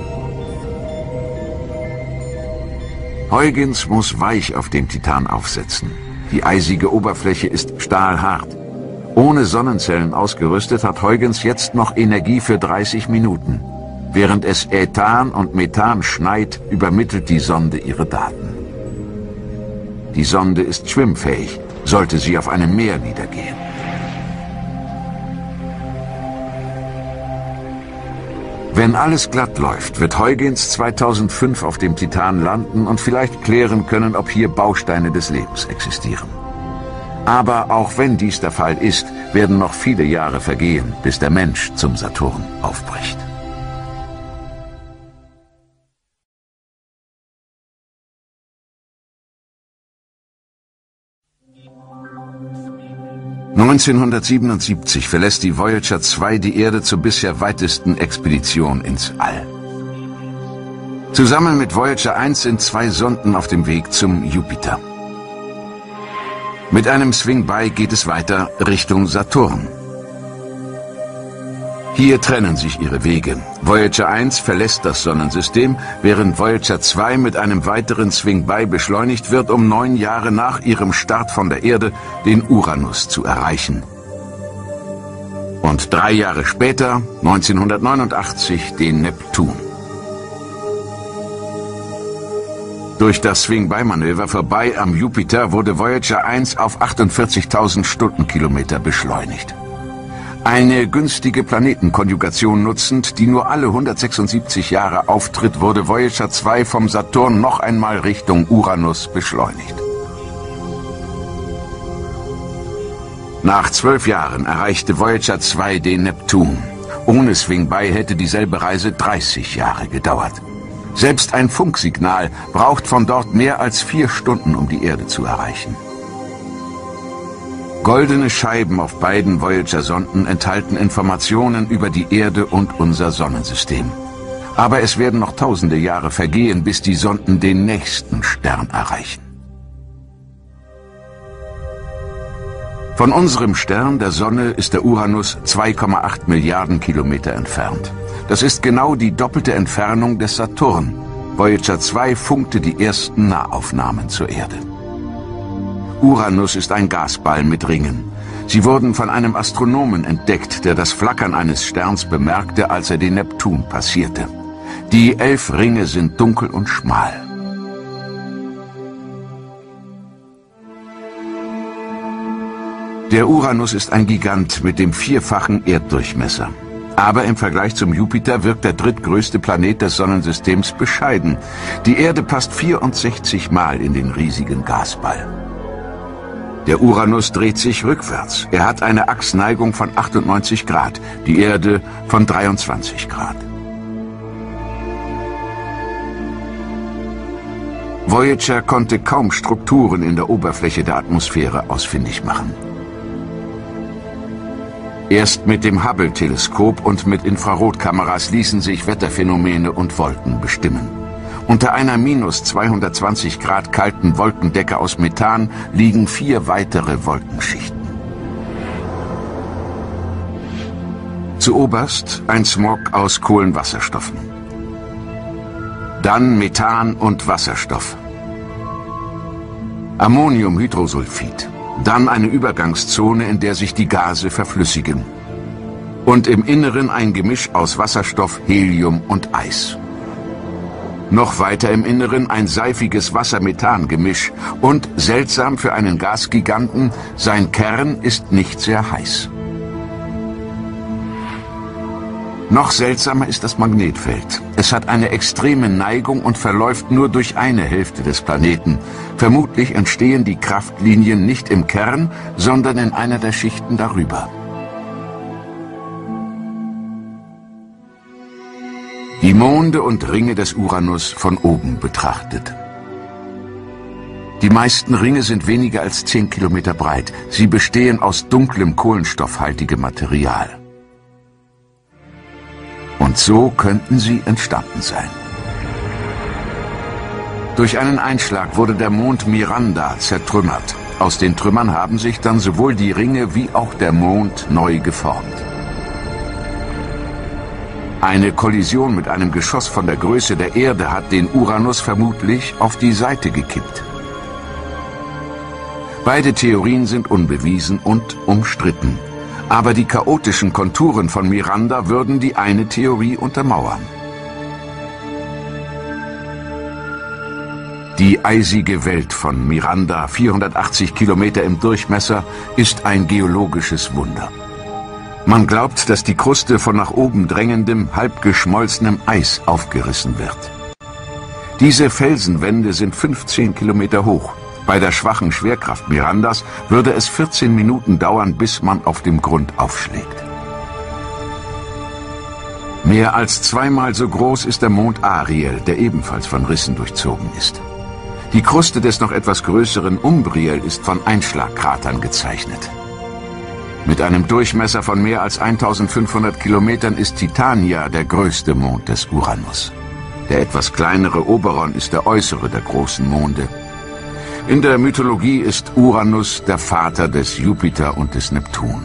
Huygens muss weich auf dem Titan aufsetzen. Die eisige Oberfläche ist stahlhart. Ohne Sonnenzellen ausgerüstet hat Huygens jetzt noch Energie für dreißig Minuten. Während es Ethan und Methan schneit, übermittelt die Sonde ihre Daten. Die Sonde ist schwimmfähig, sollte sie auf einem Meer niedergehen. Wenn alles glatt läuft, wird Huygens zweitausendfünf auf dem Titan landen und vielleicht klären können, ob hier Bausteine des Lebens existieren. Aber auch wenn dies der Fall ist, werden noch viele Jahre vergehen, bis der Mensch zum Saturn aufbricht. neunzehnhundertsiebenundsiebzig verlässt die Voyager zwei die Erde zur bisher weitesten Expedition ins All. Zusammen mit Voyager eins sind zwei Sonden auf dem Weg zum Jupiter. Mit einem Swing-By geht es weiter Richtung Saturn. Hier trennen sich ihre Wege. Voyager eins verlässt das Sonnensystem, während Voyager zwei mit einem weiteren Swing-By beschleunigt wird, um neun Jahre nach ihrem Start von der Erde den Uranus zu erreichen. Und drei Jahre später, neunzehnhundertneunundachtzig, den Neptun. Durch das Swing-By-Manöver vorbei am Jupiter wurde Voyager eins auf achtundvierzigtausend Stundenkilometer beschleunigt. Eine günstige Planetenkonjugation nutzend, die nur alle hundertsechsundsiebzig Jahre auftritt, wurde Voyager zwei vom Saturn noch einmal Richtung Uranus beschleunigt. Nach zwölf Jahren erreichte Voyager zwei den Neptun. Ohne Swing-By hätte dieselbe Reise dreißig Jahre gedauert. Selbst ein Funksignal braucht von dort mehr als vier Stunden, um die Erde zu erreichen. Goldene Scheiben auf beiden Voyager-Sonden enthalten Informationen über die Erde und unser Sonnensystem. Aber es werden noch tausende Jahre vergehen, bis die Sonden den nächsten Stern erreichen. Von unserem Stern, der Sonne, ist der Uranus zwei Komma acht Milliarden Kilometer entfernt. Das ist genau die doppelte Entfernung des Saturn. Voyager zwei funkte die ersten Nahaufnahmen zur Erde. Uranus ist ein Gasball mit Ringen. Sie wurden von einem Astronomen entdeckt, der das Flackern eines Sterns bemerkte, als er den Neptun passierte. Die elf Ringe sind dunkel und schmal. Der Uranus ist ein Gigant mit dem vierfachen Erddurchmesser. Aber im Vergleich zum Jupiter wirkt der drittgrößte Planet des Sonnensystems bescheiden. Die Erde passt vierundsechzig Mal in den riesigen Gasball. Der Uranus dreht sich rückwärts. Er hat eine Achsneigung von achtundneunzig Grad, die Erde von dreiundzwanzig Grad. Voyager konnte kaum Strukturen in der Oberfläche der Atmosphäre ausfindig machen. Erst mit dem Hubble-Teleskop und mit Infrarotkameras ließen sich Wetterphänomene und Wolken bestimmen. Unter einer minus zweihundertzwanzig Grad kalten Wolkendecke aus Methan liegen vier weitere Wolkenschichten. Zuoberst ein Smog aus Kohlenwasserstoffen. Dann Methan und Wasserstoff. Ammoniumhydrosulfid. Dann eine Übergangszone, in der sich die Gase verflüssigen. Und im Inneren ein Gemisch aus Wasserstoff, Helium und Eis. Noch weiter im Inneren ein seifiges Wasser-Methan-Gemisch und, seltsam für einen Gasgiganten, sein Kern ist nicht sehr heiß. Noch seltsamer ist das Magnetfeld. Es hat eine extreme Neigung und verläuft nur durch eine Hälfte des Planeten. Vermutlich entstehen die Kraftlinien nicht im Kern, sondern in einer der Schichten darüber. Die Monde und Ringe des Uranus von oben betrachtet. Die meisten Ringe sind weniger als zehn Kilometer breit. Sie bestehen aus dunklem kohlenstoffhaltigem Material. Und so könnten sie entstanden sein. Durch einen Einschlag wurde der Mond Miranda zertrümmert. Aus den Trümmern haben sich dann sowohl die Ringe wie auch der Mond neu geformt. Eine Kollision mit einem Geschoss von der Größe der Erde hat den Uranus vermutlich auf die Seite gekippt. Beide Theorien sind unbewiesen und umstritten. Aber die chaotischen Konturen von Miranda würden die eine Theorie untermauern. Die eisige Welt von Miranda, vierhundertachtzig Kilometer im Durchmesser, ist ein geologisches Wunder. Man glaubt, dass die Kruste von nach oben drängendem, halb geschmolzenem Eis aufgerissen wird. Diese Felsenwände sind fünfzehn Kilometer hoch. Bei der schwachen Schwerkraft Mirandas würde es vierzehn Minuten dauern, bis man auf dem Grund aufschlägt. Mehr als zweimal so groß ist der Mond Ariel, der ebenfalls von Rissen durchzogen ist. Die Kruste des noch etwas größeren Umbriel ist von Einschlagkratern gezeichnet. Mit einem Durchmesser von mehr als eintausendfünfhundert Kilometern ist Titania der größte Mond des Uranus. Der etwas kleinere Oberon ist der äußere der großen Monde. In der Mythologie ist Uranus der Vater des Jupiter und des Neptun.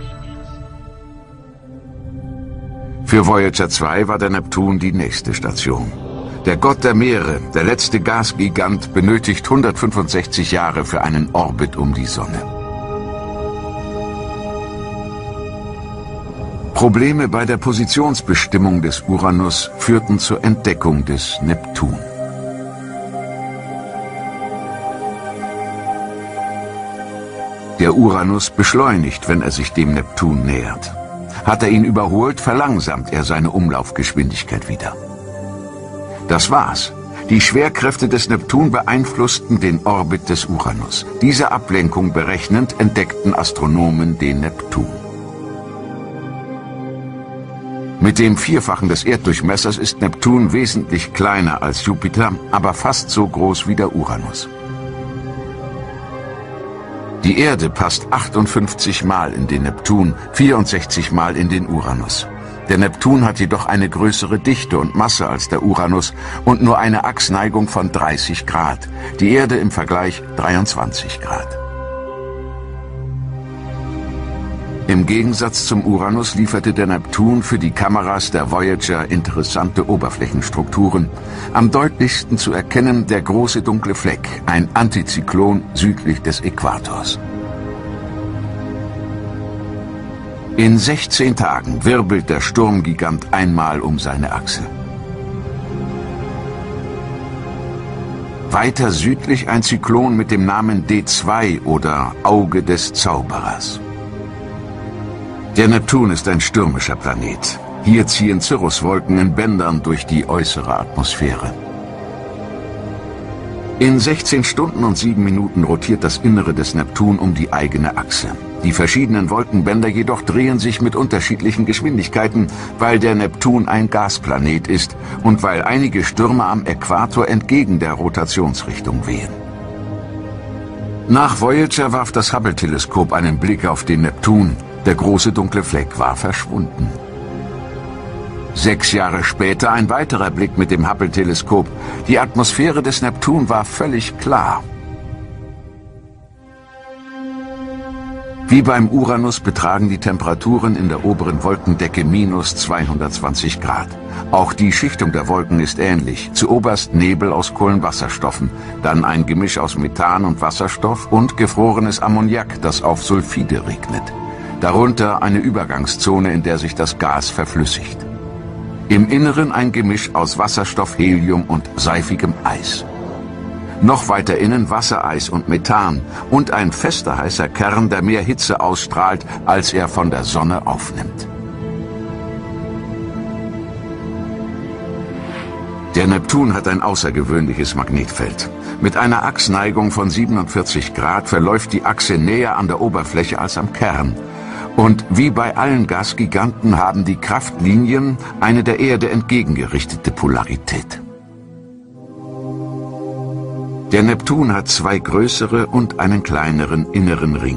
Für Voyager zwei war der Neptun die nächste Station. Der Gott der Meere, der letzte Gasgigant, benötigt hundertfünfundsechzig Jahre für einen Orbit um die Sonne. Probleme bei der Positionsbestimmung des Uranus führten zur Entdeckung des Neptun. Der Uranus beschleunigt, wenn er sich dem Neptun nähert. Hat er ihn überholt, verlangsamt er seine Umlaufgeschwindigkeit wieder. Das war's. Die Schwerkräfte des Neptun beeinflussten den Orbit des Uranus. Diese Ablenkung berechnend, entdeckten Astronomen den Neptun. Mit dem Vierfachen des Erddurchmessers ist Neptun wesentlich kleiner als Jupiter, aber fast so groß wie der Uranus. Die Erde passt achtundfünfzig Mal in den Neptun, vierundsechzig Mal in den Uranus. Der Neptun hat jedoch eine größere Dichte und Masse als der Uranus und nur eine Achsneigung von dreißig Grad. Die Erde im Vergleich dreiundzwanzig Grad. Im Gegensatz zum Uranus lieferte der Neptun für die Kameras der Voyager interessante Oberflächenstrukturen. Am deutlichsten zu erkennen der große dunkle Fleck, ein Antizyklon südlich des Äquators. In sechzehn Tagen wirbelt der Sturmgigant einmal um seine Achse. Weiter südlich ein Zyklon mit dem Namen D zwei oder Auge des Zauberers. Der Neptun ist ein stürmischer Planet. Hier ziehen Cirruswolken in Bändern durch die äußere Atmosphäre. In sechzehn Stunden und sieben Minuten rotiert das Innere des Neptun um die eigene Achse. Die verschiedenen Wolkenbänder jedoch drehen sich mit unterschiedlichen Geschwindigkeiten, weil der Neptun ein Gasplanet ist und weil einige Stürme am Äquator entgegen der Rotationsrichtung wehen. Nach Voyager warf das Hubble-Teleskop einen Blick auf den Neptun. Der große dunkle Fleck war verschwunden. Sechs Jahre später ein weiterer Blick mit dem Hubble-Teleskop. Die Atmosphäre des Neptun war völlig klar. Wie beim Uranus betragen die Temperaturen in der oberen Wolkendecke minus zweihundertzwanzig Grad. Auch die Schichtung der Wolken ist ähnlich. Zuoberst Nebel aus Kohlenwasserstoffen, dann ein Gemisch aus Methan und Wasserstoff und gefrorenes Ammoniak, das auf Sulfide regnet. Darunter eine Übergangszone, in der sich das Gas verflüssigt. Im Inneren ein Gemisch aus Wasserstoff, Helium und seifigem Eis. Noch weiter innen Wassereis und Methan und ein fester heißer Kern, der mehr Hitze ausstrahlt, als er von der Sonne aufnimmt. Der Neptun hat ein außergewöhnliches Magnetfeld. Mit einer Achsneigung von siebenundvierzig Grad verläuft die Achse näher an der Oberfläche als am Kern. Und wie bei allen Gasgiganten haben die Kraftlinien eine der Erde entgegengerichtete Polarität. Der Neptun hat zwei größere und einen kleineren inneren Ring.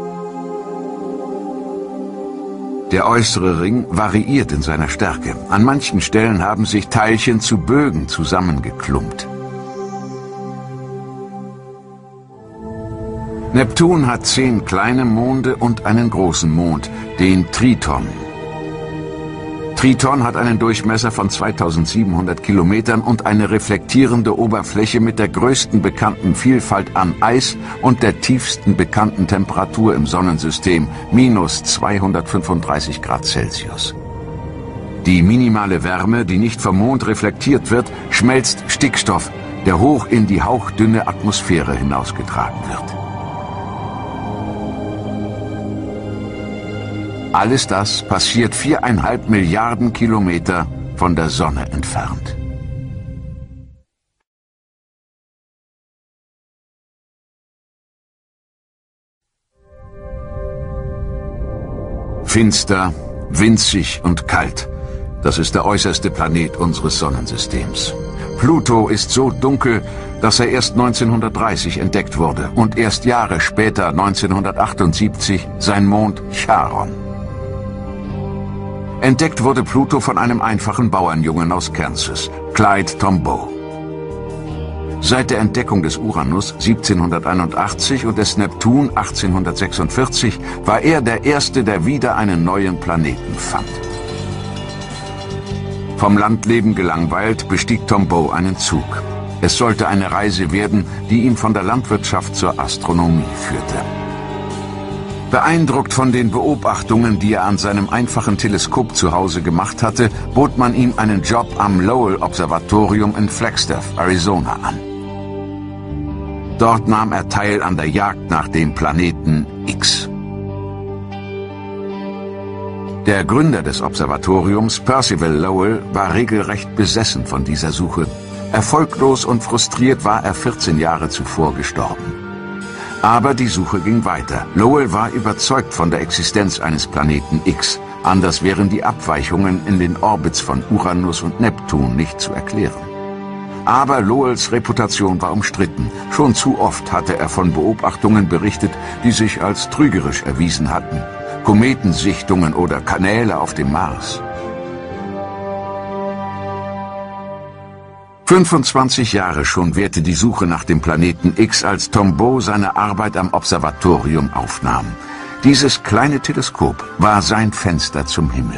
Der äußere Ring variiert in seiner Stärke. An manchen Stellen haben sich Teilchen zu Bögen zusammengeklumpt. Neptun hat zehn kleine Monde und einen großen Mond, den Triton. Triton hat einen Durchmesser von zweitausendsiebenhundert Kilometern und eine reflektierende Oberfläche mit der größten bekannten Vielfalt an Eis und der tiefsten bekannten Temperatur im Sonnensystem, minus zweihundertfünfunddreißig Grad Celsius. Die minimale Wärme, die nicht vom Mond reflektiert wird, schmelzt Stickstoff, der hoch in die hauchdünne Atmosphäre hinausgetragen wird. Alles das passiert viereinhalb Milliarden Kilometer von der Sonne entfernt. Finster, winzig und kalt. Das ist der äußerste Planet unseres Sonnensystems. Pluto ist so dunkel, dass er erst neunzehnhundertdreißig entdeckt wurde und erst Jahre später, neunzehnhundertachtundsiebzig, sein Mond Charon. Entdeckt wurde Pluto von einem einfachen Bauernjungen aus Kansas, Clyde Tombaugh. Seit der Entdeckung des Uranus siebzehnhunderteinundachtzig und des Neptun achtzehnhundertsechsundvierzig war er der Erste, der wieder einen neuen Planeten fand. Vom Landleben gelangweilt bestieg Tombaugh einen Zug. Es sollte eine Reise werden, die ihn von der Landwirtschaft zur Astronomie führte. Beeindruckt von den Beobachtungen, die er an seinem einfachen Teleskop zu Hause gemacht hatte, bot man ihm einen Job am Lowell-Observatorium in Flagstaff, Arizona an. Dort nahm er teil an der Jagd nach dem Planeten X. Der Gründer des Observatoriums, Percival Lowell, war regelrecht besessen von dieser Suche. Erfolglos und frustriert war er vierzehn Jahre zuvor gestorben. Aber die Suche ging weiter. Lowell war überzeugt von der Existenz eines Planeten X. Anders wären die Abweichungen in den Orbits von Uranus und Neptun nicht zu erklären. Aber Lowells Reputation war umstritten. Schon zu oft hatte er von Beobachtungen berichtet, die sich als trügerisch erwiesen hatten. Kometensichtungen oder Kanäle auf dem Mars. fünfundzwanzig Jahre schon währte die Suche nach dem Planeten X, als Tombaugh seine Arbeit am Observatorium aufnahm. Dieses kleine Teleskop war sein Fenster zum Himmel.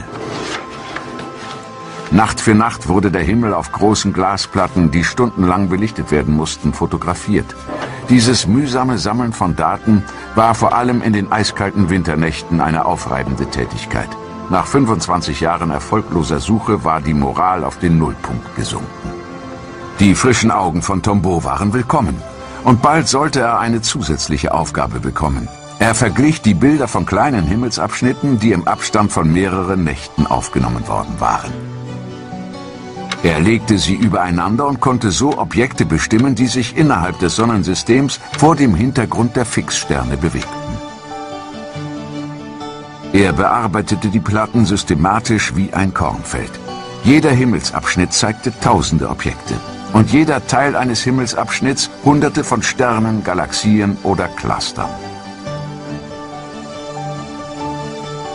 Nacht für Nacht wurde der Himmel auf großen Glasplatten, die stundenlang belichtet werden mussten, fotografiert. Dieses mühsame Sammeln von Daten war vor allem in den eiskalten Winternächten eine aufreibende Tätigkeit. Nach fünfundzwanzig Jahren erfolgloser Suche war die Moral auf den Nullpunkt gesunken. Die frischen Augen von Tombaugh waren willkommen. Und bald sollte er eine zusätzliche Aufgabe bekommen. Er verglich die Bilder von kleinen Himmelsabschnitten, die im Abstand von mehreren Nächten aufgenommen worden waren. Er legte sie übereinander und konnte so Objekte bestimmen, die sich innerhalb des Sonnensystems vor dem Hintergrund der Fixsterne bewegten. Er bearbeitete die Platten systematisch wie ein Kornfeld. Jeder Himmelsabschnitt zeigte tausende Objekte. Und jeder Teil eines Himmelsabschnitts hunderte von Sternen, Galaxien oder Clustern.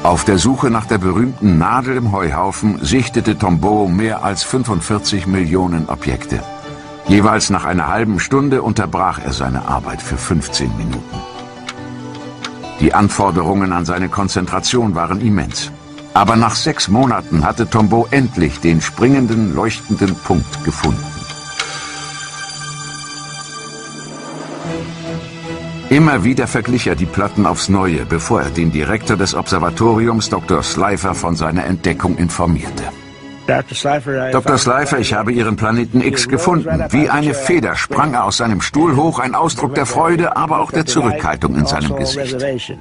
Auf der Suche nach der berühmten Nadel im Heuhaufen sichtete Tombaugh mehr als fünfundvierzig Millionen Objekte. Jeweils nach einer halben Stunde unterbrach er seine Arbeit für fünfzehn Minuten. Die Anforderungen an seine Konzentration waren immens. Aber nach sechs Monaten hatte Tombaugh endlich den springenden, leuchtenden Punkt gefunden. Immer wieder verglich er die Platten aufs Neue, bevor er den Direktor des Observatoriums, Doktor Slipher, von seiner Entdeckung informierte. Doktor Slipher, ich habe Ihren Planeten X gefunden. Wie eine Feder sprang er aus seinem Stuhl hoch, ein Ausdruck der Freude, aber auch der Zurückhaltung in seinem Gesicht.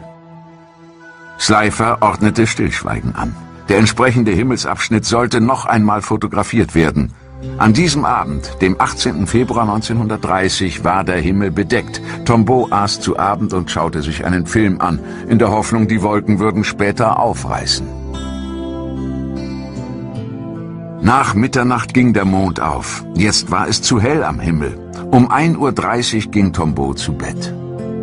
Slipher ordnete Stillschweigen an. Der entsprechende Himmelsabschnitt sollte noch einmal fotografiert werden. An diesem Abend, dem achtzehnten Februar neunzehnhundertdreißig, war der Himmel bedeckt. Tombaugh aß zu Abend und schaute sich einen Film an, in der Hoffnung, die Wolken würden später aufreißen. Nach Mitternacht ging der Mond auf. Jetzt war es zu hell am Himmel. Um ein Uhr dreißig ging Tombaugh zu Bett.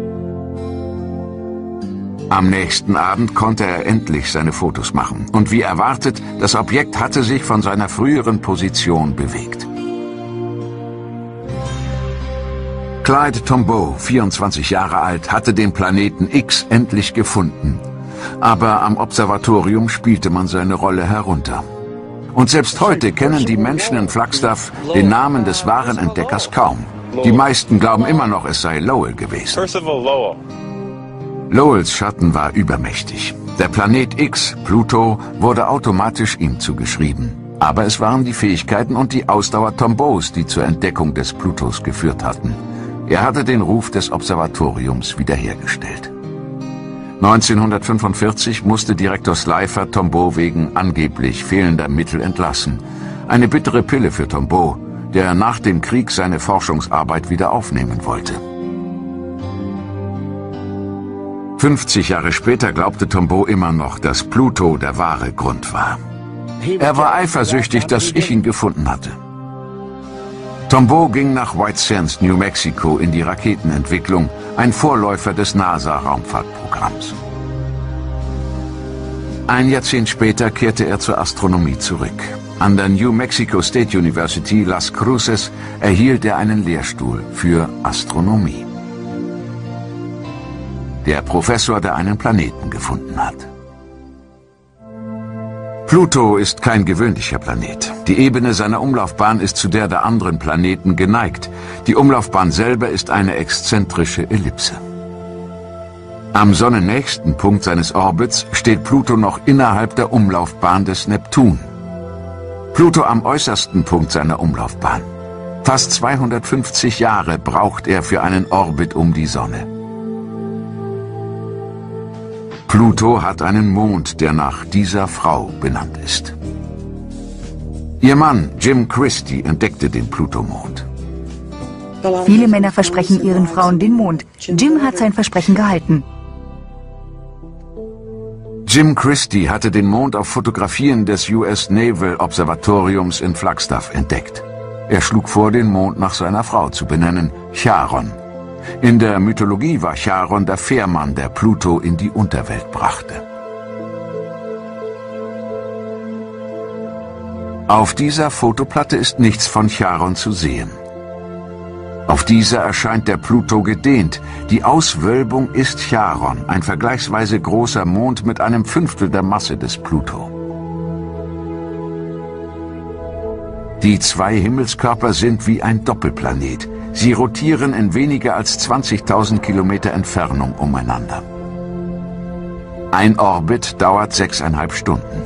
Am nächsten Abend konnte er endlich seine Fotos machen. Und wie erwartet, das Objekt hatte sich von seiner früheren Position bewegt. Clyde Tombaugh, vierundzwanzig Jahre alt, hatte den Planeten X endlich gefunden. Aber am Observatorium spielte man seine Rolle herunter. Und selbst heute kennen die Menschen in Flagstaff den Namen des wahren Entdeckers kaum. Die meisten glauben immer noch, es sei Lowell gewesen. Lowells Schatten war übermächtig. Der Planet X, Pluto, wurde automatisch ihm zugeschrieben. Aber es waren die Fähigkeiten und die Ausdauer Tombaughs, die zur Entdeckung des Plutos geführt hatten. Er hatte den Ruf des Observatoriums wiederhergestellt. neunzehnhundertfünfundvierzig musste Direktor Slipher Tombaugh wegen angeblich fehlender Mittel entlassen. Eine bittere Pille für Tombaugh, der nach dem Krieg seine Forschungsarbeit wieder aufnehmen wollte. fünfzig Jahre später glaubte Tombaugh immer noch, dass Pluto der wahre Grund war. Er war eifersüchtig, dass ich ihn gefunden hatte. Tombaugh ging nach White Sands, New Mexico, in die Raketenentwicklung, ein Vorläufer des NASA-Raumfahrtprogramms. Ein Jahrzehnt später kehrte er zur Astronomie zurück. An der New Mexico State University Las Cruces erhielt er einen Lehrstuhl für Astronomie. Der Professor, der einen Planeten gefunden hat. Pluto ist kein gewöhnlicher Planet. Die Ebene seiner Umlaufbahn ist zu der der anderen Planeten geneigt. Die Umlaufbahn selber ist eine exzentrische Ellipse. Am sonnennächsten Punkt seines Orbits steht Pluto noch innerhalb der Umlaufbahn des Neptun. Pluto am äußersten Punkt seiner Umlaufbahn. Fast zweihundertfünfzig Jahre braucht er für einen Orbit um die Sonne. Pluto hat einen Mond, der nach dieser Frau benannt ist. Ihr Mann, Jim Christie, entdeckte den Plutomond. Viele Männer versprechen ihren Frauen den Mond. Jim hat sein Versprechen gehalten. Jim Christie hatte den Mond auf Fotografien des U S Naval Observatoriums in Flagstaff entdeckt. Er schlug vor, den Mond nach seiner Frau zu benennen, Charon. In der Mythologie war Charon der Fährmann, der Pluto in die Unterwelt brachte. Auf dieser Fotoplatte ist nichts von Charon zu sehen. Auf dieser erscheint der Pluto gedehnt. Die Auswölbung ist Charon, ein vergleichsweise großer Mond mit einem Fünftel der Masse des Pluto. Die zwei Himmelskörper sind wie ein Doppelplanet. Sie rotieren in weniger als zwanzigtausend Kilometer Entfernung umeinander. Ein Orbit dauert sechseinhalb Stunden.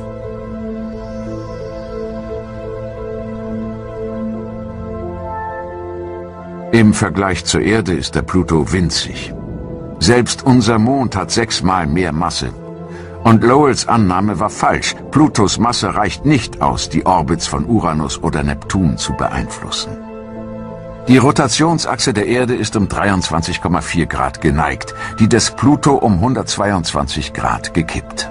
Im Vergleich zur Erde ist der Pluto winzig. Selbst unser Mond hat sechsmal mehr Masse. Und Lowells Annahme war falsch. Plutos Masse reicht nicht aus, die Orbits von Uranus oder Neptun zu beeinflussen. Die Rotationsachse der Erde ist um dreiundzwanzig Komma vier Grad geneigt, die des Pluto um hundertzweiundzwanzig Grad gekippt.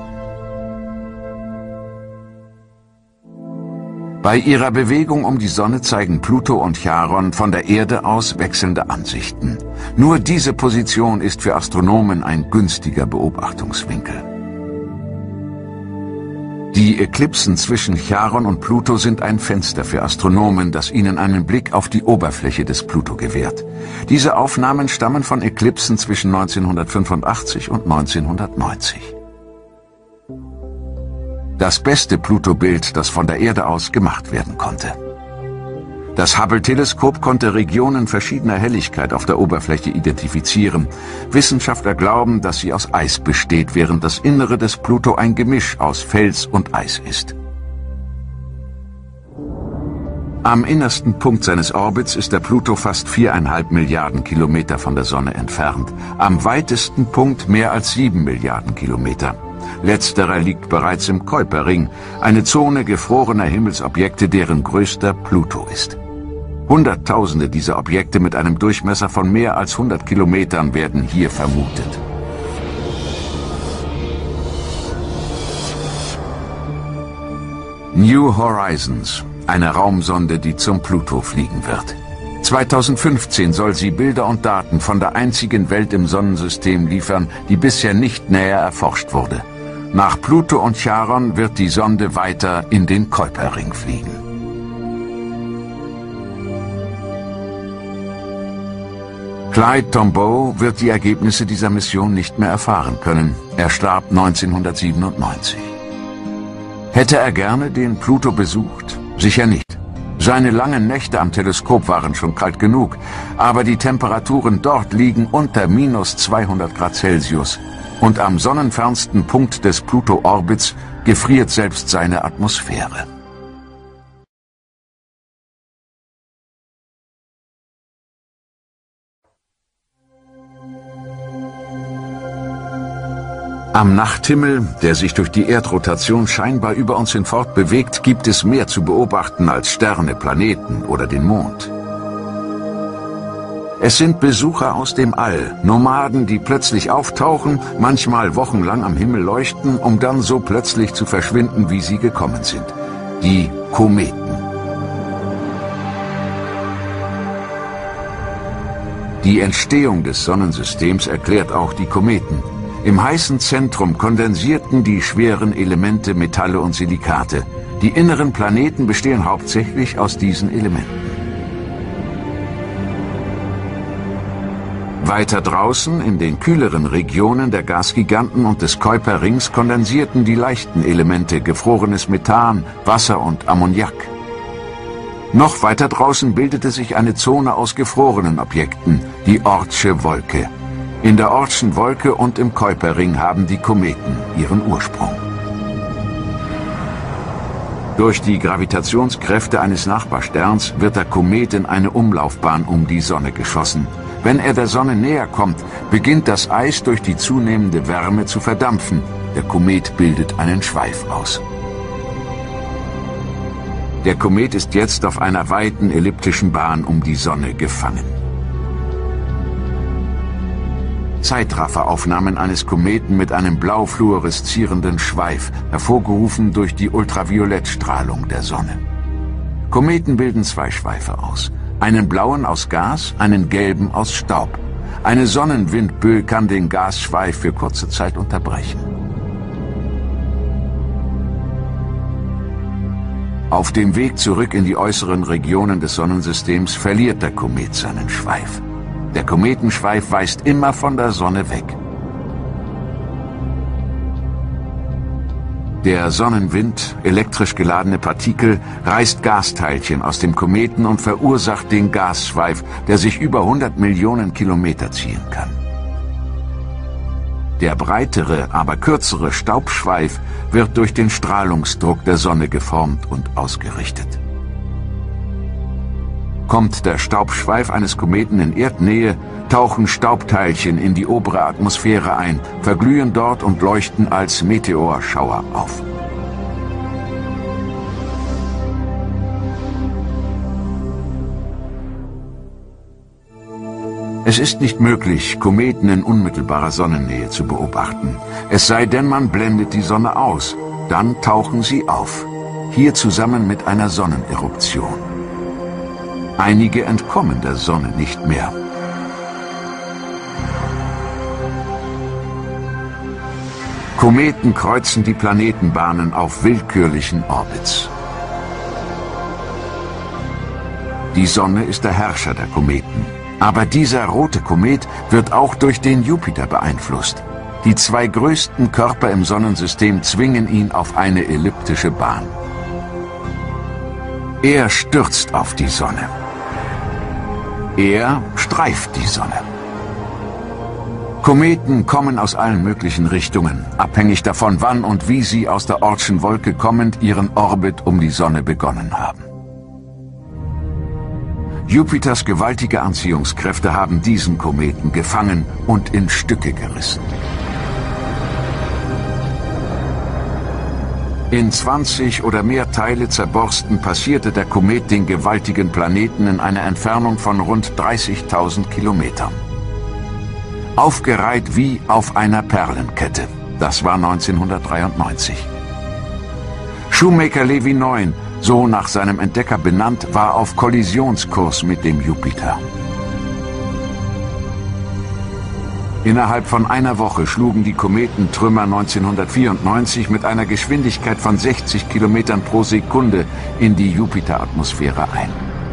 Bei ihrer Bewegung um die Sonne zeigen Pluto und Charon von der Erde aus wechselnde Ansichten. Nur diese Position ist für Astronomen ein günstiger Beobachtungswinkel. Die Eklipsen zwischen Charon und Pluto sind ein Fenster für Astronomen, das ihnen einen Blick auf die Oberfläche des Pluto gewährt. Diese Aufnahmen stammen von Eklipsen zwischen neunzehnhundertfünfundachtzig und neunzehnhundertneunzig. Das beste Pluto-Bild, das von der Erde aus gemacht werden konnte. Das Hubble-Teleskop konnte Regionen verschiedener Helligkeit auf der Oberfläche identifizieren. Wissenschaftler glauben, dass sie aus Eis besteht, während das Innere des Pluto ein Gemisch aus Fels und Eis ist. Am innersten Punkt seines Orbits ist der Pluto fast viereinhalb Milliarden Kilometer von der Sonne entfernt. Am weitesten Punkt mehr als sieben Milliarden Kilometer. Letzterer liegt bereits im Kuiperring, eine Zone gefrorener Himmelsobjekte, deren größter Pluto ist. Hunderttausende dieser Objekte mit einem Durchmesser von mehr als hundert Kilometern werden hier vermutet. New Horizons, eine Raumsonde, die zum Pluto fliegen wird. zweitausendfünfzehn soll sie Bilder und Daten von der einzigen Welt im Sonnensystem liefern, die bisher nicht näher erforscht wurde. Nach Pluto und Charon wird die Sonde weiter in den Kuiperring fliegen. Clyde Tombaugh wird die Ergebnisse dieser Mission nicht mehr erfahren können. Er starb neunzehnhundertsiebenundneunzig. Hätte er gerne den Pluto besucht? Sicher nicht. Seine langen Nächte am Teleskop waren schon kalt genug, aber die Temperaturen dort liegen unter minus zweihundert Grad Celsius. Und am sonnenfernsten Punkt des Pluto-Orbits gefriert selbst seine Atmosphäre. Am Nachthimmel, der sich durch die Erdrotation scheinbar über uns hinfort bewegt, gibt es mehr zu beobachten als Sterne, Planeten oder den Mond. Es sind Besucher aus dem All, Nomaden, die plötzlich auftauchen, manchmal wochenlang am Himmel leuchten, um dann so plötzlich zu verschwinden, wie sie gekommen sind. Die Kometen. Die Entstehung des Sonnensystems erklärt auch die Kometen. Im heißen Zentrum kondensierten die schweren Elemente Metalle und Silikate. Die inneren Planeten bestehen hauptsächlich aus diesen Elementen. Weiter draußen, in den kühleren Regionen der Gasgiganten und des Kuiperrings, kondensierten die leichten Elemente gefrorenes Methan, Wasser und Ammoniak. Noch weiter draußen bildete sich eine Zone aus gefrorenen Objekten, die Oortsche Wolke. In der Oortschen Wolke und im Kuiperring haben die Kometen ihren Ursprung. Durch die Gravitationskräfte eines Nachbarsterns wird der Komet in eine Umlaufbahn um die Sonne geschossen. Wenn er der Sonne näher kommt, beginnt das Eis durch die zunehmende Wärme zu verdampfen. Der Komet bildet einen Schweif aus. Der Komet ist jetzt auf einer weiten elliptischen Bahn um die Sonne gefangen. Zeitrafferaufnahmen eines Kometen mit einem blau fluoreszierenden Schweif, hervorgerufen durch die Ultraviolettstrahlung der Sonne. Kometen bilden zwei Schweife aus. Einen blauen aus Gas, einen gelben aus Staub. Eine Sonnenwindböe kann den Gasschweif für kurze Zeit unterbrechen. Auf dem Weg zurück in die äußeren Regionen des Sonnensystems verliert der Komet seinen Schweif. Der Kometenschweif weist immer von der Sonne weg. Der Sonnenwind, elektrisch geladene Partikel, reißt Gasteilchen aus dem Kometen und verursacht den Gasschweif, der sich über hundert Millionen Kilometer ziehen kann. Der breitere, aber kürzere Staubschweif wird durch den Strahlungsdruck der Sonne geformt und ausgerichtet. Kommt der Staubschweif eines Kometen in Erdnähe, tauchen Staubteilchen in die obere Atmosphäre ein, verglühen dort und leuchten als Meteorschauer auf. Es ist nicht möglich, Kometen in unmittelbarer Sonnennähe zu beobachten. Es sei denn, man blendet die Sonne aus. Dann tauchen sie auf. Hier zusammen mit einer Sonneneruption. Einige entkommen der Sonne nicht mehr. Kometen kreuzen die Planetenbahnen auf willkürlichen Orbits. Die Sonne ist der Herrscher der Kometen. Aber dieser rote Komet wird auch durch den Jupiter beeinflusst. Die zwei größten Körper im Sonnensystem zwingen ihn auf eine elliptische Bahn. Er stürzt auf die Sonne. Er streift die Sonne. Kometen kommen aus allen möglichen Richtungen, abhängig davon, wann und wie sie aus der Oortschen Wolke kommend ihren Orbit um die Sonne begonnen haben. Jupiters gewaltige Anziehungskräfte haben diesen Kometen gefangen und in Stücke gerissen. In zwanzig oder mehr Teile zerborsten passierte der Komet den gewaltigen Planeten in einer Entfernung von rund dreißigtausend Kilometern. Aufgereiht wie auf einer Perlenkette. Das war neunzehnhundertdreiundneunzig. Shoemaker-Levy neun, so nach seinem Entdecker benannt, war auf Kollisionskurs mit dem Jupiter. Innerhalb von einer Woche schlugen die Kometentrümmer neunzehnhundertvierundneunzig mit einer Geschwindigkeit von sechzig Kilometern pro Sekunde in die Jupiteratmosphäre ein.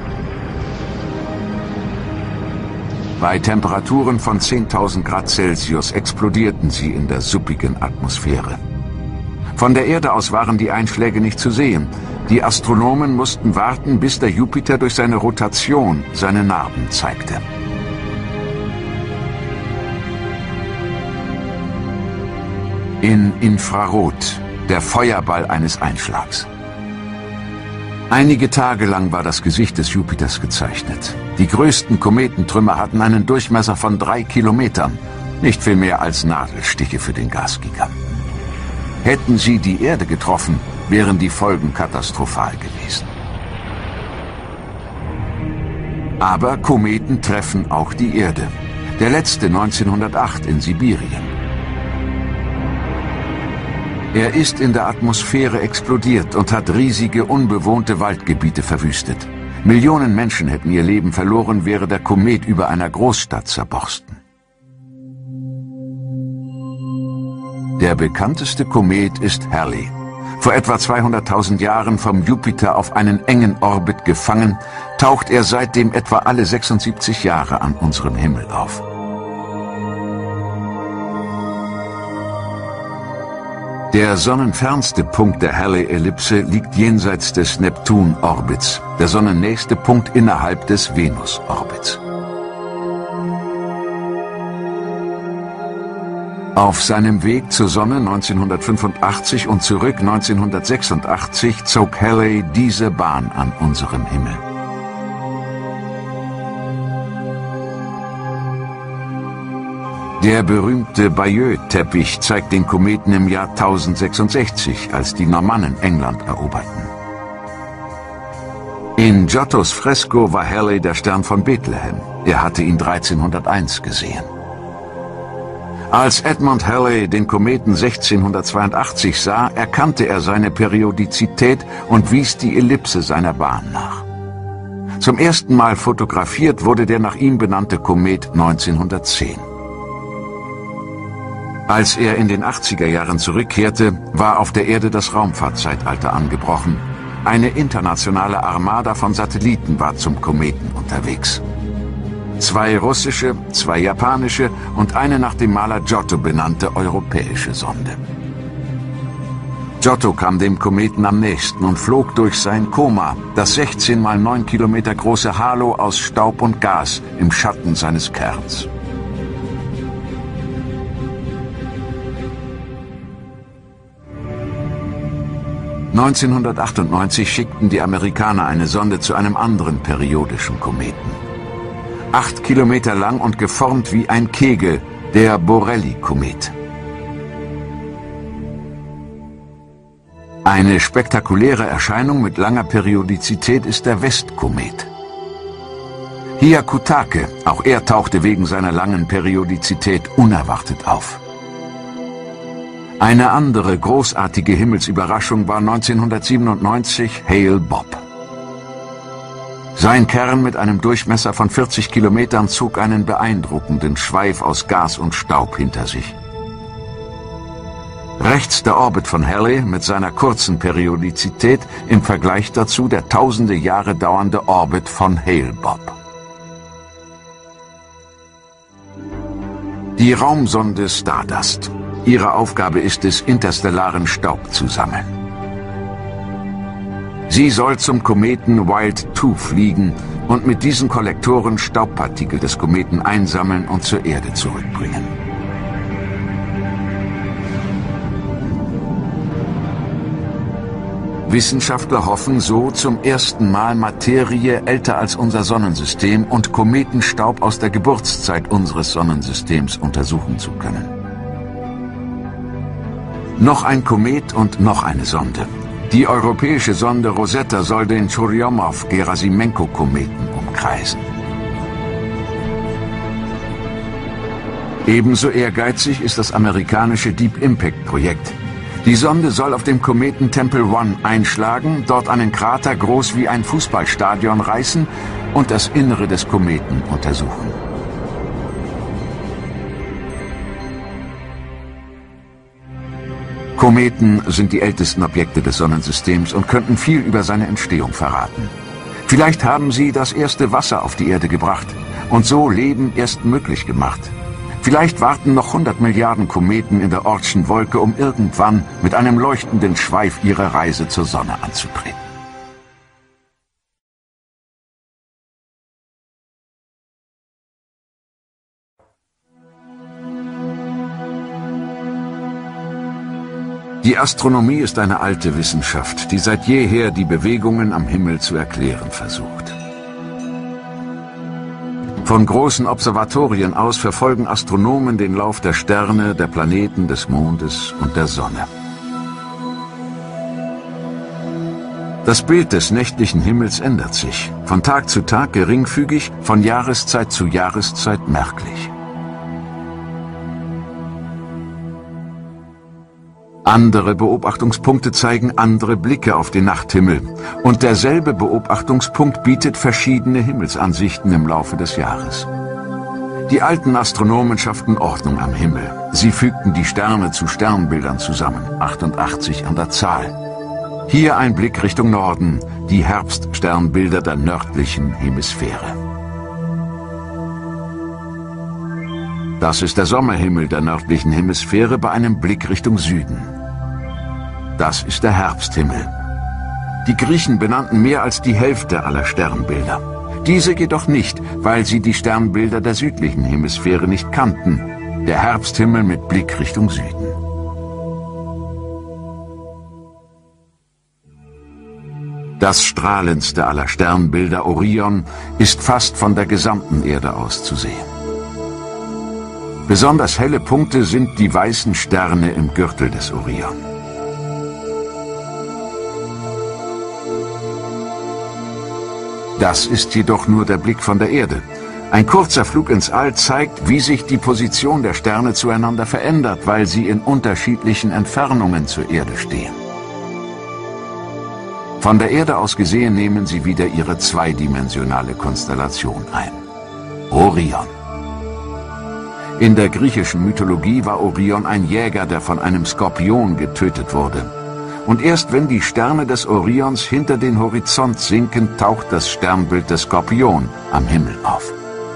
Bei Temperaturen von zehntausend Grad Celsius explodierten sie in der suppigen Atmosphäre. Von der Erde aus waren die Einschläge nicht zu sehen. Die Astronomen mussten warten, bis der Jupiter durch seine Rotation seine Narben zeigte. In Infrarot, der Feuerball eines Einschlags. Einige Tage lang war das Gesicht des Jupiters gezeichnet. Die größten Kometentrümmer hatten einen Durchmesser von drei Kilometern, nicht viel mehr als Nadelstiche für den Gasgiger. Hätten sie die Erde getroffen, wären die Folgen katastrophal gewesen. Aber Kometen treffen auch die Erde. Der letzte neunzehnhundertacht in Sibirien. Er ist in der Atmosphäre explodiert und hat riesige, unbewohnte Waldgebiete verwüstet. Millionen Menschen hätten ihr Leben verloren, wäre der Komet über einer Großstadt zerborsten. Der bekannteste Komet ist Halley. Vor etwa zweihunderttausend Jahren vom Jupiter auf einen engen Orbit gefangen, taucht er seitdem etwa alle sechsundsiebzig Jahre an unserem Himmel auf. Der sonnenfernste Punkt der Halley-Ellipse liegt jenseits des Neptun-Orbits, der sonnennächste Punkt innerhalb des Venus-Orbits. Auf seinem Weg zur Sonne neunzehnhundertfünfundachtzig und zurück neunzehnhundertsechsundachtzig zog Halley diese Bahn an unserem Himmel. Der berühmte Bayeux-Teppich zeigt den Kometen im Jahr tausendsechsundsechzig, als die Normannen England eroberten. In Giottos Fresko war Halley der Stern von Bethlehem. Er hatte ihn dreizehnhunderteins gesehen. Als Edmund Halley den Kometen sechzehnhundertzweiundachtzig sah, erkannte er seine Periodizität und wies die Ellipse seiner Bahn nach. Zum ersten Mal fotografiert wurde der nach ihm benannte Komet neunzehnhundertzehn. Als er in den achtziger Jahren zurückkehrte, war auf der Erde das Raumfahrtzeitalter angebrochen. Eine internationale Armada von Satelliten war zum Kometen unterwegs. Zwei russische, zwei japanische und eine nach dem Maler Giotto benannte europäische Sonde. Giotto kam dem Kometen am nächsten und flog durch sein Koma, das sechzehn mal neun Kilometer große Halo aus Staub und Gas im Schatten seines Kerns. neunzehnhundertachtundneunzig schickten die Amerikaner eine Sonde zu einem anderen periodischen Kometen. Acht Kilometer lang und geformt wie ein Kegel, der Borrelly-Komet. Eine spektakuläre Erscheinung mit langer Periodizität ist der Westkomet. Hyakutake, auch er tauchte wegen seiner langen Periodizität unerwartet auf. Eine andere großartige Himmelsüberraschung war neunzehnhundertsiebenundneunzig Hale-Bopp. Sein Kern mit einem Durchmesser von vierzig Kilometern zog einen beeindruckenden Schweif aus Gas und Staub hinter sich. Rechts der Orbit von Halley mit seiner kurzen Periodizität, im Vergleich dazu der tausende Jahre dauernde Orbit von Hale-Bopp. Die Raumsonde Stardust. Ihre Aufgabe ist es, interstellaren Staub zu sammeln. Sie soll zum Kometen Wild zwei fliegen und mit diesen Kollektoren Staubpartikel des Kometen einsammeln und zur Erde zurückbringen. Wissenschaftler hoffen so, zum ersten Mal Materie älter als unser Sonnensystem und Kometenstaub aus der Geburtszeit unseres Sonnensystems untersuchen zu können. Noch ein Komet und noch eine Sonde. Die europäische Sonde Rosetta soll den Churyumov-Gerasimenko-Kometen umkreisen. Ebenso ehrgeizig ist das amerikanische Deep Impact-Projekt. Die Sonde soll auf dem Kometen Tempel One einschlagen, dort einen Krater groß wie ein Fußballstadion reißen und das Innere des Kometen untersuchen. Kometen sind die ältesten Objekte des Sonnensystems und könnten viel über seine Entstehung verraten. Vielleicht haben sie das erste Wasser auf die Erde gebracht und so Leben erst möglich gemacht. Vielleicht warten noch hundert Milliarden Kometen in der Oortschen Wolke, um irgendwann mit einem leuchtenden Schweif ihre Reise zur Sonne anzutreten. Die Astronomie ist eine alte Wissenschaft, die seit jeher die Bewegungen am Himmel zu erklären versucht. Von großen Observatorien aus verfolgen Astronomen den Lauf der Sterne, der Planeten, des Mondes und der Sonne. Das Bild des nächtlichen Himmels ändert sich, von Tag zu Tag geringfügig, von Jahreszeit zu Jahreszeit merklich. Andere Beobachtungspunkte zeigen andere Blicke auf den Nachthimmel und derselbe Beobachtungspunkt bietet verschiedene Himmelsansichten im Laufe des Jahres. Die alten Astronomen schafften Ordnung am Himmel. Sie fügten die Sterne zu Sternbildern zusammen, achtundachtzig an der Zahl. Hier ein Blick Richtung Norden, die Herbststernbilder der nördlichen Hemisphäre. Das ist der Sommerhimmel der nördlichen Hemisphäre bei einem Blick Richtung Süden. Das ist der Herbsthimmel. Die Griechen benannten mehr als die Hälfte aller Sternbilder. Diese jedoch nicht, weil sie die Sternbilder der südlichen Hemisphäre nicht kannten. Der Herbsthimmel mit Blick Richtung Süden. Das strahlendste aller Sternbilder, Orion, ist fast von der gesamten Erde aus zu sehen. Besonders helle Punkte sind die weißen Sterne im Gürtel des Orion. Das ist jedoch nur der Blick von der Erde. Ein kurzer Flug ins All zeigt, wie sich die Position der Sterne zueinander verändert, weil sie in unterschiedlichen Entfernungen zur Erde stehen. Von der Erde aus gesehen nehmen sie wieder ihre zweidimensionale Konstellation ein. Orion. In der griechischen Mythologie war Orion ein Jäger, der von einem Skorpion getötet wurde. Und erst wenn die Sterne des Orions hinter den Horizont sinken, taucht das Sternbild des Skorpion am Himmel auf.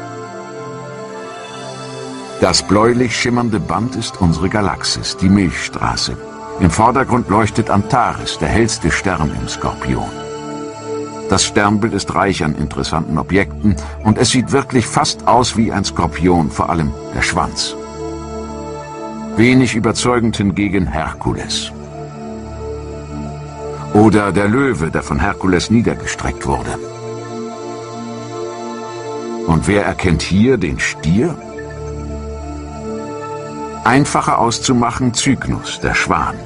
Das bläulich schimmernde Band ist unsere Galaxis, die Milchstraße. Im Vordergrund leuchtet Antares, der hellste Stern im Skorpion. Das Sternbild ist reich an interessanten Objekten und es sieht wirklich fast aus wie ein Skorpion, vor allem der Schwanz. Wenig überzeugend hingegen Herkules. Oder der Löwe, der von Herkules niedergestreckt wurde. Und wer erkennt hier den Stier? Einfacher auszumachen Cygnus, der Schwan.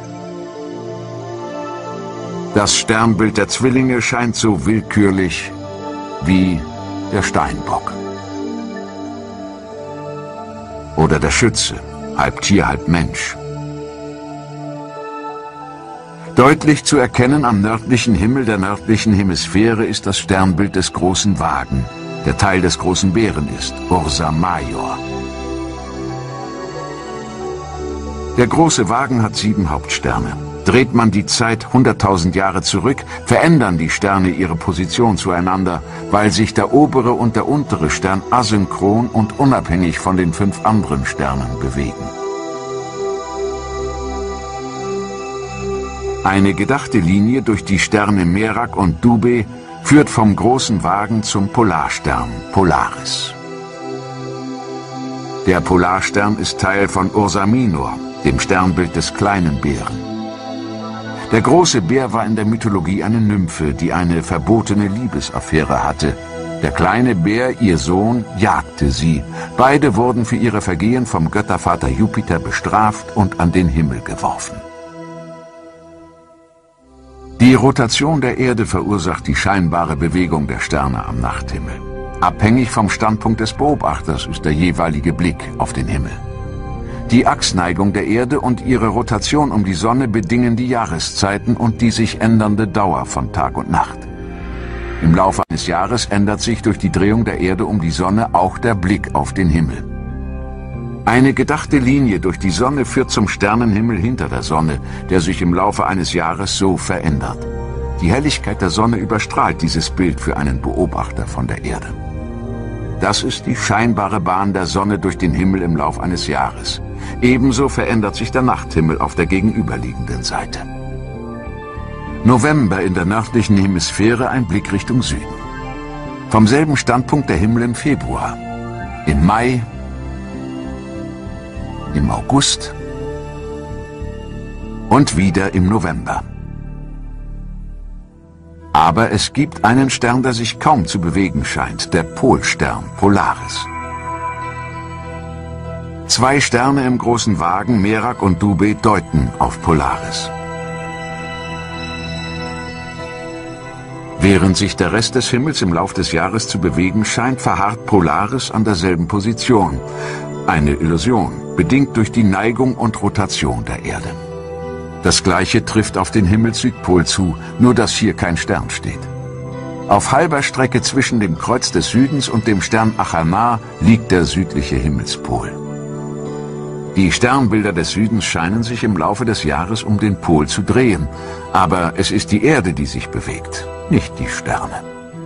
Das Sternbild der Zwillinge scheint so willkürlich wie der Steinbock. Oder der Schütze, halb Tier, halb Mensch. Deutlich zu erkennen am nördlichen Himmel der nördlichen Hemisphäre ist das Sternbild des großen Wagen, der Teil des großen Bären ist, Ursa Major. Der große Wagen hat sieben Hauptsterne. Dreht man die Zeit hunderttausend Jahre zurück, verändern die Sterne ihre Position zueinander, weil sich der obere und der untere Stern asynchron und unabhängig von den fünf anderen Sternen bewegen. Eine gedachte Linie durch die Sterne Merak und Dubhe führt vom großen Wagen zum Polarstern Polaris. Der Polarstern ist Teil von Ursa Minor, dem Sternbild des kleinen Bären. Der große Bär war in der Mythologie eine Nymphe, die eine verbotene Liebesaffäre hatte. Der kleine Bär, ihr Sohn, jagte sie. Beide wurden für ihre Vergehen vom Göttervater Jupiter bestraft und an den Himmel geworfen. Die Rotation der Erde verursacht die scheinbare Bewegung der Sterne am Nachthimmel. Abhängig vom Standpunkt des Beobachters ist der jeweilige Blick auf den Himmel. Die Achsneigung der Erde und ihre Rotation um die Sonne bedingen die Jahreszeiten und die sich ändernde Dauer von Tag und Nacht. Im Laufe eines Jahres ändert sich durch die Drehung der Erde um die Sonne auch der Blick auf den Himmel. Eine gedachte Linie durch die Sonne führt zum Sternenhimmel hinter der Sonne, der sich im Laufe eines Jahres so verändert. Die Helligkeit der Sonne überstrahlt dieses Bild für einen Beobachter von der Erde. Das ist die scheinbare Bahn der Sonne durch den Himmel im Lauf eines Jahres. Ebenso verändert sich der Nachthimmel auf der gegenüberliegenden Seite. November in der nördlichen Hemisphäre, ein Blick Richtung Süden. Vom selben Standpunkt der Himmel im Februar, im Mai, im August und wieder im November. Aber es gibt einen Stern, der sich kaum zu bewegen scheint, der Polstern Polaris. Zwei Sterne im großen Wagen, Merak und Dubhe, deuten auf Polaris. Während sich der Rest des Himmels im Lauf des Jahres zu bewegen scheint, verharrt Polaris an derselben Position. Eine Illusion, bedingt durch die Neigung und Rotation der Erde. Das Gleiche trifft auf den Himmelssüdpol zu, nur dass hier kein Stern steht. Auf halber Strecke zwischen dem Kreuz des Südens und dem Stern Acharnar liegt der südliche Himmelspol. Die Sternbilder des Südens scheinen sich im Laufe des Jahres um den Pol zu drehen, aber es ist die Erde, die sich bewegt, nicht die Sterne.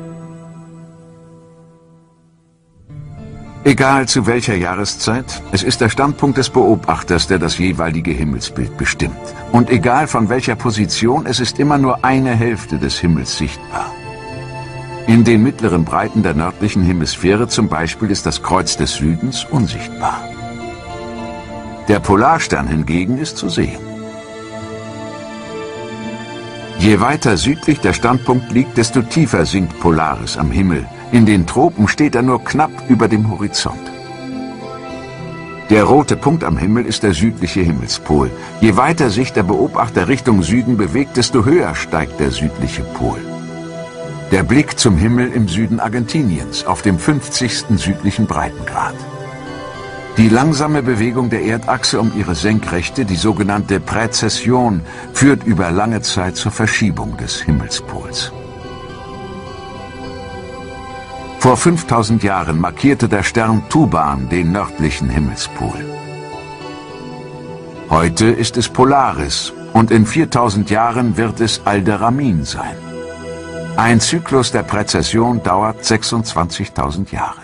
Egal zu welcher Jahreszeit, es ist der Standpunkt des Beobachters, der das jeweilige Himmelsbild bestimmt. Und egal von welcher Position, es ist immer nur eine Hälfte des Himmels sichtbar. In den mittleren Breiten der nördlichen Hemisphäre zum Beispiel ist das Kreuz des Südens unsichtbar. Der Polarstern hingegen ist zu sehen. Je weiter südlich der Standpunkt liegt, desto tiefer sinkt Polaris am Himmel. In den Tropen steht er nur knapp über dem Horizont. Der rote Punkt am Himmel ist der südliche Himmelspol. Je weiter sich der Beobachter Richtung Süden bewegt, desto höher steigt der südliche Pol. Der Blick zum Himmel im Süden Argentiniens, auf dem fünfzigsten südlichen Breitengrad. Die langsame Bewegung der Erdachse um ihre Senkrechte, die sogenannte Präzession, führt über lange Zeit zur Verschiebung des Himmelspols. Vor fünftausend Jahren markierte der Stern Tuban den nördlichen Himmelspol. Heute ist es Polaris und in viertausend Jahren wird es Alderamin sein. Ein Zyklus der Präzession dauert sechsundzwanzigtausend Jahre.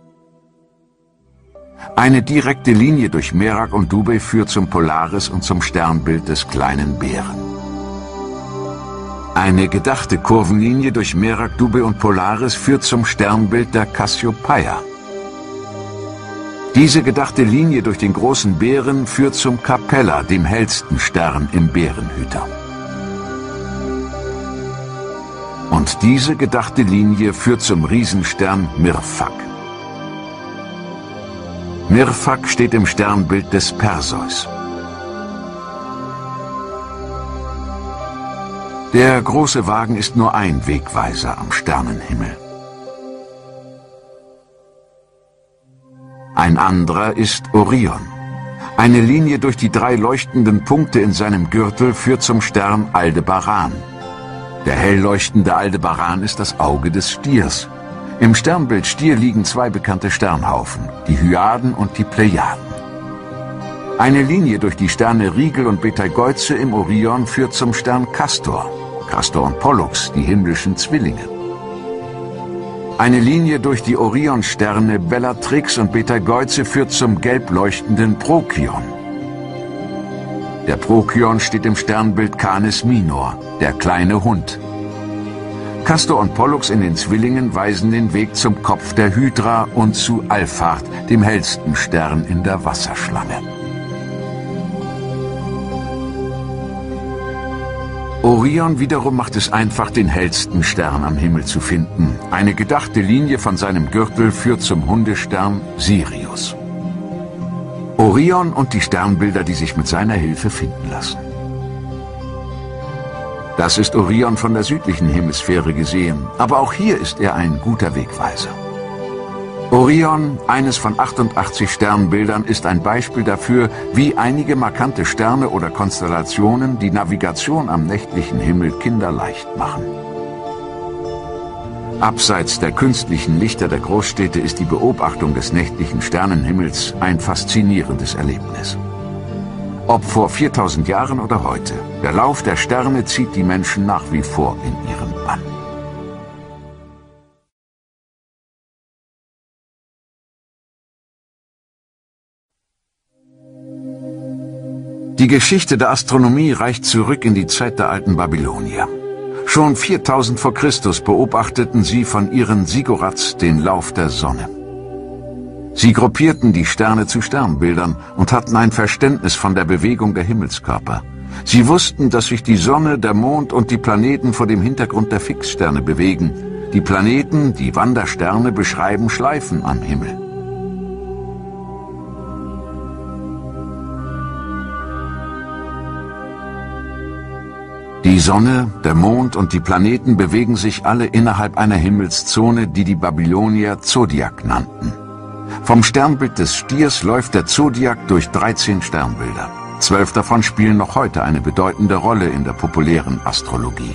Eine direkte Linie durch Merak und Dubhe führt zum Polaris und zum Sternbild des kleinen Bären. Eine gedachte Kurvenlinie durch Merak, Dubhe und Polaris führt zum Sternbild der Cassiopeia. Diese gedachte Linie durch den großen Bären führt zum Capella, dem hellsten Stern im Bärenhüter. Und diese gedachte Linie führt zum Riesenstern Mirfak. Mirfak steht im Sternbild des Perseus. Der große Wagen ist nur ein Wegweiser am Sternenhimmel. Ein anderer ist Orion. Eine Linie durch die drei leuchtenden Punkte in seinem Gürtel führt zum Stern Aldebaran. Der hell leuchtende Aldebaran ist das Auge des Stiers. Im Sternbild Stier liegen zwei bekannte Sternhaufen, die Hyaden und die Plejaden. Eine Linie durch die Sterne Rigel und Betelgeuse im Orion führt zum Stern Castor, Castor und Pollux, die himmlischen Zwillinge. Eine Linie durch die Orionsterne Bellatrix und Betelgeuse führt zum gelb leuchtenden Prokion. Der Prokion steht im Sternbild Canis Minor, der kleine Hund. Castor und Pollux in den Zwillingen weisen den Weg zum Kopf der Hydra und zu Alphard, dem hellsten Stern in der Wasserschlange. Orion wiederum macht es einfach, den hellsten Stern am Himmel zu finden. Eine gedachte Linie von seinem Gürtel führt zum Hundestern Sirius. Orion und die Sternbilder, die sich mit seiner Hilfe finden lassen. Das ist Orion von der südlichen Hemisphäre gesehen, aber auch hier ist er ein guter Wegweiser. Orion, eines von achtundachtzig Sternbildern, ist ein Beispiel dafür, wie einige markante Sterne oder Konstellationen die Navigation am nächtlichen Himmel kinderleicht machen. Abseits der künstlichen Lichter der Großstädte ist die Beobachtung des nächtlichen Sternenhimmels ein faszinierendes Erlebnis. Ob vor viertausend Jahren oder heute, der Lauf der Sterne zieht die Menschen nach wie vor in ihren Bann. Die Geschichte der Astronomie reicht zurück in die Zeit der alten Babylonier. Schon viertausend vor Christus beobachteten sie von ihren Sigurats den Lauf der Sonne. Sie gruppierten die Sterne zu Sternbildern und hatten ein Verständnis von der Bewegung der Himmelskörper. Sie wussten, dass sich die Sonne, der Mond und die Planeten vor dem Hintergrund der Fixsterne bewegen. Die Planeten, die Wandersterne, beschreiben Schleifen am Himmel. Die Sonne, der Mond und die Planeten bewegen sich alle innerhalb einer Himmelszone, die die Babylonier Zodiac nannten. Vom Sternbild des Stiers läuft der Zodiac durch dreizehn Sternbilder. Zwölf davon spielen noch heute eine bedeutende Rolle in der populären Astrologie.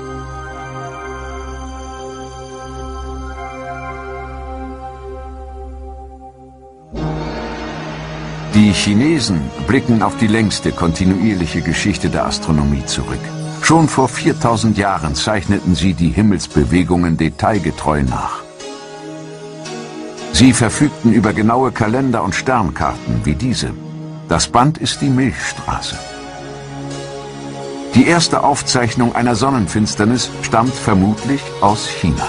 Die Chinesen blicken auf die längste kontinuierliche Geschichte der Astronomie zurück. Schon vor viertausend Jahren zeichneten sie die Himmelsbewegungen detailgetreu nach. Sie verfügten über genaue Kalender und Sternkarten wie diese. Das Band ist die Milchstraße. Die erste Aufzeichnung einer Sonnenfinsternis stammt vermutlich aus China.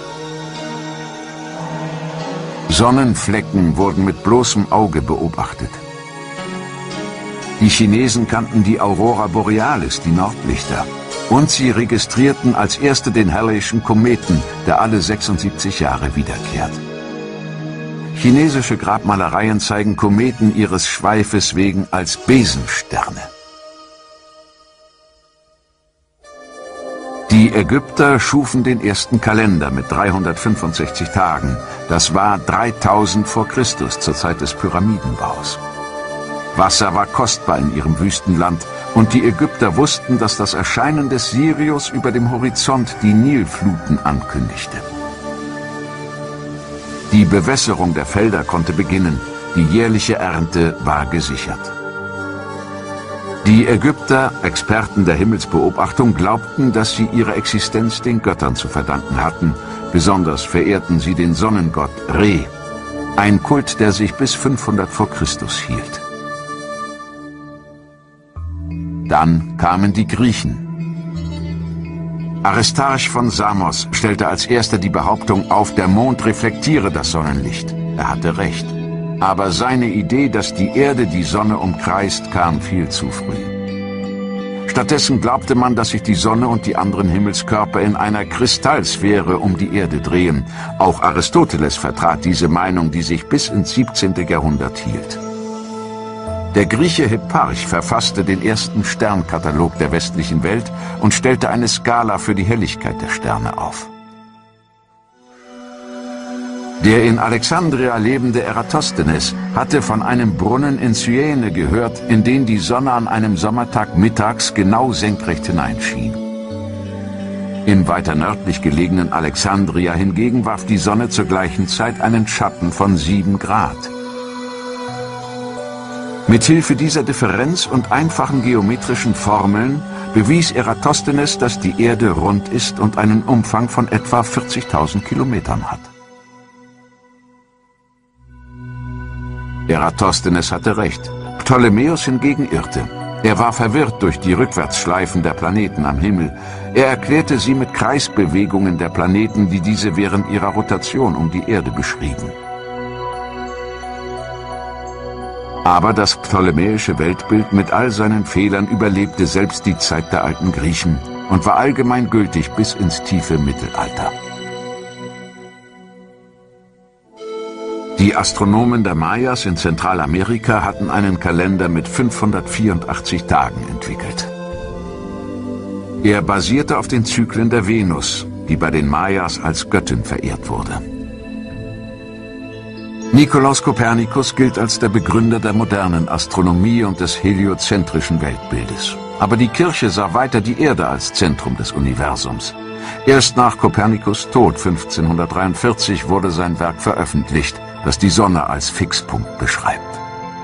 Sonnenflecken wurden mit bloßem Auge beobachtet. Die Chinesen kannten die Aurora Borealis, die Nordlichter. Und sie registrierten als erste den Halleyschen Kometen, der alle sechsundsiebzig Jahre wiederkehrt. Chinesische Grabmalereien zeigen Kometen ihres Schweifes wegen als Besensterne. Die Ägypter schufen den ersten Kalender mit dreihundertfünfundsechzig Tagen. Das war dreitausend vor Christus, zur Zeit des Pyramidenbaus. Wasser war kostbar in ihrem Wüstenland und die Ägypter wussten, dass das Erscheinen des Sirius über dem Horizont die Nilfluten ankündigte. Die Bewässerung der Felder konnte beginnen, die jährliche Ernte war gesichert. Die Ägypter, Experten der Himmelsbeobachtung, glaubten, dass sie ihre Existenz den Göttern zu verdanken hatten. Besonders verehrten sie den Sonnengott Re, ein Kult, der sich bis fünfhundert vor Christus hielt. Dann kamen die Griechen. Aristarch von Samos stellte als erster die Behauptung auf, der Mond reflektiere das Sonnenlicht. Er hatte recht. Aber seine Idee, dass die Erde die Sonne umkreist, kam viel zu früh. Stattdessen glaubte man, dass sich die Sonne und die anderen Himmelskörper in einer Kristallsphäre um die Erde drehen. Auch Aristoteles vertrat diese Meinung, die sich bis ins siebzehnte Jahrhundert hielt. Der Grieche Hipparch verfasste den ersten Sternkatalog der westlichen Welt und stellte eine Skala für die Helligkeit der Sterne auf. Der in Alexandria lebende Eratosthenes hatte von einem Brunnen in Cyene gehört, in den die Sonne an einem Sommertag mittags genau senkrecht hineinschien. Im weiter nördlich gelegenen Alexandria hingegen warf die Sonne zur gleichen Zeit einen Schatten von sieben Grad. Mithilfe dieser Differenz und einfachen geometrischen Formeln bewies Eratosthenes, dass die Erde rund ist und einen Umfang von etwa vierzigtausend Kilometern hat. Eratosthenes hatte recht. Ptolemäus hingegen irrte. Er war verwirrt durch die Rückwärtsschleifen der Planeten am Himmel. Er erklärte sie mit Kreisbewegungen der Planeten, die diese während ihrer Rotation um die Erde beschrieben. Aber das ptolemäische Weltbild mit all seinen Fehlern überlebte selbst die Zeit der alten Griechen und war allgemein gültig bis ins tiefe Mittelalter. Die Astronomen der Mayas in Zentralamerika hatten einen Kalender mit fünfhundertvierundachtzig Tagen entwickelt. Er basierte auf den Zyklen der Venus, die bei den Mayas als Göttin verehrt wurde. Nikolaus Kopernikus gilt als der Begründer der modernen Astronomie und des heliozentrischen Weltbildes. Aber die Kirche sah weiter die Erde als Zentrum des Universums. Erst nach Kopernikus' Tod fünfzehnhundertdreiundvierzig wurde sein Werk veröffentlicht, das die Sonne als Fixpunkt beschreibt.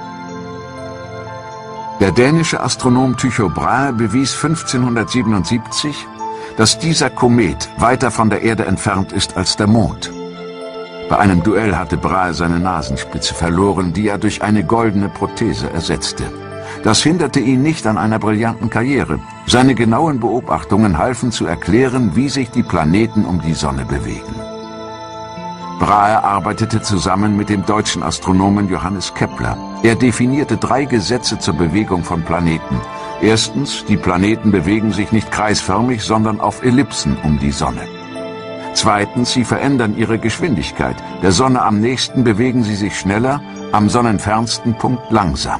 Der dänische Astronom Tycho Brahe bewies fünfzehnhundertsiebenundsiebzig, dass dieser Komet weiter von der Erde entfernt ist als der Mond. Bei einem Duell hatte Brahe seine Nasenspitze verloren, die er durch eine goldene Prothese ersetzte. Das hinderte ihn nicht an einer brillanten Karriere. Seine genauen Beobachtungen halfen zu erklären, wie sich die Planeten um die Sonne bewegen. Brahe arbeitete zusammen mit dem deutschen Astronomen Johannes Kepler. Er definierte drei Gesetze zur Bewegung von Planeten. Erstens, die Planeten bewegen sich nicht kreisförmig, sondern auf Ellipsen um die Sonne. Zweitens, sie verändern ihre Geschwindigkeit. Der Sonne am nächsten bewegen sie sich schneller, am sonnenfernsten Punkt langsam.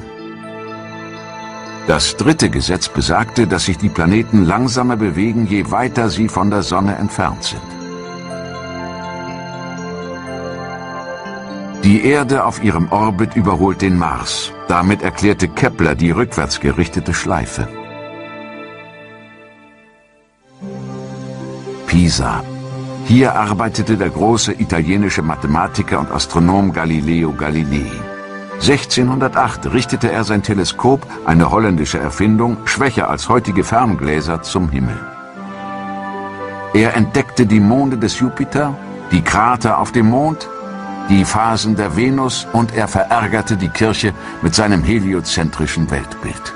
Das dritte Gesetz besagte, dass sich die Planeten langsamer bewegen, je weiter sie von der Sonne entfernt sind. Die Erde auf ihrem Orbit überholt den Mars. Damit erklärte Kepler die rückwärts gerichtete Schleife. Pisa. Hier arbeitete der große italienische Mathematiker und Astronom Galileo Galilei. sechzehnhundertacht richtete er sein Teleskop, eine holländische Erfindung, schwächer als heutige Ferngläser, zum Himmel. Er entdeckte die Monde des Jupiter, die Krater auf dem Mond, die Phasen der Venus und er verärgerte die Kirche mit seinem heliozentrischen Weltbild.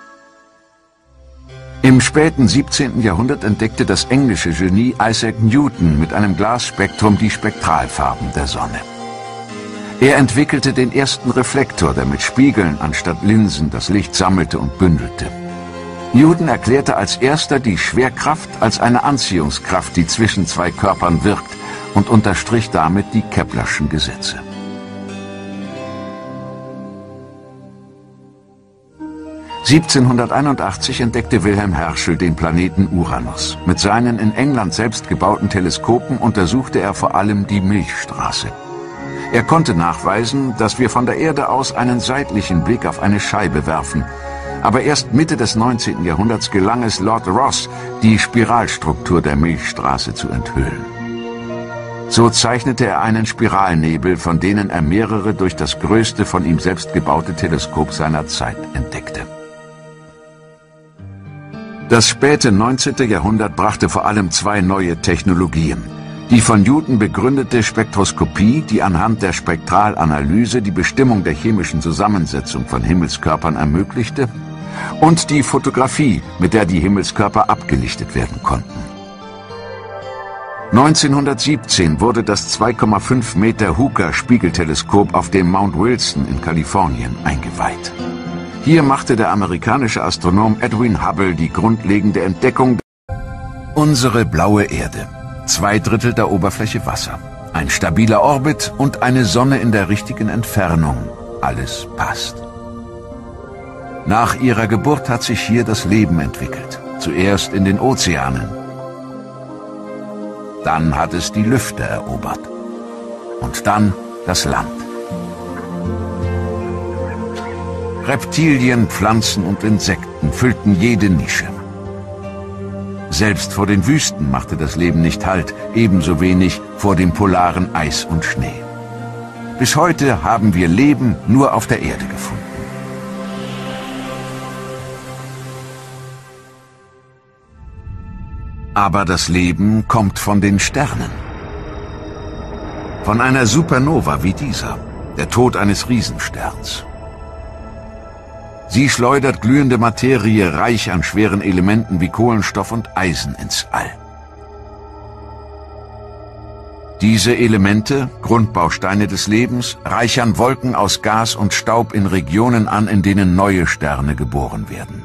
Im späten siebzehnten Jahrhundert entdeckte das englische Genie Isaac Newton mit einem Glasspektrum die Spektralfarben der Sonne. Er entwickelte den ersten Reflektor, der mit Spiegeln anstatt Linsen das Licht sammelte und bündelte. Newton erklärte als erster die Schwerkraft als eine Anziehungskraft, die zwischen zwei Körpern wirkt, und unterstrich damit die Keplerschen Gesetze. siebzehnhunderteinundachtzig entdeckte Wilhelm Herschel den Planeten Uranus. Mit seinen in England selbst gebauten Teleskopen untersuchte er vor allem die Milchstraße. Er konnte nachweisen, dass wir von der Erde aus einen seitlichen Blick auf eine Scheibe werfen. Aber erst Mitte des neunzehnten Jahrhunderts gelang es Lord Rosse, die Spiralstruktur der Milchstraße zu enthüllen. So zeichnete er einen Spiralnebel, von denen er mehrere durch das größte von ihm selbst gebaute Teleskop seiner Zeit entdeckte. Das späte neunzehnte Jahrhundert brachte vor allem zwei neue Technologien. Die von Newton begründete Spektroskopie, die anhand der Spektralanalyse die Bestimmung der chemischen Zusammensetzung von Himmelskörpern ermöglichte, und die Fotografie, mit der die Himmelskörper abgelichtet werden konnten. neunzehnhundertsiebzehn wurde das zwei Komma fünf Meter Hooker-Spiegelteleskop auf dem Mount Wilson in Kalifornien eingeweiht. Hier machte der amerikanische Astronom Edwin Hubble die grundlegende Entdeckung: Unsere blaue Erde. Zwei Drittel der Oberfläche Wasser. Ein stabiler Orbit und eine Sonne in der richtigen Entfernung. Alles passt. Nach ihrer Geburt hat sich hier das Leben entwickelt. Zuerst in den Ozeanen. Dann hat es die Lüfte erobert. Und dann das Land. Reptilien, Pflanzen und Insekten füllten jede Nische. Selbst vor den Wüsten machte das Leben nicht Halt, ebenso wenig vor dem polaren Eis und Schnee. Bis heute haben wir Leben nur auf der Erde gefunden. Aber das Leben kommt von den Sternen. Von einer Supernova wie dieser, der Tod eines Riesensterns. Sie schleudert glühende Materie reich an schweren Elementen wie Kohlenstoff und Eisen ins All. Diese Elemente, Grundbausteine des Lebens, reichern Wolken aus Gas und Staub in Regionen an, in denen neue Sterne geboren werden.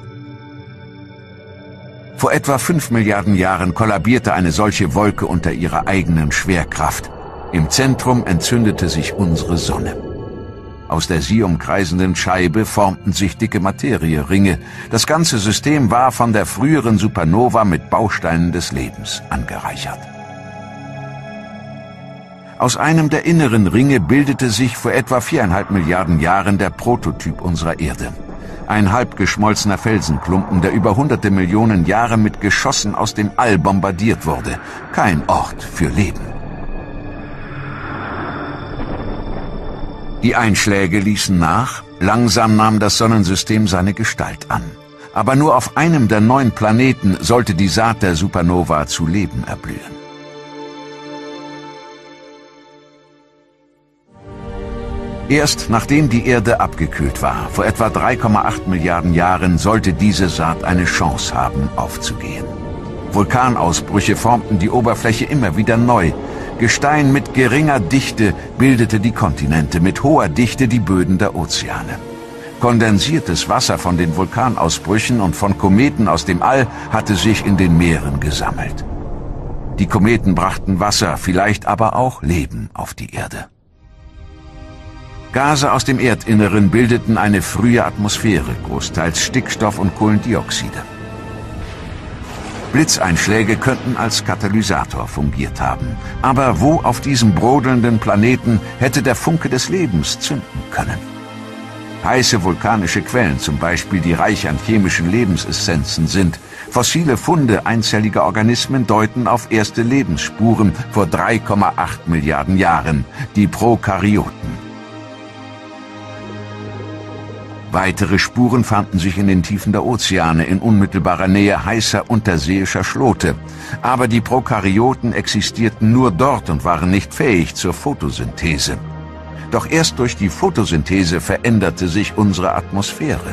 Vor etwa fünf Milliarden Jahren kollabierte eine solche Wolke unter ihrer eigenen Schwerkraft. Im Zentrum entzündete sich unsere Sonne. Aus der sie umkreisenden Scheibe formten sich dicke Materieringe. Das ganze System war von der früheren Supernova mit Bausteinen des Lebens angereichert. Aus einem der inneren Ringe bildete sich vor etwa viereinhalb Milliarden Jahren der Prototyp unserer Erde. Ein halb geschmolzener Felsenklumpen, der über hunderte Millionen Jahre mit Geschossen aus dem All bombardiert wurde. Kein Ort für Leben. Die Einschläge ließen nach, langsam nahm das Sonnensystem seine Gestalt an. Aber nur auf einem der neun Planeten sollte die Saat der Supernova zu Leben erblühen. Erst nachdem die Erde abgekühlt war, vor etwa drei Komma acht Milliarden Jahren, sollte diese Saat eine Chance haben, aufzugehen. Vulkanausbrüche formten die Oberfläche immer wieder neu. Gestein mit geringer Dichte bildete die Kontinente, mit hoher Dichte die Böden der Ozeane. Kondensiertes Wasser von den Vulkanausbrüchen und von Kometen aus dem All hatte sich in den Meeren gesammelt. Die Kometen brachten Wasser, vielleicht aber auch Leben auf die Erde. Gase aus dem Erdinneren bildeten eine frühe Atmosphäre, großteils Stickstoff und Kohlendioxide. Blitzeinschläge könnten als Katalysator fungiert haben. Aber wo auf diesem brodelnden Planeten hätte der Funke des Lebens zünden können? Heiße vulkanische Quellen, zum Beispiel, die reich an chemischen Lebensessenzen sind. Fossile Funde einzelliger Organismen deuten auf erste Lebensspuren vor drei Komma acht Milliarden Jahren, die Prokaryoten. Weitere Spuren fanden sich in den Tiefen der Ozeane, in unmittelbarer Nähe heißer unterseeischer Schlote. Aber die Prokaryoten existierten nur dort und waren nicht fähig zur Photosynthese. Doch erst durch die Photosynthese veränderte sich unsere Atmosphäre.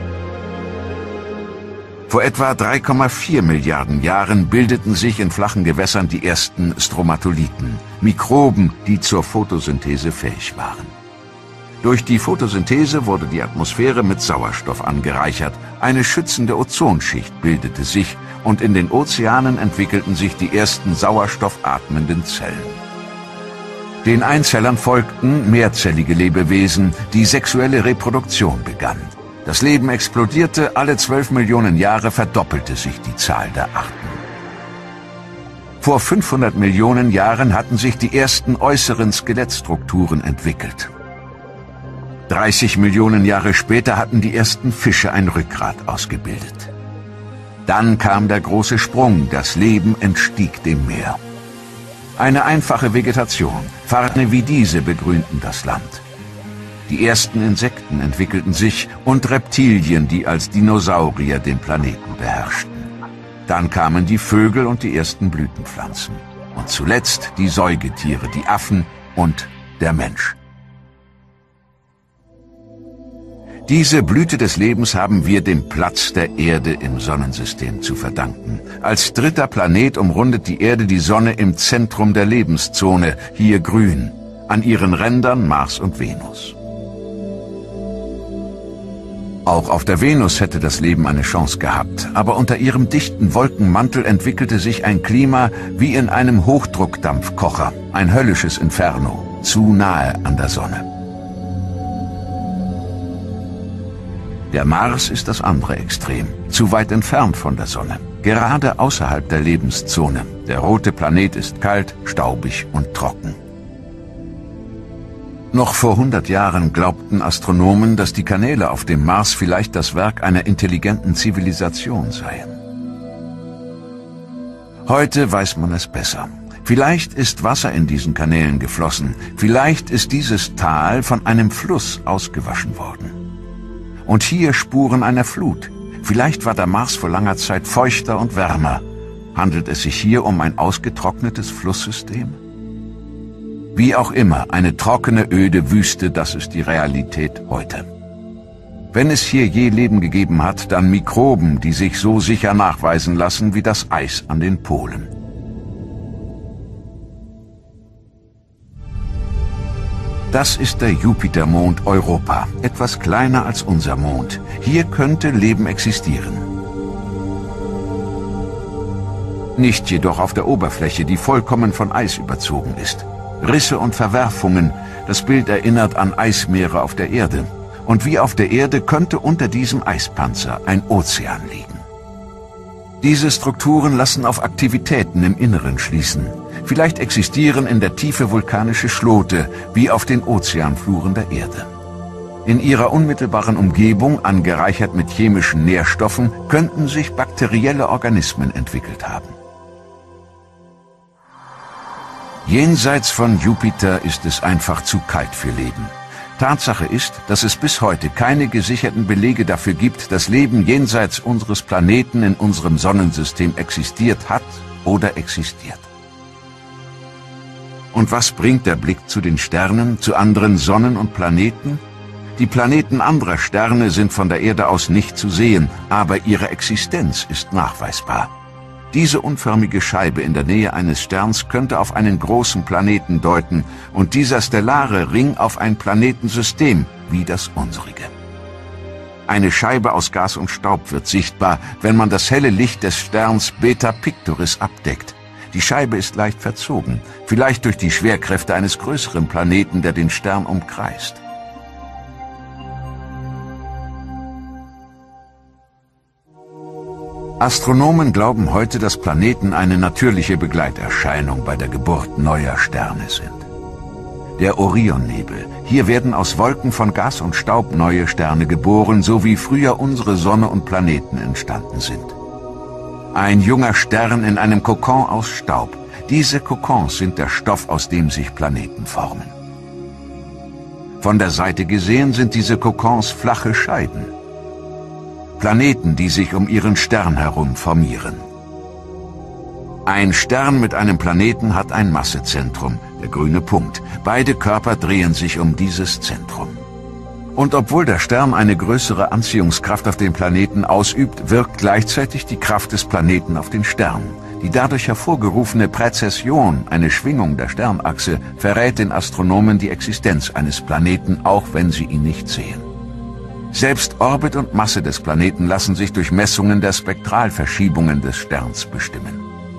Vor etwa drei Komma vier Milliarden Jahren bildeten sich in flachen Gewässern die ersten Stromatolithen, Mikroben, die zur Photosynthese fähig waren. Durch die Photosynthese wurde die Atmosphäre mit Sauerstoff angereichert, eine schützende Ozonschicht bildete sich und in den Ozeanen entwickelten sich die ersten sauerstoffatmenden Zellen. Den Einzellern folgten mehrzellige Lebewesen, die sexuelle Reproduktion begann. Das Leben explodierte, alle zwölf Millionen Jahre verdoppelte sich die Zahl der Arten. Vor fünfhundert Millionen Jahren hatten sich die ersten äußeren Skelettstrukturen entwickelt. dreißig Millionen Jahre später hatten die ersten Fische ein Rückgrat ausgebildet. Dann kam der große Sprung, das Leben entstieg dem Meer. Eine einfache Vegetation, Farne wie diese begrünten das Land. Die ersten Insekten entwickelten sich und Reptilien, die als Dinosaurier den Planeten beherrschten. Dann kamen die Vögel und die ersten Blütenpflanzen. Und zuletzt die Säugetiere, die Affen und der Mensch. Diese Blüte des Lebens haben wir dem Platz der Erde im Sonnensystem zu verdanken. Als dritter Planet umrundet die Erde die Sonne im Zentrum der Lebenszone, hier grün, an ihren Rändern Mars und Venus. Auch auf der Venus hätte das Leben eine Chance gehabt, aber unter ihrem dichten Wolkenmantel entwickelte sich ein Klima wie in einem Hochdruckdampfkocher, ein höllisches Inferno, zu nahe an der Sonne. Der Mars ist das andere Extrem, zu weit entfernt von der Sonne, gerade außerhalb der Lebenszone. Der rote Planet ist kalt, staubig und trocken. Noch vor hundert Jahren glaubten Astronomen, dass die Kanäle auf dem Mars vielleicht das Werk einer intelligenten Zivilisation seien. Heute weiß man es besser. Vielleicht ist Wasser in diesen Kanälen geflossen, vielleicht ist dieses Tal von einem Fluss ausgewaschen worden. Und hier Spuren einer Flut. Vielleicht war der Mars vor langer Zeit feuchter und wärmer. Handelt es sich hier um ein ausgetrocknetes Flusssystem? Wie auch immer, eine trockene, öde Wüste, das ist die Realität heute. Wenn es hier je Leben gegeben hat, dann Mikroben, die sich so sicher nachweisen lassen wie das Eis an den Polen. Das ist der Jupitermond Europa, etwas kleiner als unser Mond. Hier könnte Leben existieren. Nicht jedoch auf der Oberfläche, die vollkommen von Eis überzogen ist. Risse und Verwerfungen, das Bild erinnert an Eismeere auf der Erde. Und wie auf der Erde könnte unter diesem Eispanzer ein Ozean liegen. Diese Strukturen lassen auf Aktivitäten im Inneren schließen. Vielleicht existieren in der Tiefe vulkanische Schlote, wie auf den Ozeanfluren der Erde. In ihrer unmittelbaren Umgebung, angereichert mit chemischen Nährstoffen, könnten sich bakterielle Organismen entwickelt haben. Jenseits von Jupiter ist es einfach zu kalt für Leben. Tatsache ist, dass es bis heute keine gesicherten Belege dafür gibt, dass Leben jenseits unseres Planeten in unserem Sonnensystem existiert hat oder existiert. Und was bringt der Blick zu den Sternen, zu anderen Sonnen und Planeten? Die Planeten anderer Sterne sind von der Erde aus nicht zu sehen, aber ihre Existenz ist nachweisbar. Diese unförmige Scheibe in der Nähe eines Sterns könnte auf einen großen Planeten deuten und dieser stellare Ring auf ein Planetensystem wie das unsrige. Eine Scheibe aus Gas und Staub wird sichtbar, wenn man das helle Licht des Sterns Beta Pictoris abdeckt. Die Scheibe ist leicht verzogen, vielleicht durch die Schwerkräfte eines größeren Planeten, der den Stern umkreist. Astronomen glauben heute, dass Planeten eine natürliche Begleiterscheinung bei der Geburt neuer Sterne sind. Der Orionnebel. Hier werden aus Wolken von Gas und Staub neue Sterne geboren, so wie früher unsere Sonne und Planeten entstanden sind. Ein junger Stern in einem Kokon aus Staub. Diese Kokons sind der Stoff, aus dem sich Planeten formen. Von der Seite gesehen sind diese Kokons flache Scheiben. Planeten, die sich um ihren Stern herum formieren. Ein Stern mit einem Planeten hat ein Massezentrum, der grüne Punkt. Beide Körper drehen sich um dieses Zentrum. Und obwohl der Stern eine größere Anziehungskraft auf den Planeten ausübt, wirkt gleichzeitig die Kraft des Planeten auf den Stern. Die dadurch hervorgerufene Präzession, eine Schwingung der Sternachse, verrät den Astronomen die Existenz eines Planeten, auch wenn sie ihn nicht sehen. Selbst Orbit und Masse des Planeten lassen sich durch Messungen der Spektralverschiebungen des Sterns bestimmen.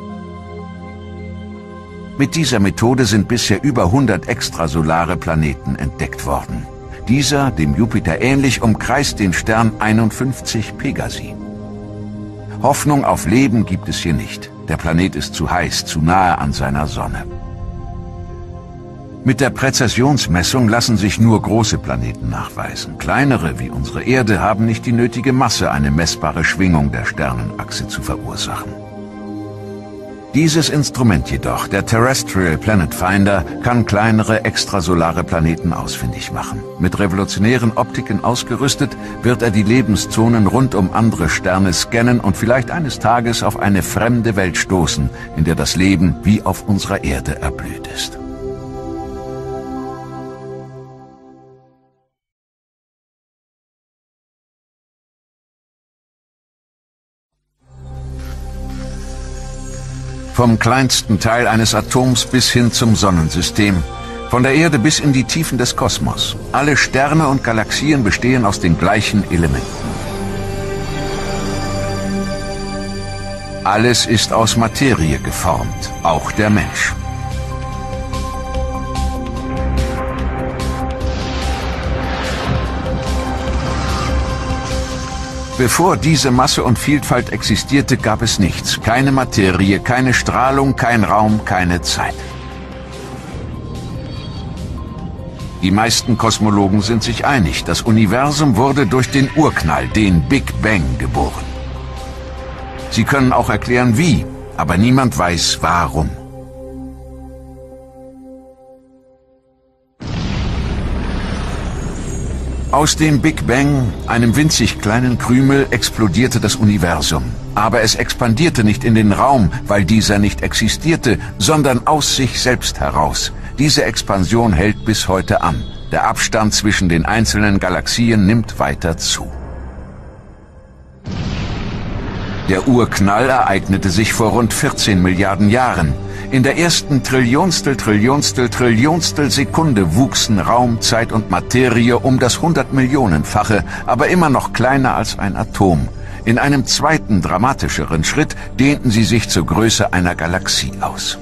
Mit dieser Methode sind bisher über hundert extrasolare Planeten entdeckt worden. Dieser, dem Jupiter ähnlich, umkreist den Stern einundfünfzig Pegasi. Hoffnung auf Leben gibt es hier nicht. Der Planet ist zu heiß, zu nahe an seiner Sonne. Mit der Präzessionsmessung lassen sich nur große Planeten nachweisen. Kleinere, wie unsere Erde, haben nicht die nötige Masse, eine messbare Schwingung der Sternenachse zu verursachen. Dieses Instrument jedoch, der Terrestrial Planet Finder, kann kleinere extrasolare Planeten ausfindig machen. Mit revolutionären Optiken ausgerüstet, wird er die Lebenszonen rund um andere Sterne scannen und vielleicht eines Tages auf eine fremde Welt stoßen, in der das Leben wie auf unserer Erde erblüht ist. Vom kleinsten Teil eines Atoms bis hin zum Sonnensystem, von der Erde bis in die Tiefen des Kosmos. Alle Sterne und Galaxien bestehen aus den gleichen Elementen. Alles ist aus Materie geformt, auch der Mensch. Bevor diese Masse und Vielfalt existierte, gab es nichts. Keine Materie, keine Strahlung, kein Raum, keine Zeit. Die meisten Kosmologen sind sich einig, das Universum wurde durch den Urknall, den Big Bang, geboren. Sie können auch erklären, wie, aber niemand weiß, warum. Aus dem Big Bang, einem winzig kleinen Krümel, explodierte das Universum. Aber es expandierte nicht in den Raum, weil dieser nicht existierte, sondern aus sich selbst heraus. Diese Expansion hält bis heute an. Der Abstand zwischen den einzelnen Galaxien nimmt weiter zu. Der Urknall ereignete sich vor rund vierzehn Milliarden Jahren. In der ersten Trillionstel, Trillionstel, Trillionstel Sekunde wuchsen Raum, Zeit und Materie um das hundertmillionenfache, aber immer noch kleiner als ein Atom. In einem zweiten, dramatischeren Schritt dehnten sie sich zur Größe einer Galaxie aus.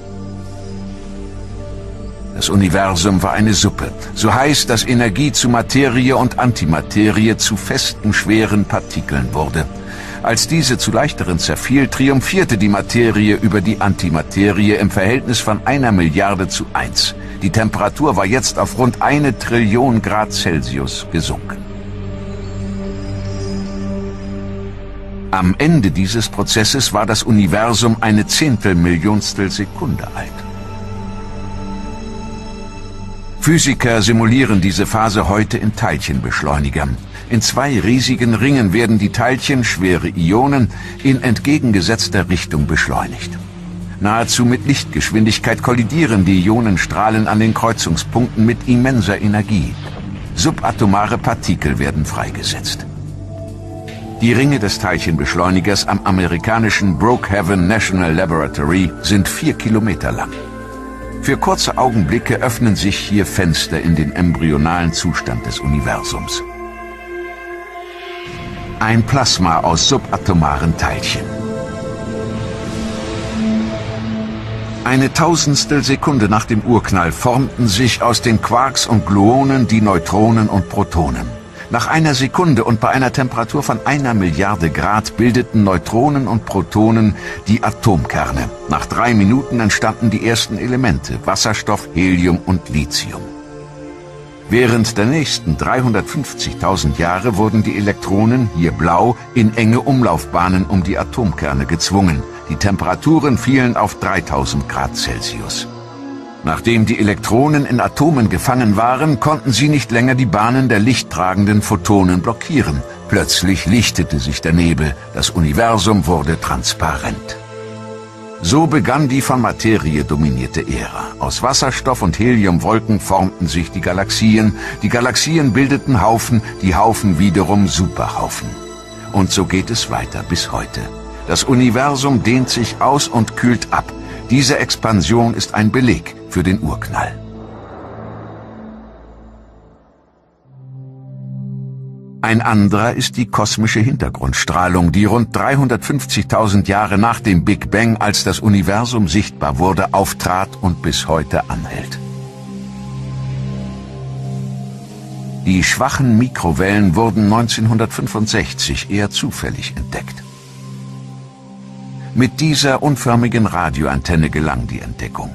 Das Universum war eine Suppe, so heiß, dass Energie zu Materie und Antimaterie zu festen, schweren Partikeln wurde. Als diese zu leichteren zerfiel, triumphierte die Materie über die Antimaterie im Verhältnis von einer Milliarde zu eins. Die Temperatur war jetzt auf rund eine Trillion Grad Celsius gesunken. Am Ende dieses Prozesses war das Universum eine Zehntelmillionstel Sekunde alt. Physiker simulieren diese Phase heute in Teilchenbeschleunigern. In zwei riesigen Ringen werden die Teilchen, schwere Ionen, in entgegengesetzter Richtung beschleunigt. Nahezu mit Lichtgeschwindigkeit kollidieren die Ionenstrahlen an den Kreuzungspunkten mit immenser Energie. Subatomare Partikel werden freigesetzt. Die Ringe des Teilchenbeschleunigers am amerikanischen Brookhaven National Laboratory sind vier Kilometer lang. Für kurze Augenblicke öffnen sich hier Fenster in den embryonalen Zustand des Universums. Ein Plasma aus subatomaren Teilchen. Eine Tausendstel Sekunde nach dem Urknall formten sich aus den Quarks und Gluonen die Neutronen und Protonen. Nach einer Sekunde und bei einer Temperatur von einer Milliarde Grad bildeten Neutronen und Protonen die Atomkerne. Nach drei Minuten entstanden die ersten Elemente: Wasserstoff, Helium und Lithium. Während der nächsten dreihundertfünfzigtausend Jahre wurden die Elektronen, hier blau, in enge Umlaufbahnen um die Atomkerne gezwungen. Die Temperaturen fielen auf dreitausend Grad Celsius. Nachdem die Elektronen in Atomen gefangen waren, konnten sie nicht länger die Bahnen der lichttragenden Photonen blockieren. Plötzlich lichtete sich der Nebel, das Universum wurde transparent. So begann die von Materie dominierte Ära. Aus Wasserstoff und Heliumwolken formten sich die Galaxien, die Galaxien bildeten Haufen, die Haufen wiederum Superhaufen. Und so geht es weiter bis heute. Das Universum dehnt sich aus und kühlt ab. Diese Expansion ist ein Beleg für den Urknall. Ein anderer ist die kosmische Hintergrundstrahlung, die rund dreihundertfünfzigtausend Jahre nach dem Big Bang, als das Universum sichtbar wurde, auftrat und bis heute anhält. Die schwachen Mikrowellen wurden neunzehnhundertfünfundsechzig eher zufällig entdeckt. Mit dieser unförmigen Radioantenne gelang die Entdeckung.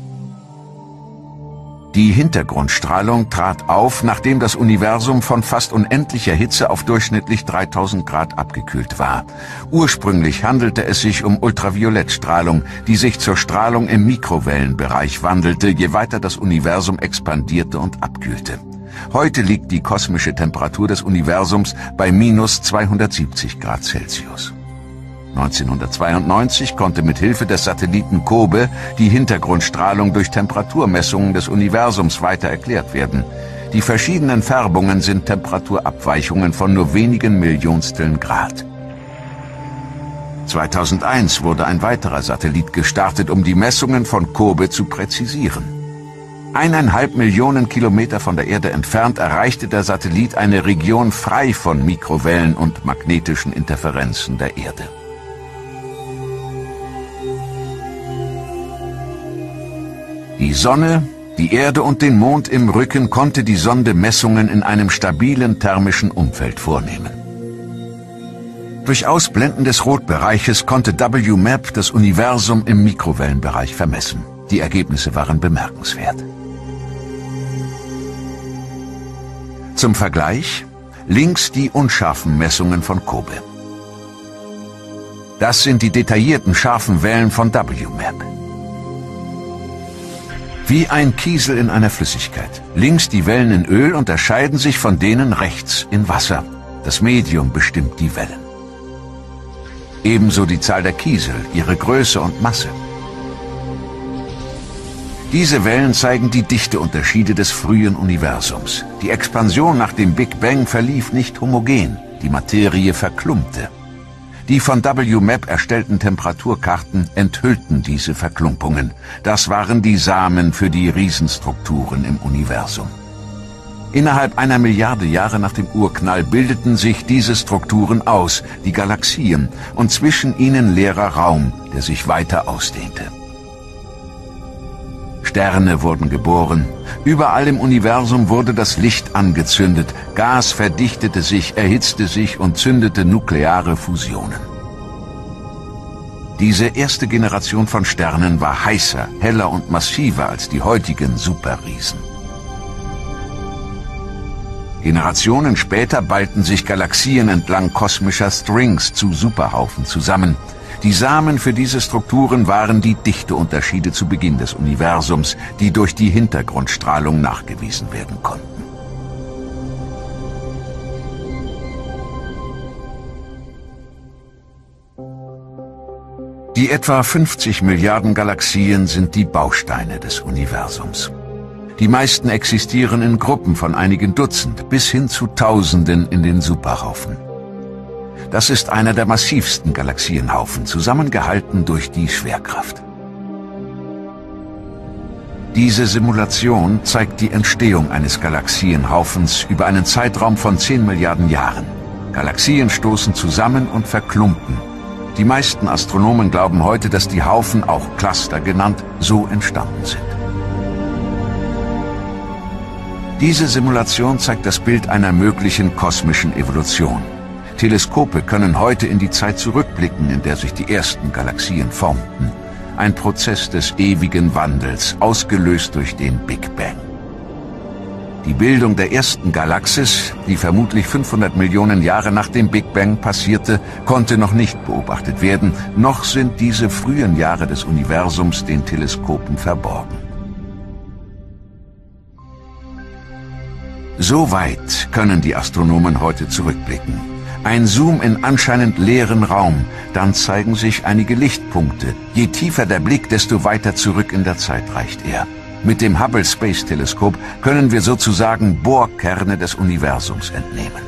Die Hintergrundstrahlung trat auf, nachdem das Universum von fast unendlicher Hitze auf durchschnittlich dreitausend Grad abgekühlt war. Ursprünglich handelte es sich um Ultraviolettstrahlung, die sich zur Strahlung im Mikrowellenbereich wandelte, je weiter das Universum expandierte und abkühlte. Heute liegt die kosmische Temperatur des Universums bei minus zweihundertsiebzig Grad Celsius. neunzehnhundertzweiundneunzig konnte mit Hilfe des Satelliten COBE die Hintergrundstrahlung durch Temperaturmessungen des Universums weiter erklärt werden. Die verschiedenen Färbungen sind Temperaturabweichungen von nur wenigen Millionsteln Grad. zweitausendeins wurde ein weiterer Satellit gestartet, um die Messungen von COBE zu präzisieren. Eineinhalb Millionen Kilometer von der Erde entfernt erreichte der Satellit eine Region frei von Mikrowellen und magnetischen Interferenzen der Erde. Die Sonne, die Erde und den Mond im Rücken konnte die Sonde Messungen in einem stabilen thermischen Umfeld vornehmen. Durch Ausblenden des Rotbereiches konnte W MAP das Universum im Mikrowellenbereich vermessen. Die Ergebnisse waren bemerkenswert. Zum Vergleich, links die unscharfen Messungen von COBE. Das sind die detaillierten scharfen Wellen von W MAP. Wie ein Kiesel in einer Flüssigkeit. Links die Wellen in Öl unterscheiden sich von denen rechts in Wasser. Das Medium bestimmt die Wellen. Ebenso die Zahl der Kiesel, ihre Größe und Masse. Diese Wellen zeigen die Dichteunterschiede des frühen Universums. Die Expansion nach dem Big Bang verlief nicht homogen, die Materie verklumpte. Die von W M A P erstellten Temperaturkarten enthüllten diese Verklumpungen. Das waren die Samen für die Riesenstrukturen im Universum. Innerhalb einer Milliarde Jahre nach dem Urknall bildeten sich diese Strukturen aus, die Galaxien, und zwischen ihnen leerer Raum, der sich weiter ausdehnte. Sterne wurden geboren, überall im Universum wurde das Licht angezündet, Gas verdichtete sich, erhitzte sich und zündete nukleare Fusionen. Diese erste Generation von Sternen war heißer, heller und massiver als die heutigen Superriesen. Generationen später ballten sich Galaxien entlang kosmischer Strings zu Superhaufen zusammen. Die Samen für diese Strukturen waren die Dichteunterschiede zu Beginn des Universums, die durch die Hintergrundstrahlung nachgewiesen werden konnten. Die etwa fünfzig Milliarden Galaxien sind die Bausteine des Universums. Die meisten existieren in Gruppen von einigen Dutzend bis hin zu Tausenden in den Superhaufen. Das ist einer der massivsten Galaxienhaufen, zusammengehalten durch die Schwerkraft. Diese Simulation zeigt die Entstehung eines Galaxienhaufens über einen Zeitraum von zehn Milliarden Jahren. Galaxien stoßen zusammen und verklumpen. Die meisten Astronomen glauben heute, dass die Haufen, auch Cluster genannt, so entstanden sind. Diese Simulation zeigt das Bild einer möglichen kosmischen Evolution. Teleskope können heute in die Zeit zurückblicken, in der sich die ersten Galaxien formten. Ein Prozess des ewigen Wandels, ausgelöst durch den Big Bang. Die Bildung der ersten Galaxis, die vermutlich fünfhundert Millionen Jahre nach dem Big Bang passierte, konnte noch nicht beobachtet werden, noch sind diese frühen Jahre des Universums den Teleskopen verborgen. So weit können die Astronomen heute zurückblicken. Ein Zoom in anscheinend leeren Raum, dann zeigen sich einige Lichtpunkte. Je tiefer der Blick, desto weiter zurück in der Zeit reicht er. Mit dem Hubble Space Teleskop können wir sozusagen Bohrkerne des Universums entnehmen.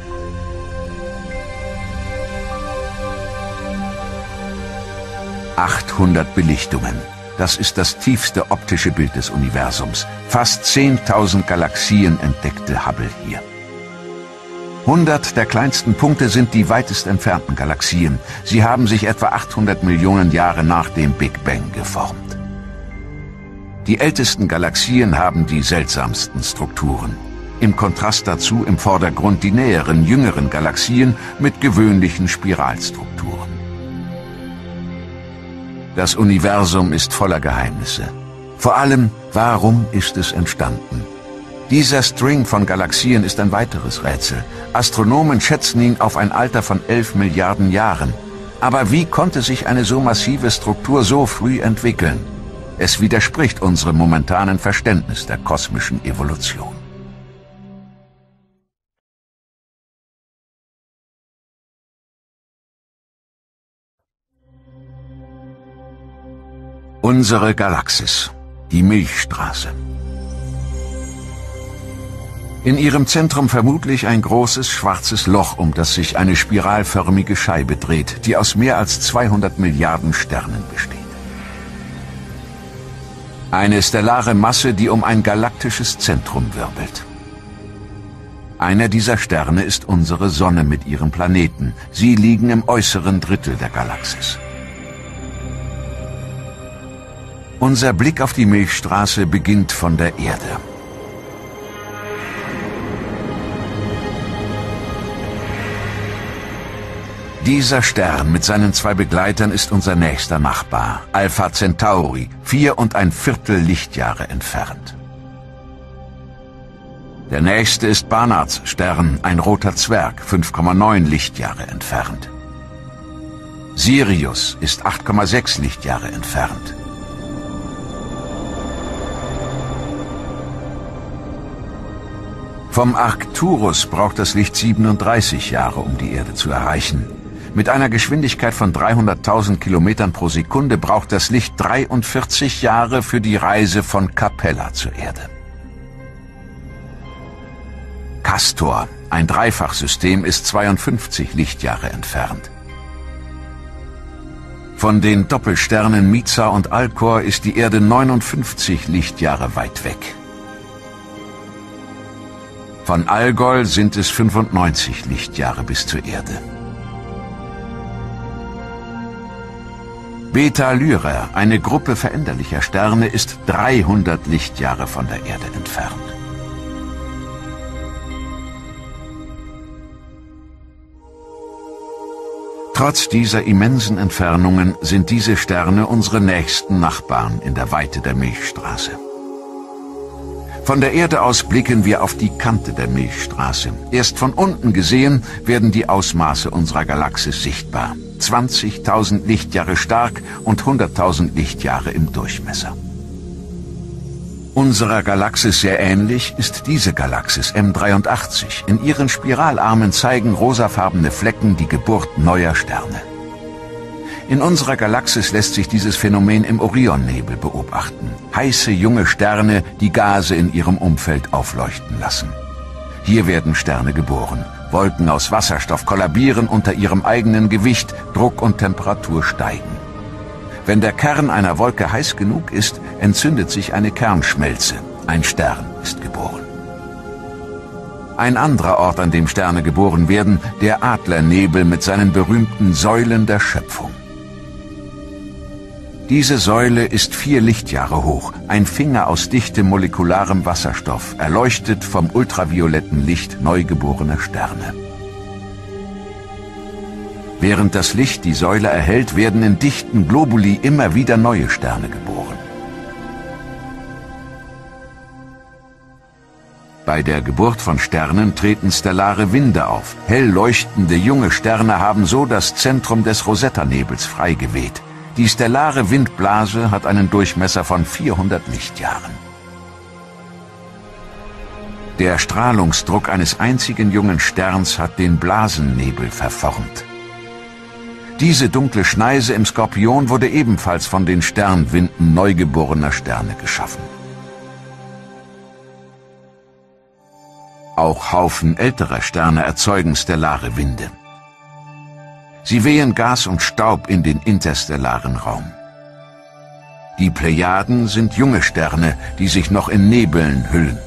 achthundert Belichtungen. Das ist das tiefste optische Bild des Universums. Fast zehntausend Galaxien entdeckte Hubble hier. hundert der kleinsten Punkte sind die weitest entfernten Galaxien. Sie haben sich etwa achthundert Millionen Jahre nach dem Big Bang geformt. Die ältesten Galaxien haben die seltsamsten Strukturen. Im Kontrast dazu im Vordergrund die näheren, jüngeren Galaxien mit gewöhnlichen Spiralstrukturen. Das Universum ist voller Geheimnisse. Vor allem, warum ist es entstanden? Dieser String von Galaxien ist ein weiteres Rätsel. Astronomen schätzen ihn auf ein Alter von elf Milliarden Jahren. Aber wie konnte sich eine so massive Struktur so früh entwickeln? Es widerspricht unserem momentanen Verständnis der kosmischen Evolution. Unsere Galaxis, die Milchstraße. In ihrem Zentrum vermutlich ein großes schwarzes Loch, um das sich eine spiralförmige Scheibe dreht, die aus mehr als zweihundert Milliarden Sternen besteht. Eine stellare Masse, die um ein galaktisches Zentrum wirbelt. Einer dieser Sterne ist unsere Sonne mit ihren Planeten. Sie liegen im äußeren Drittel der Galaxis. Unser Blick auf die Milchstraße beginnt von der Erde. Dieser Stern mit seinen zwei Begleitern ist unser nächster Nachbar, Alpha Centauri, vier und ein Viertel Lichtjahre entfernt. Der nächste ist Barnards Stern, ein roter Zwerg, fünf Komma neun Lichtjahre entfernt. Sirius ist acht Komma sechs Lichtjahre entfernt. Vom Arcturus braucht das Licht siebenunddreißig Jahre, um die Erde zu erreichen. Mit einer Geschwindigkeit von dreihunderttausend Kilometern pro Sekunde braucht das Licht dreiundvierzig Jahre für die Reise von Capella zur Erde. Castor, ein Dreifachsystem, ist zweiundfünfzig Lichtjahre entfernt. Von den Doppelsternen Mizar und Alcor ist die Erde neunundfünfzig Lichtjahre weit weg. Von Algol sind es fünfundneunzig Lichtjahre bis zur Erde. Beta Lyrae, eine Gruppe veränderlicher Sterne, ist dreihundert Lichtjahre von der Erde entfernt. Trotz dieser immensen Entfernungen sind diese Sterne unsere nächsten Nachbarn in der Weite der Milchstraße. Von der Erde aus blicken wir auf die Kante der Milchstraße. Erst von unten gesehen werden die Ausmaße unserer Galaxis sichtbar. zwanzigtausend Lichtjahre stark und hunderttausend Lichtjahre im Durchmesser. Unserer Galaxis sehr ähnlich ist diese Galaxis M dreiundachtzig. In ihren Spiralarmen zeigen rosafarbene Flecken die Geburt neuer Sterne. In unserer Galaxis lässt sich dieses Phänomen im Orionnebel beobachten. Heiße junge Sterne, die Gase in ihrem Umfeld aufleuchten lassen. Hier werden Sterne geboren. Wolken aus Wasserstoff kollabieren unter ihrem eigenen Gewicht, Druck und Temperatur steigen. Wenn der Kern einer Wolke heiß genug ist, entzündet sich eine Kernschmelze. Ein Stern ist geboren. Ein anderer Ort, an dem Sterne geboren werden, der Adlernebel mit seinen berühmten Säulen der Schöpfung. Diese Säule ist vier Lichtjahre hoch, ein Finger aus dichtem molekularem Wasserstoff, erleuchtet vom ultravioletten Licht neugeborener Sterne. Während das Licht die Säule erhält, werden in dichten Globuli immer wieder neue Sterne geboren. Bei der Geburt von Sternen treten stellare Winde auf. Hell leuchtende junge Sterne haben so das Zentrum des Rosetta-Nebels frei geweht. Die stellare Windblase hat einen Durchmesser von vierhundert Lichtjahren. Der Strahlungsdruck eines einzigen jungen Sterns hat den Blasennebel verformt. Diese dunkle Schneise im Skorpion wurde ebenfalls von den Sternwinden neugeborener Sterne geschaffen. Auch Haufen älterer Sterne erzeugen stellare Winde. Sie wehen Gas und Staub in den interstellaren Raum. Die Plejaden sind junge Sterne, die sich noch in Nebeln hüllen.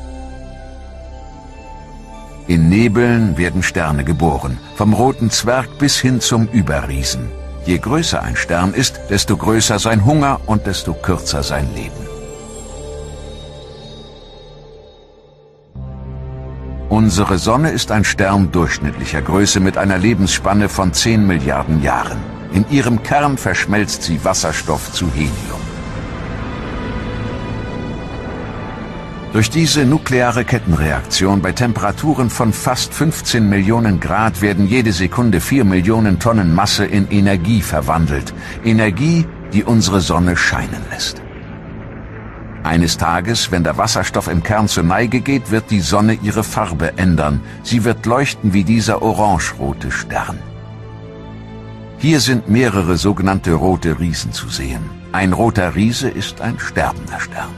In Nebeln werden Sterne geboren, vom roten Zwerg bis hin zum Überriesen. Je größer ein Stern ist, desto größer sein Hunger und desto kürzer sein Leben. Unsere Sonne ist ein Stern durchschnittlicher Größe mit einer Lebensspanne von zehn Milliarden Jahren. In ihrem Kern verschmelzt sie Wasserstoff zu Helium. Durch diese nukleare Kettenreaktion bei Temperaturen von fast fünfzehn Millionen Grad werden jede Sekunde vier Millionen Tonnen Masse in Energie verwandelt. Energie, die unsere Sonne scheinen lässt. Eines Tages, wenn der Wasserstoff im Kern zur Neige geht, wird die Sonne ihre Farbe ändern. Sie wird leuchten wie dieser orangerote Stern. Hier sind mehrere sogenannte rote Riesen zu sehen. Ein roter Riese ist ein sterbender Stern.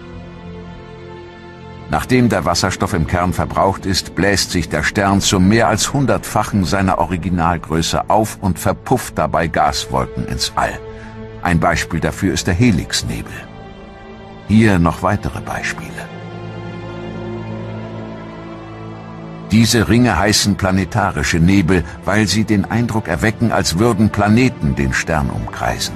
Nachdem der Wasserstoff im Kern verbraucht ist, bläst sich der Stern zum mehr als hundertfachen seiner Originalgröße auf und verpufft dabei Gaswolken ins All. Ein Beispiel dafür ist der Helixnebel. Hier noch weitere Beispiele. Diese Ringe heißen planetarische Nebel, weil sie den Eindruck erwecken, als würden Planeten den Stern umkreisen.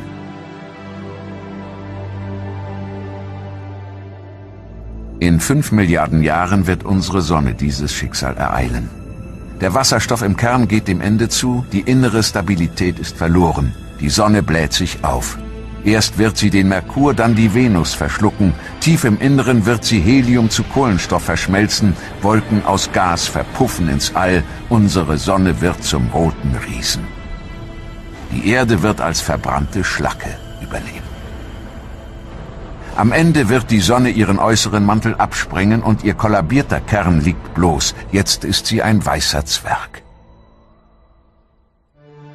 In fünf Milliarden Jahren wird unsere Sonne dieses Schicksal ereilen. Der Wasserstoff im Kern geht dem Ende zu, die innere Stabilität ist verloren, die Sonne bläht sich auf. Erst wird sie den Merkur, dann die Venus verschlucken. Tief im Inneren wird sie Helium zu Kohlenstoff verschmelzen, Wolken aus Gas verpuffen ins All, unsere Sonne wird zum roten Riesen. Die Erde wird als verbrannte Schlacke überleben. Am Ende wird die Sonne ihren äußeren Mantel absprengen und ihr kollabierter Kern liegt bloß. Jetzt ist sie ein weißer Zwerg.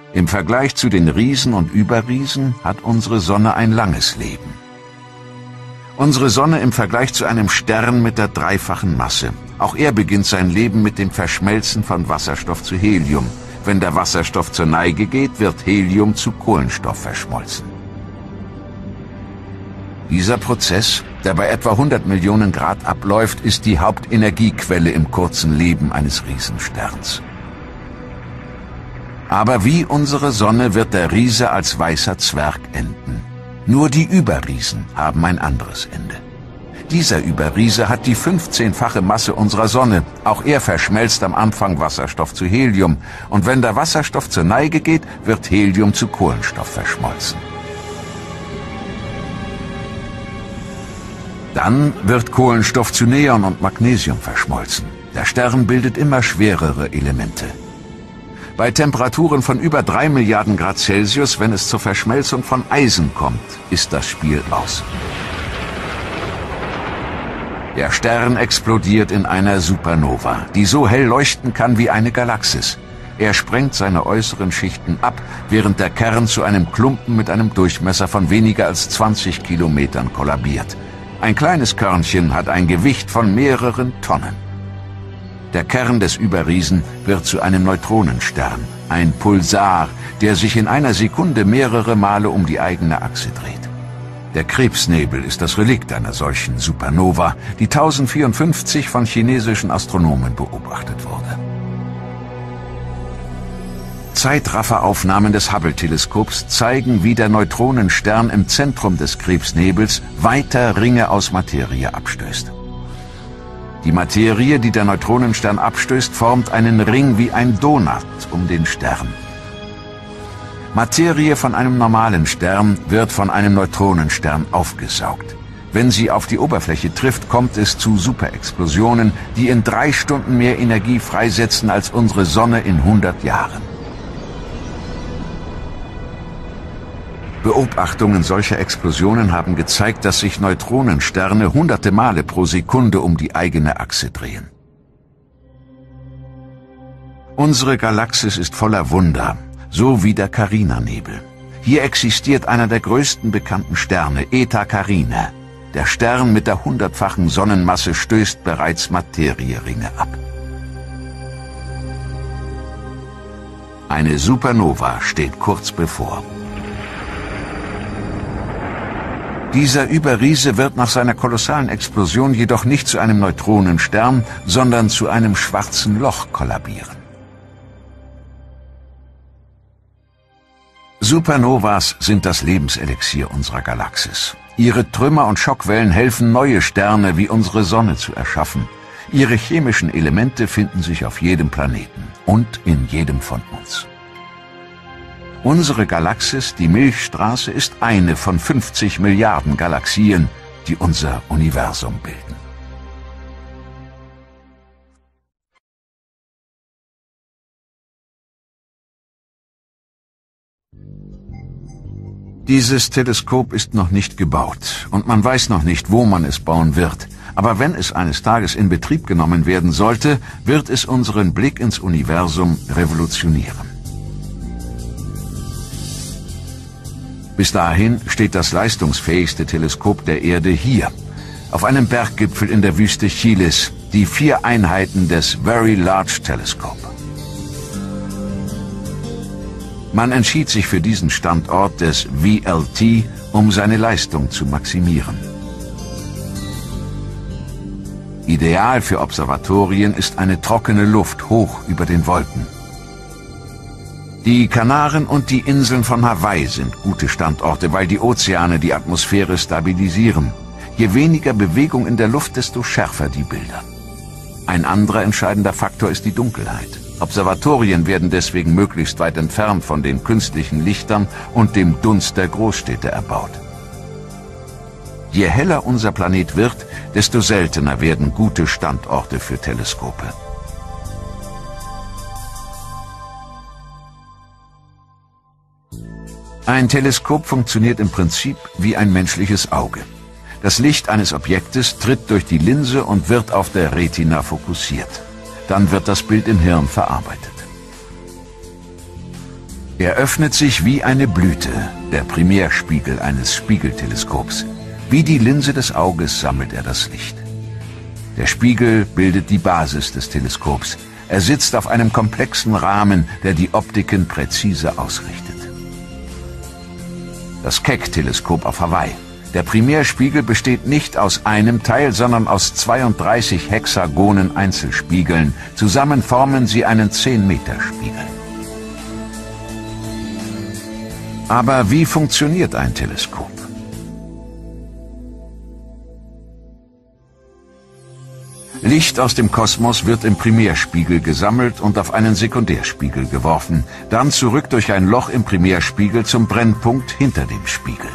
Im Vergleich zu den Riesen und Überriesen hat unsere Sonne ein langes Leben. Unsere Sonne im Vergleich zu einem Stern mit der dreifachen Masse. Auch er beginnt sein Leben mit dem Verschmelzen von Wasserstoff zu Helium. Wenn der Wasserstoff zur Neige geht, wird Helium zu Kohlenstoff verschmolzen. Dieser Prozess, der bei etwa hundert Millionen Grad abläuft, ist die Hauptenergiequelle im kurzen Leben eines Riesensterns. Aber wie unsere Sonne wird der Riese als weißer Zwerg enden. Nur die Überriesen haben ein anderes Ende. Dieser Überriese hat die fünfzehnfache Masse unserer Sonne. Auch er verschmelzt am Anfang Wasserstoff zu Helium. Und wenn der Wasserstoff zur Neige geht, wird Helium zu Kohlenstoff verschmolzen. Dann wird Kohlenstoff zu Neon und Magnesium verschmolzen. Der Stern bildet immer schwerere Elemente. Bei Temperaturen von über drei Milliarden Grad Celsius, wenn es zur Verschmelzung von Eisen kommt, ist das Spiel aus. Der Stern explodiert in einer Supernova, die so hell leuchten kann wie eine Galaxis. Er sprengt seine äußeren Schichten ab, während der Kern zu einem Klumpen mit einem Durchmesser von weniger als zwanzig Kilometern kollabiert. Ein kleines Körnchen hat ein Gewicht von mehreren Tonnen. Der Kern des Überriesen wird zu einem Neutronenstern, ein Pulsar, der sich in einer Sekunde mehrere Male um die eigene Achse dreht. Der Krebsnebel ist das Relikt einer solchen Supernova, die tausendvierundfünfzig von chinesischen Astronomen beobachtet wurde. Zeitrafferaufnahmen des Hubble-Teleskops zeigen, wie der Neutronenstern im Zentrum des Krebsnebels weiter Ringe aus Materie abstößt. Die Materie, die der Neutronenstern abstößt, formt einen Ring wie ein Donut um den Stern. Materie von einem normalen Stern wird von einem Neutronenstern aufgesaugt. Wenn sie auf die Oberfläche trifft, kommt es zu Superexplosionen, die in drei Stunden mehr Energie freisetzen als unsere Sonne in hundert Jahren. Beobachtungen solcher Explosionen haben gezeigt, dass sich Neutronensterne hunderte Male pro Sekunde um die eigene Achse drehen. Unsere Galaxis ist voller Wunder, so wie der Carina-Nebel. Hier existiert einer der größten bekannten Sterne, Eta Carinae. Der Stern mit der hundertfachen Sonnenmasse stößt bereits Materieringe ab. Eine Supernova steht kurz bevor. Dieser Überriese wird nach seiner kolossalen Explosion jedoch nicht zu einem Neutronenstern, sondern zu einem schwarzen Loch kollabieren. Supernovas sind das Lebenselixier unserer Galaxis. Ihre Trümmer und Schockwellen helfen, neue Sterne wie unsere Sonne zu erschaffen. Ihre chemischen Elemente finden sich auf jedem Planeten und in jedem von uns. Unsere Galaxis, die Milchstraße, ist eine von fünfzig Milliarden Galaxien, die unser Universum bilden. Dieses Teleskop ist noch nicht gebaut und man weiß noch nicht, wo man es bauen wird. Aber wenn es eines Tages in Betrieb genommen werden sollte, wird es unseren Blick ins Universum revolutionieren. Bis dahin steht das leistungsfähigste Teleskop der Erde hier, auf einem Berggipfel in der Wüste Chiles, die vier Einheiten des Very Large Telescope. Man entschied sich für diesen Standort des V L T, um seine Leistung zu maximieren. Ideal für Observatorien ist eine trockene Luft hoch über den Wolken. Die Kanaren und die Inseln von Hawaii sind gute Standorte, weil die Ozeane die Atmosphäre stabilisieren. Je weniger Bewegung in der Luft, desto schärfer die Bilder. Ein anderer entscheidender Faktor ist die Dunkelheit. Observatorien werden deswegen möglichst weit entfernt von den künstlichen Lichtern und dem Dunst der Großstädte erbaut. Je heller unser Planet wird, desto seltener werden gute Standorte für Teleskope. Ein Teleskop funktioniert im Prinzip wie ein menschliches Auge. Das Licht eines Objektes tritt durch die Linse und wird auf der Retina fokussiert. Dann wird das Bild im Hirn verarbeitet. Er öffnet sich wie eine Blüte, der Primärspiegel eines Spiegelteleskops. Wie die Linse des Auges sammelt er das Licht. Der Spiegel bildet die Basis des Teleskops. Er sitzt auf einem komplexen Rahmen, der die Optiken präzise ausrichtet. Das Keck-Teleskop auf Hawaii. Der Primärspiegel besteht nicht aus einem Teil, sondern aus zweiunddreißig hexagonen Einzelspiegeln. Zusammen formen sie einen zehn Meter Spiegel. Aber wie funktioniert ein Teleskop? Licht aus dem Kosmos wird im Primärspiegel gesammelt und auf einen Sekundärspiegel geworfen, dann zurück durch ein Loch im Primärspiegel zum Brennpunkt hinter dem Spiegel.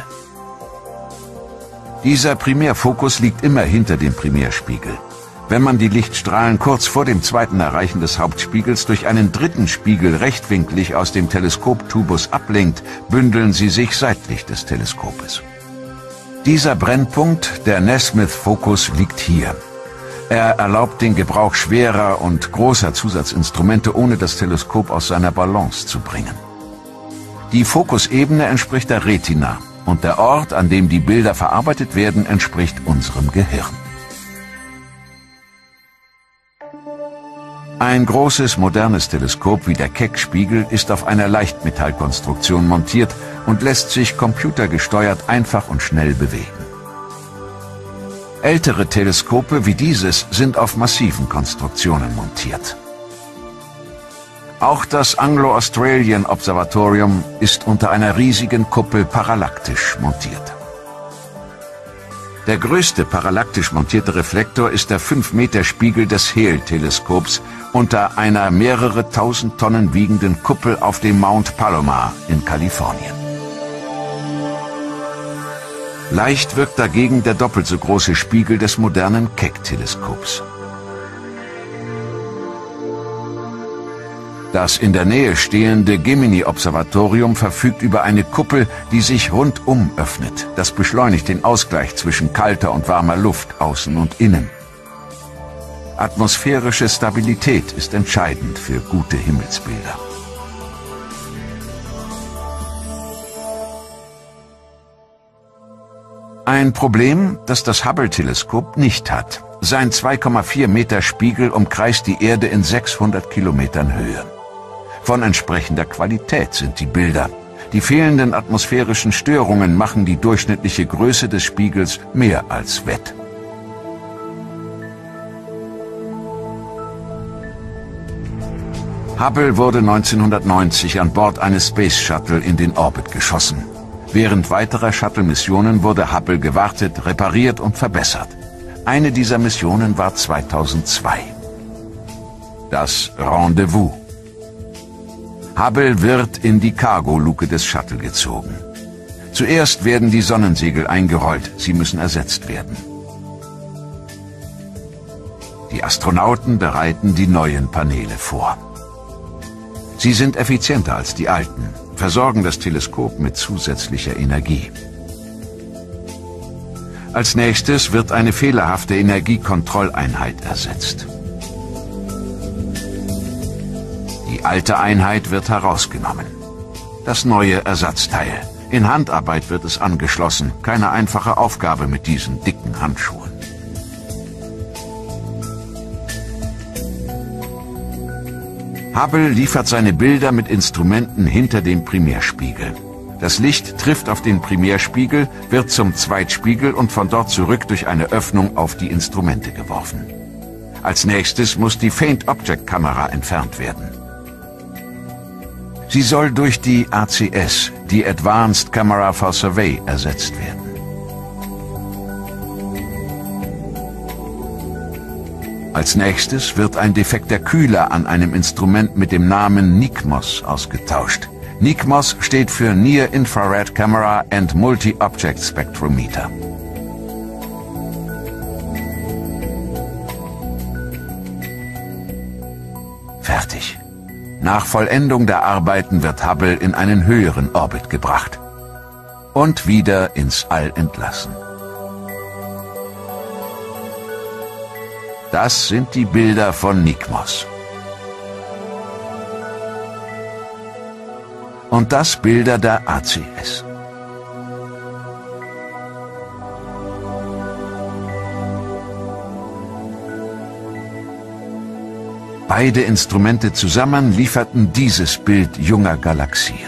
Dieser Primärfokus liegt immer hinter dem Primärspiegel. Wenn man die Lichtstrahlen kurz vor dem zweiten Erreichen des Hauptspiegels durch einen dritten Spiegel rechtwinklig aus dem Teleskoptubus ablenkt, bündeln sie sich seitlich des Teleskopes. Dieser Brennpunkt, der Nasmyth-Fokus, liegt hier. Er erlaubt den Gebrauch schwerer und großer Zusatzinstrumente, ohne das Teleskop aus seiner Balance zu bringen. Die Fokusebene entspricht der Retina und der Ort, an dem die Bilder verarbeitet werden, entspricht unserem Gehirn. Ein großes, modernes Teleskop wie der Keck-Spiegel ist auf einer Leichtmetallkonstruktion montiert und lässt sich computergesteuert einfach und schnell bewegen. Ältere Teleskope wie dieses sind auf massiven Konstruktionen montiert. Auch das Anglo-Australian Observatorium ist unter einer riesigen Kuppel parallaktisch montiert. Der größte parallaktisch montierte Reflektor ist der fünf Meter Spiegel des Hale-Teleskops unter einer mehrere tausend Tonnen wiegenden Kuppel auf dem Mount Palomar in Kalifornien. Leicht wirkt dagegen der doppelt so große Spiegel des modernen Keck-Teleskops. Das in der Nähe stehende Gemini-Observatorium verfügt über eine Kuppel, die sich rundum öffnet. Das beschleunigt den Ausgleich zwischen kalter und warmer Luft außen und innen. Atmosphärische Stabilität ist entscheidend für gute Himmelsbilder. Ein Problem, das das Hubble-Teleskop nicht hat. Sein zwei Komma vier Meter Spiegel umkreist die Erde in sechshundert Kilometern Höhe. Von entsprechender Qualität sind die Bilder. Die fehlenden atmosphärischen Störungen machen die durchschnittliche Größe des Spiegels mehr als wett. Hubble wurde neunzehnhundertneunzig an Bord eines Space Shuttle in den Orbit geschossen. Während weiterer Shuttle-Missionen wurde Hubble gewartet, repariert und verbessert. Eine dieser Missionen war zweitausendzwei. Das Rendezvous. Hubble wird in die Cargo-Luke des Shuttle gezogen. Zuerst werden die Sonnensegel eingerollt, sie müssen ersetzt werden. Die Astronauten bereiten die neuen Paneele vor. Sie sind effizienter als die alten, versorgen das Teleskop mit zusätzlicher Energie. Als nächstes wird eine fehlerhafte Energiekontrolleinheit ersetzt. Die alte Einheit wird herausgenommen. Das neue Ersatzteil. In Handarbeit wird es angeschlossen. Keine einfache Aufgabe mit diesen dicken Handschuhen. Hubble liefert seine Bilder mit Instrumenten hinter dem Primärspiegel. Das Licht trifft auf den Primärspiegel, wird zum Zweitspiegel und von dort zurück durch eine Öffnung auf die Instrumente geworfen. Als nächstes muss die Faint-Object-Kamera entfernt werden. Sie soll durch die A C S, die Advanced Camera for Survey, ersetzt werden. Als nächstes wird ein defekter Kühler an einem Instrument mit dem Namen NICMOS ausgetauscht. NICMOS steht für Near Infrared Camera and Multi-Object Spectrometer. Fertig. Nach Vollendung der Arbeiten wird Hubble in einen höheren Orbit gebracht und wieder ins All entlassen. Das sind die Bilder von NICMOS. Und das Bilder der A C S. Beide Instrumente zusammen lieferten dieses Bild junger Galaxien.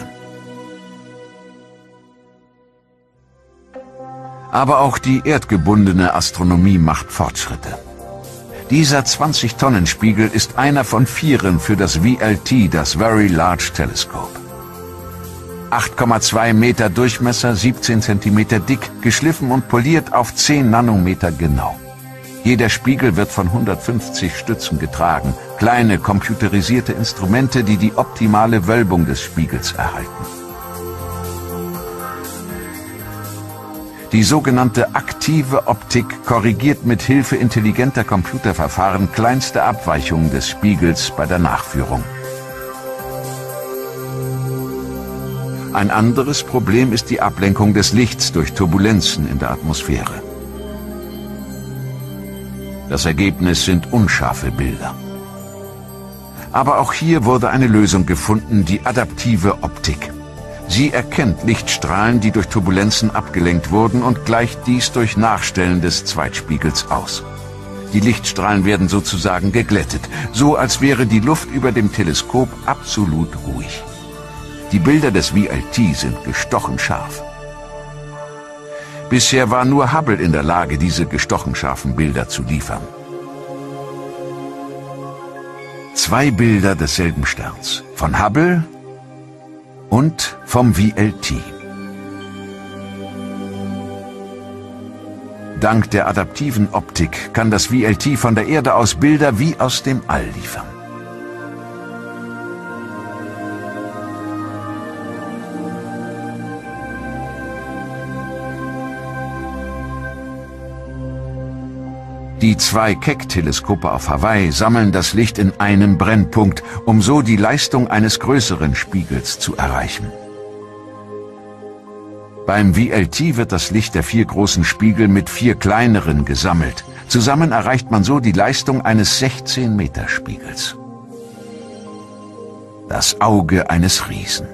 Aber auch die erdgebundene Astronomie macht Fortschritte. Dieser zwanzig-Tonnen-Spiegel ist einer von vieren für das V L T, das Very Large Telescope. acht Komma zwei Meter Durchmesser, siebzehn Zentimeter dick, geschliffen und poliert auf zehn Nanometer genau. Jeder Spiegel wird von hundertfünfzig Stützen getragen, kleine computerisierte Instrumente, die die optimale Wölbung des Spiegels erhalten. Die sogenannte aktive Optik korrigiert mit Hilfe intelligenter Computerverfahren kleinste Abweichungen des Spiegels bei der Nachführung. Ein anderes Problem ist die Ablenkung des Lichts durch Turbulenzen in der Atmosphäre. Das Ergebnis sind unscharfe Bilder. Aber auch hier wurde eine Lösung gefunden, die adaptive Optik. Sie erkennt Lichtstrahlen, die durch Turbulenzen abgelenkt wurden, und gleicht dies durch Nachstellen des Zweitspiegels aus. Die Lichtstrahlen werden sozusagen geglättet, so als wäre die Luft über dem Teleskop absolut ruhig. Die Bilder des V L T sind gestochen scharf. Bisher war nur Hubble in der Lage, diese gestochen scharfen Bilder zu liefern. Zwei Bilder desselben Sterns, von Hubble und vom V L T. Dank der adaptiven Optik kann das V L T von der Erde aus Bilder wie aus dem All liefern. Die zwei Keck-Teleskope auf Hawaii sammeln das Licht in einem Brennpunkt, um so die Leistung eines größeren Spiegels zu erreichen. Beim V L T wird das Licht der vier großen Spiegel mit vier kleineren gesammelt. Zusammen erreicht man so die Leistung eines sechzehn Meter Spiegels. Das Auge eines Riesen.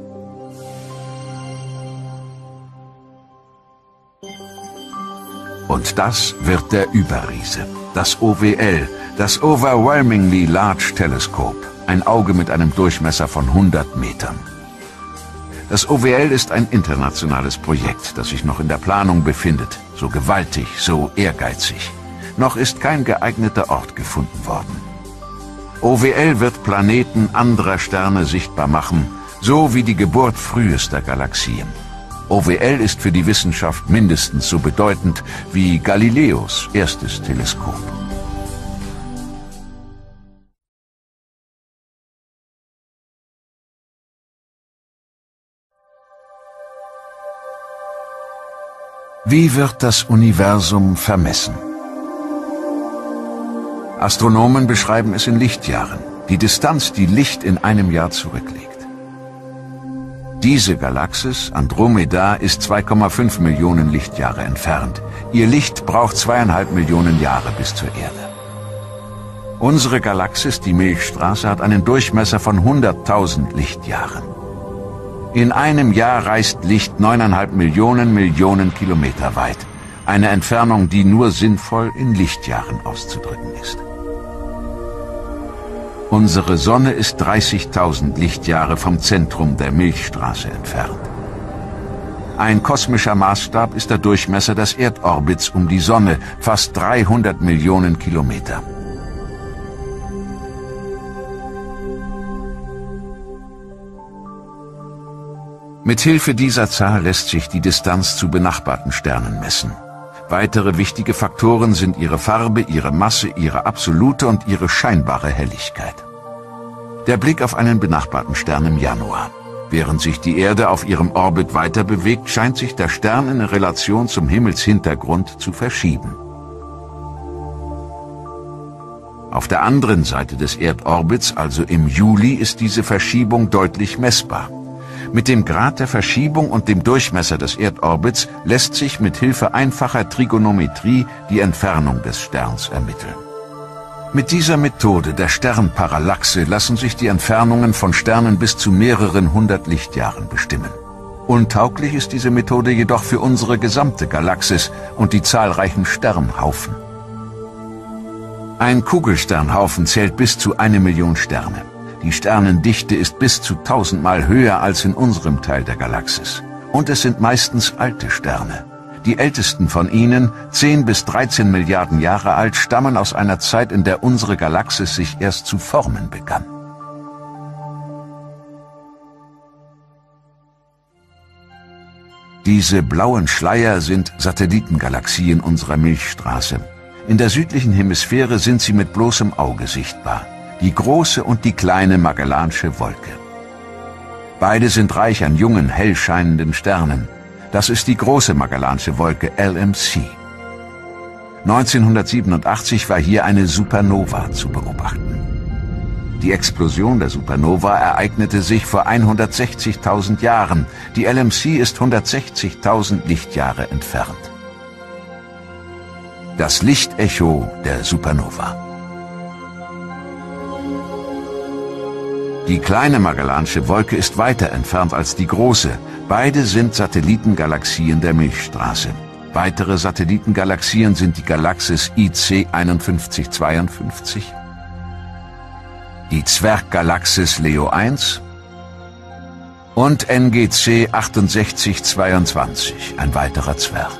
Und das wird der Überriese, das O W L, das Overwhelmingly Large Telescope, ein Auge mit einem Durchmesser von hundert Metern. Das O W L ist ein internationales Projekt, das sich noch in der Planung befindet, so gewaltig, so ehrgeizig. Noch ist kein geeigneter Ort gefunden worden. O W L wird Planeten anderer Sterne sichtbar machen, so wie die Geburt frühester Galaxien. O W L ist für die Wissenschaft mindestens so bedeutend wie Galileos erstes Teleskop. Wie wird das Universum vermessen? Astronomen beschreiben es in Lichtjahren, die Distanz, die Licht in einem Jahr zurücklegt. Diese Galaxis, Andromeda, ist zwei Komma fünf Millionen Lichtjahre entfernt. Ihr Licht braucht zweieinhalb Millionen Jahre bis zur Erde. Unsere Galaxis, die Milchstraße, hat einen Durchmesser von hunderttausend Lichtjahren. In einem Jahr reist Licht neuneinhalb Millionen Millionen Kilometer weit. Eine Entfernung, die nur sinnvoll in Lichtjahren auszudrücken ist. Unsere Sonne ist dreißigtausend Lichtjahre vom Zentrum der Milchstraße entfernt. Ein kosmischer Maßstab ist der Durchmesser des Erdorbits um die Sonne, fast dreihundert Millionen Kilometer. Mithilfe dieser Zahl lässt sich die Distanz zu benachbarten Sternen messen. Weitere wichtige Faktoren sind ihre Farbe, ihre Masse, ihre absolute und ihre scheinbare Helligkeit. Der Blick auf einen benachbarten Stern im Januar. Während sich die Erde auf ihrem Orbit weiter bewegt, scheint sich der Stern in Relation zum Himmelshintergrund zu verschieben. Auf der anderen Seite des Erdorbits, also im Juli, ist diese Verschiebung deutlich messbar. Mit dem Grad der Verschiebung und dem Durchmesser des Erdorbits lässt sich mit Hilfe einfacher Trigonometrie die Entfernung des Sterns ermitteln. Mit dieser Methode der Sternparallaxe lassen sich die Entfernungen von Sternen bis zu mehreren hundert Lichtjahren bestimmen. Untauglich ist diese Methode jedoch für unsere gesamte Galaxis und die zahlreichen Sternhaufen. Ein Kugelsternhaufen zählt bis zu eine Million Sterne. Die Sternendichte ist bis zu tausendmal höher als in unserem Teil der Galaxis. Und es sind meistens alte Sterne. Die ältesten von ihnen, zehn bis dreizehn Milliarden Jahre alt, stammen aus einer Zeit, in der unsere Galaxis sich erst zu formen begann. Diese blauen Schleier sind Satellitengalaxien unserer Milchstraße. In der südlichen Hemisphäre sind sie mit bloßem Auge sichtbar. Die große und die kleine Magellansche Wolke. Beide sind reich an jungen, hell scheinenden Sternen. Das ist die große Magellansche Wolke L M C. neunzehnhundertsiebenundachtzig war hier eine Supernova zu beobachten. Die Explosion der Supernova ereignete sich vor hundertsechzigtausend Jahren. Die L M C ist hundertsechzigtausend Lichtjahre entfernt. Das Lichtecho der Supernova. Die kleine Magellansche Wolke ist weiter entfernt als die große. Beide sind Satellitengalaxien der Milchstraße. Weitere Satellitengalaxien sind die Galaxis I C einundfünfzig zweiundfünfzig, die Zwerggalaxis Leo eins und N G C achtundsechzig zweiundzwanzig, ein weiterer Zwerg.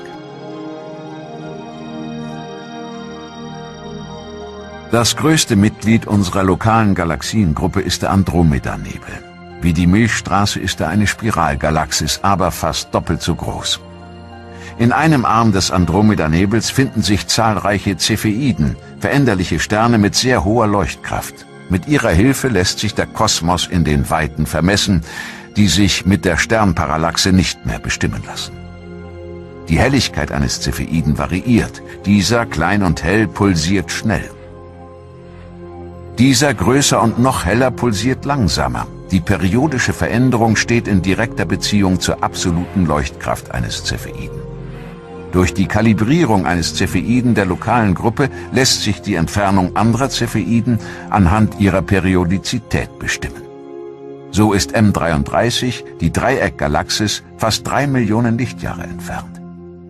Das größte Mitglied unserer lokalen Galaxiengruppe ist der Andromeda-Nebel. Wie die Milchstraße ist er eine Spiralgalaxis, aber fast doppelt so groß. In einem Arm des Andromeda-Nebels finden sich zahlreiche Cepheiden, veränderliche Sterne mit sehr hoher Leuchtkraft. Mit ihrer Hilfe lässt sich der Kosmos in den Weiten vermessen, die sich mit der Sternparallaxe nicht mehr bestimmen lassen. Die Helligkeit eines Cepheiden variiert. Dieser, klein und hell, pulsiert schnell. Dieser, größer und noch heller, pulsiert langsamer. Die periodische Veränderung steht in direkter Beziehung zur absoluten Leuchtkraft eines Cepheiden. Durch die Kalibrierung eines Cepheiden der lokalen Gruppe lässt sich die Entfernung anderer Cepheiden anhand ihrer Periodizität bestimmen. So ist M dreiunddreißig, die Dreieckgalaxis, fast drei Millionen Lichtjahre entfernt.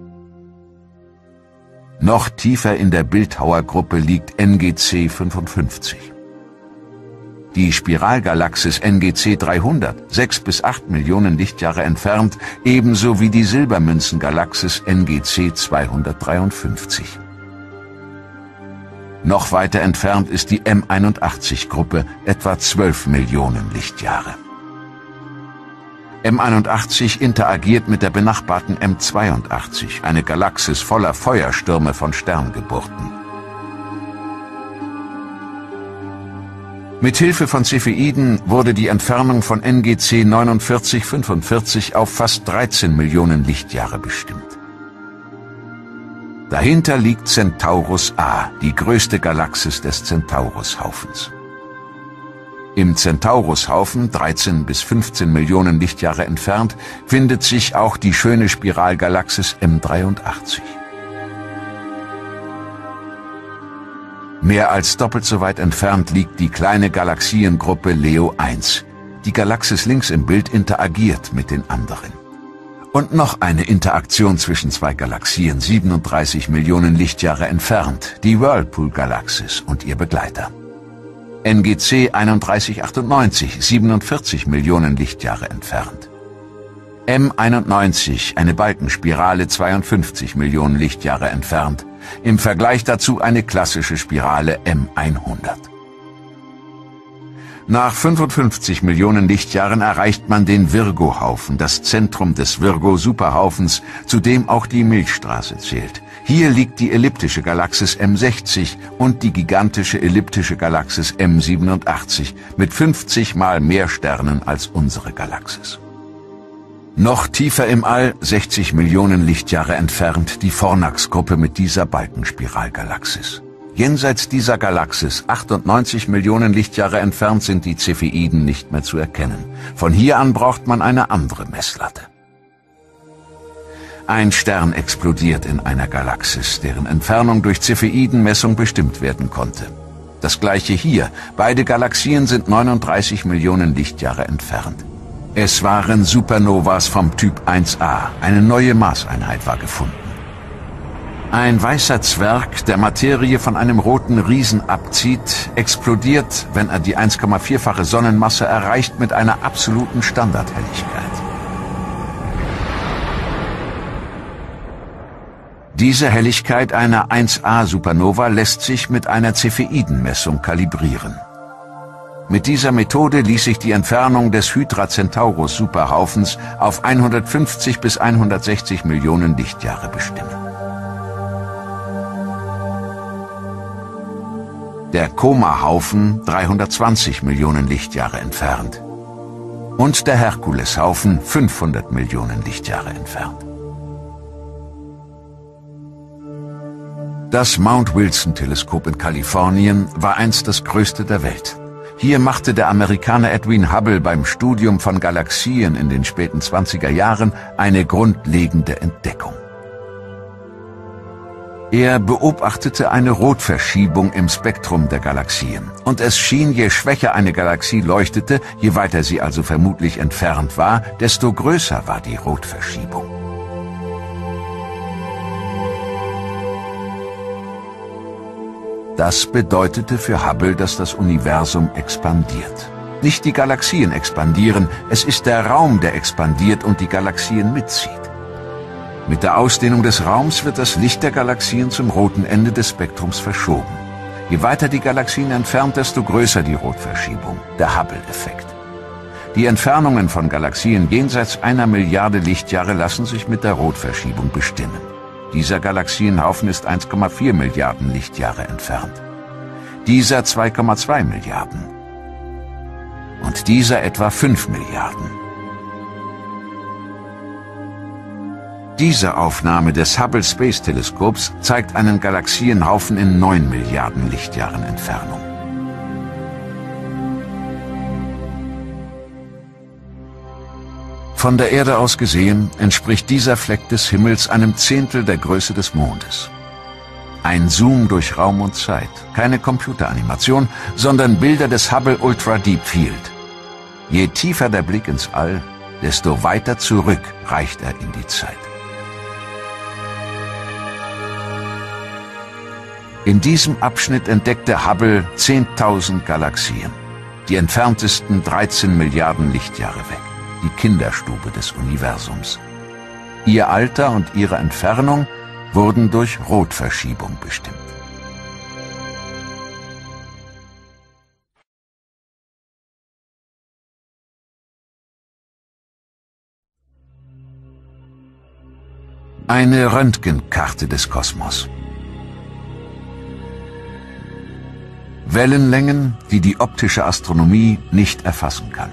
Noch tiefer in der Bildhauergruppe liegt N G C fünfundfünfzig. Die Spiralgalaxis N G C dreihundert, sechs bis acht Millionen Lichtjahre entfernt, ebenso wie die Silbermünzengalaxis N G C zweihundertdreiundfünfzig. Noch weiter entfernt ist die M einundachtzig-Gruppe, etwa zwölf Millionen Lichtjahre. M einundachtzig interagiert mit der benachbarten M zweiundachtzig, eine Galaxis voller Feuerstürme von Sterngeburten. Mit Hilfe von Cepheiden wurde die Entfernung von N G C neunundvierzig fünfundvierzig auf fast dreizehn Millionen Lichtjahre bestimmt. Dahinter liegt Centaurus A, die größte Galaxis des Centaurus-Haufens. Im Centaurus-Haufen, dreizehn bis fünfzehn Millionen Lichtjahre entfernt, findet sich auch die schöne Spiralgalaxis M dreiundachtzig. Mehr als doppelt so weit entfernt liegt die kleine Galaxiengruppe Leo eins. Die Galaxis links im Bild interagiert mit den anderen. Und noch eine Interaktion zwischen zwei Galaxien, siebenunddreißig Millionen Lichtjahre entfernt, die Whirlpool-Galaxis und ihr Begleiter. N G C einunddreißig achtundneunzig, siebenundvierzig Millionen Lichtjahre entfernt. M einundneunzig, eine Balkenspirale, zweiundfünfzig Millionen Lichtjahre entfernt. Im Vergleich dazu eine klassische Spirale M hundert. Nach fünfundfünfzig Millionen Lichtjahren erreicht man den Virgo-Haufen, das Zentrum des Virgo-Superhaufens, zu dem auch die Milchstraße zählt. Hier liegt die elliptische Galaxis M sechzig und die gigantische elliptische Galaxis M siebenundachtzig mit fünfzig mal mehr Sternen als unsere Galaxis. Noch tiefer im All, sechzig Millionen Lichtjahre entfernt, die Fornax-Gruppe mit dieser Balkenspiralgalaxis. Jenseits dieser Galaxis, achtundneunzig Millionen Lichtjahre entfernt, sind die Cepheiden nicht mehr zu erkennen. Von hier an braucht man eine andere Messlatte. Ein Stern explodiert in einer Galaxis, deren Entfernung durch Cepheidenmessung bestimmt werden konnte. Das gleiche hier. Beide Galaxien sind neununddreißig Millionen Lichtjahre entfernt. Es waren Supernovas vom Typ eins a. Eine neue Maßeinheit war gefunden. Ein weißer Zwerg, der Materie von einem roten Riesen abzieht, explodiert, wenn er die eins Komma vier-fache Sonnenmasse erreicht, mit einer absoluten Standardhelligkeit. Diese Helligkeit einer eins a Supernova lässt sich mit einer Cepheidenmessung kalibrieren. Mit dieser Methode ließ sich die Entfernung des Hydra Centaurus Superhaufens auf hundertfünfzig bis hundertsechzig Millionen Lichtjahre bestimmen. Der Coma-Haufen dreihundertzwanzig Millionen Lichtjahre entfernt und der Herkules-Haufen fünfhundert Millionen Lichtjahre entfernt. Das Mount-Wilson-Teleskop in Kalifornien war einst das größte der Welt. Hier machte der Amerikaner Edwin Hubble beim Studium von Galaxien in den späten zwanziger Jahren eine grundlegende Entdeckung. Er beobachtete eine Rotverschiebung im Spektrum der Galaxien. Und es schien, je schwächer eine Galaxie leuchtete, je weiter sie also vermutlich entfernt war, desto größer war die Rotverschiebung. Das bedeutete für Hubble, dass das Universum expandiert. Nicht die Galaxien expandieren, es ist der Raum, der expandiert und die Galaxien mitzieht. Mit der Ausdehnung des Raums wird das Licht der Galaxien zum roten Ende des Spektrums verschoben. Je weiter die Galaxien entfernt, desto größer die Rotverschiebung, der Hubble-Effekt. Die Entfernungen von Galaxien jenseits einer Milliarde Lichtjahre lassen sich mit der Rotverschiebung bestimmen. Dieser Galaxienhaufen ist eins Komma vier Milliarden Lichtjahre entfernt. Dieser zwei Komma zwei Milliarden. Und dieser etwa fünf Milliarden. Diese Aufnahme des Hubble Space Teleskops zeigt einen Galaxienhaufen in neun Milliarden Lichtjahren Entfernung. Von der Erde aus gesehen entspricht dieser Fleck des Himmels einem Zehntel der Größe des Mondes. Ein Zoom durch Raum und Zeit, keine Computeranimation, sondern Bilder des Hubble Ultra Deep Field. Je tiefer der Blick ins All, desto weiter zurück reicht er in die Zeit. In diesem Abschnitt entdeckte Hubble zehntausend Galaxien, die entferntesten dreizehn Milliarden Lichtjahre weg, die Kinderstube des Universums. Ihr Alter und ihre Entfernung wurden durch Rotverschiebung bestimmt. Eine Röntgenkarte des Kosmos. Wellenlängen, die die optische Astronomie nicht erfassen kann.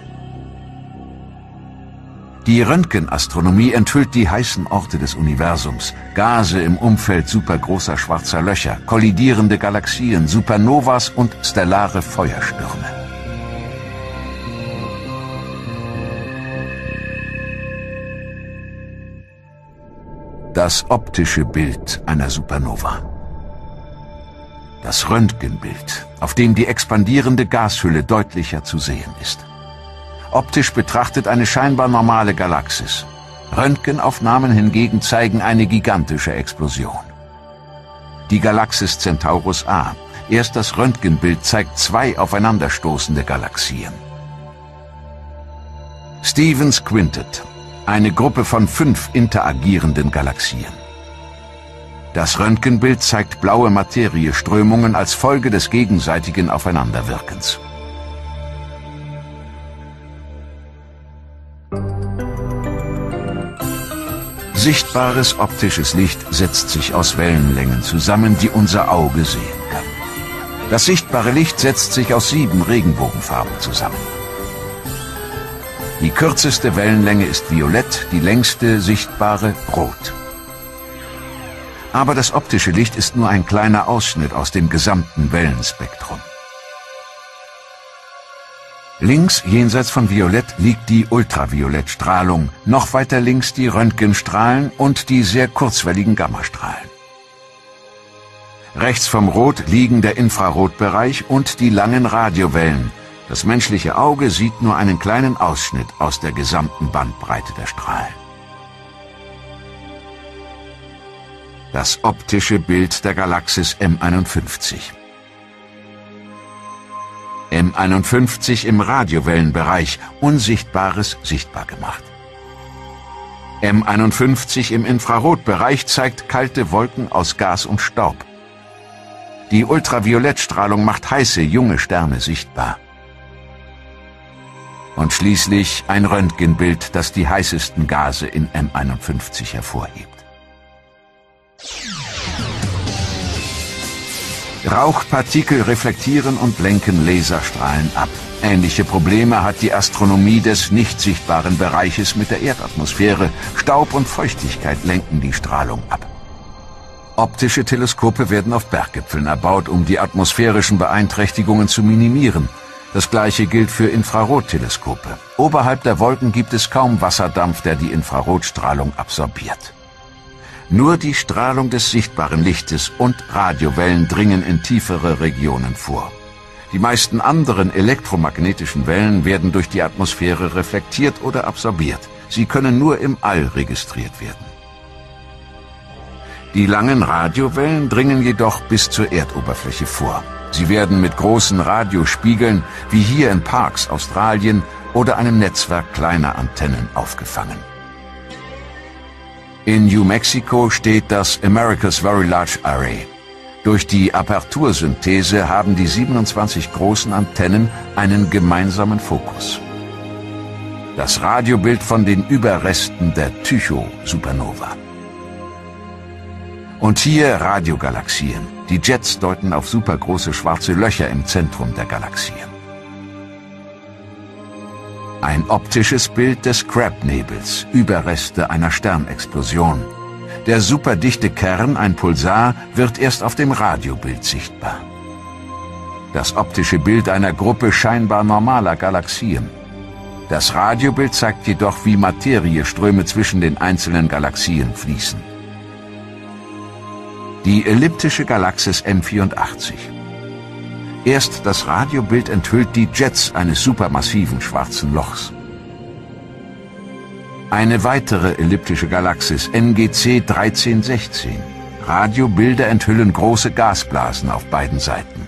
Die Röntgenastronomie enthüllt die heißen Orte des Universums, Gase im Umfeld supergroßer schwarzer Löcher, kollidierende Galaxien, Supernovas und stellare Feuerstürme. Das optische Bild einer Supernova. Das Röntgenbild, auf dem die expandierende Gashülle deutlicher zu sehen ist. Optisch betrachtet eine scheinbar normale Galaxis. Röntgenaufnahmen hingegen zeigen eine gigantische Explosion. Die Galaxis Centaurus A. Erst das Röntgenbild zeigt zwei aufeinanderstoßende Galaxien. Stevens Quintet. Eine Gruppe von fünf interagierenden Galaxien. Das Röntgenbild zeigt blaue Materieströmungen als Folge des gegenseitigen Aufeinanderwirkens. Sichtbares optisches Licht setzt sich aus Wellenlängen zusammen, die unser Auge sehen kann. Das sichtbare Licht setzt sich aus sieben Regenbogenfarben zusammen. Die kürzeste Wellenlänge ist violett, die längste sichtbare rot. Aber das optische Licht ist nur ein kleiner Ausschnitt aus dem gesamten Wellenspektrum. Links, jenseits von Violett, liegt die Ultraviolettstrahlung, noch weiter links die Röntgenstrahlen und die sehr kurzwelligen Gammastrahlen. Rechts vom Rot liegen der Infrarotbereich und die langen Radiowellen. Das menschliche Auge sieht nur einen kleinen Ausschnitt aus der gesamten Bandbreite der Strahlen. Das optische Bild der Galaxis M einundfünfzig. M einundfünfzig im Radiowellenbereich, Unsichtbares sichtbar gemacht. M einundfünfzig im Infrarotbereich zeigt kalte Wolken aus Gas und Staub. Die Ultraviolettstrahlung macht heiße, junge Sterne sichtbar. Und schließlich ein Röntgenbild, das die heißesten Gase in M einundfünfzig hervorhebt. Rauchpartikel reflektieren und lenken Laserstrahlen ab. Ähnliche Probleme hat die Astronomie des nicht sichtbaren Bereiches mit der Erdatmosphäre. Staub und Feuchtigkeit lenken die Strahlung ab. Optische Teleskope werden auf Berggipfeln erbaut, um die atmosphärischen Beeinträchtigungen zu minimieren. Das gleiche gilt für Infrarotteleskope. Oberhalb der Wolken gibt es kaum Wasserdampf, der die Infrarotstrahlung absorbiert. Nur die Strahlung des sichtbaren Lichtes und Radiowellen dringen in tiefere Regionen vor. Die meisten anderen elektromagnetischen Wellen werden durch die Atmosphäre reflektiert oder absorbiert. Sie können nur im All registriert werden. Die langen Radiowellen dringen jedoch bis zur Erdoberfläche vor. Sie werden mit großen Radiospiegeln, wie hier in Parkes, Australien, oder einem Netzwerk kleiner Antennen aufgefangen. In New Mexico steht das America's Very Large Array. Durch die Apertursynthese haben die siebenundzwanzig großen Antennen einen gemeinsamen Fokus. Das Radiobild von den Überresten der Tycho-Supernova. Und hier Radiogalaxien. Die Jets deuten auf supergroße schwarze Löcher im Zentrum der Galaxien. Ein optisches Bild des Crab-Nebels, Überreste einer Sternexplosion. Der superdichte Kern, ein Pulsar, wird erst auf dem Radiobild sichtbar. Das optische Bild einer Gruppe scheinbar normaler Galaxien. Das Radiobild zeigt jedoch, wie Materieströme zwischen den einzelnen Galaxien fließen. Die elliptische Galaxis M vierundachtzig. Erst das Radiobild enthüllt die Jets eines supermassiven schwarzen Lochs. Eine weitere elliptische Galaxis, N G C dreizehn sechzehn. Radiobilder enthüllen große Gasblasen auf beiden Seiten.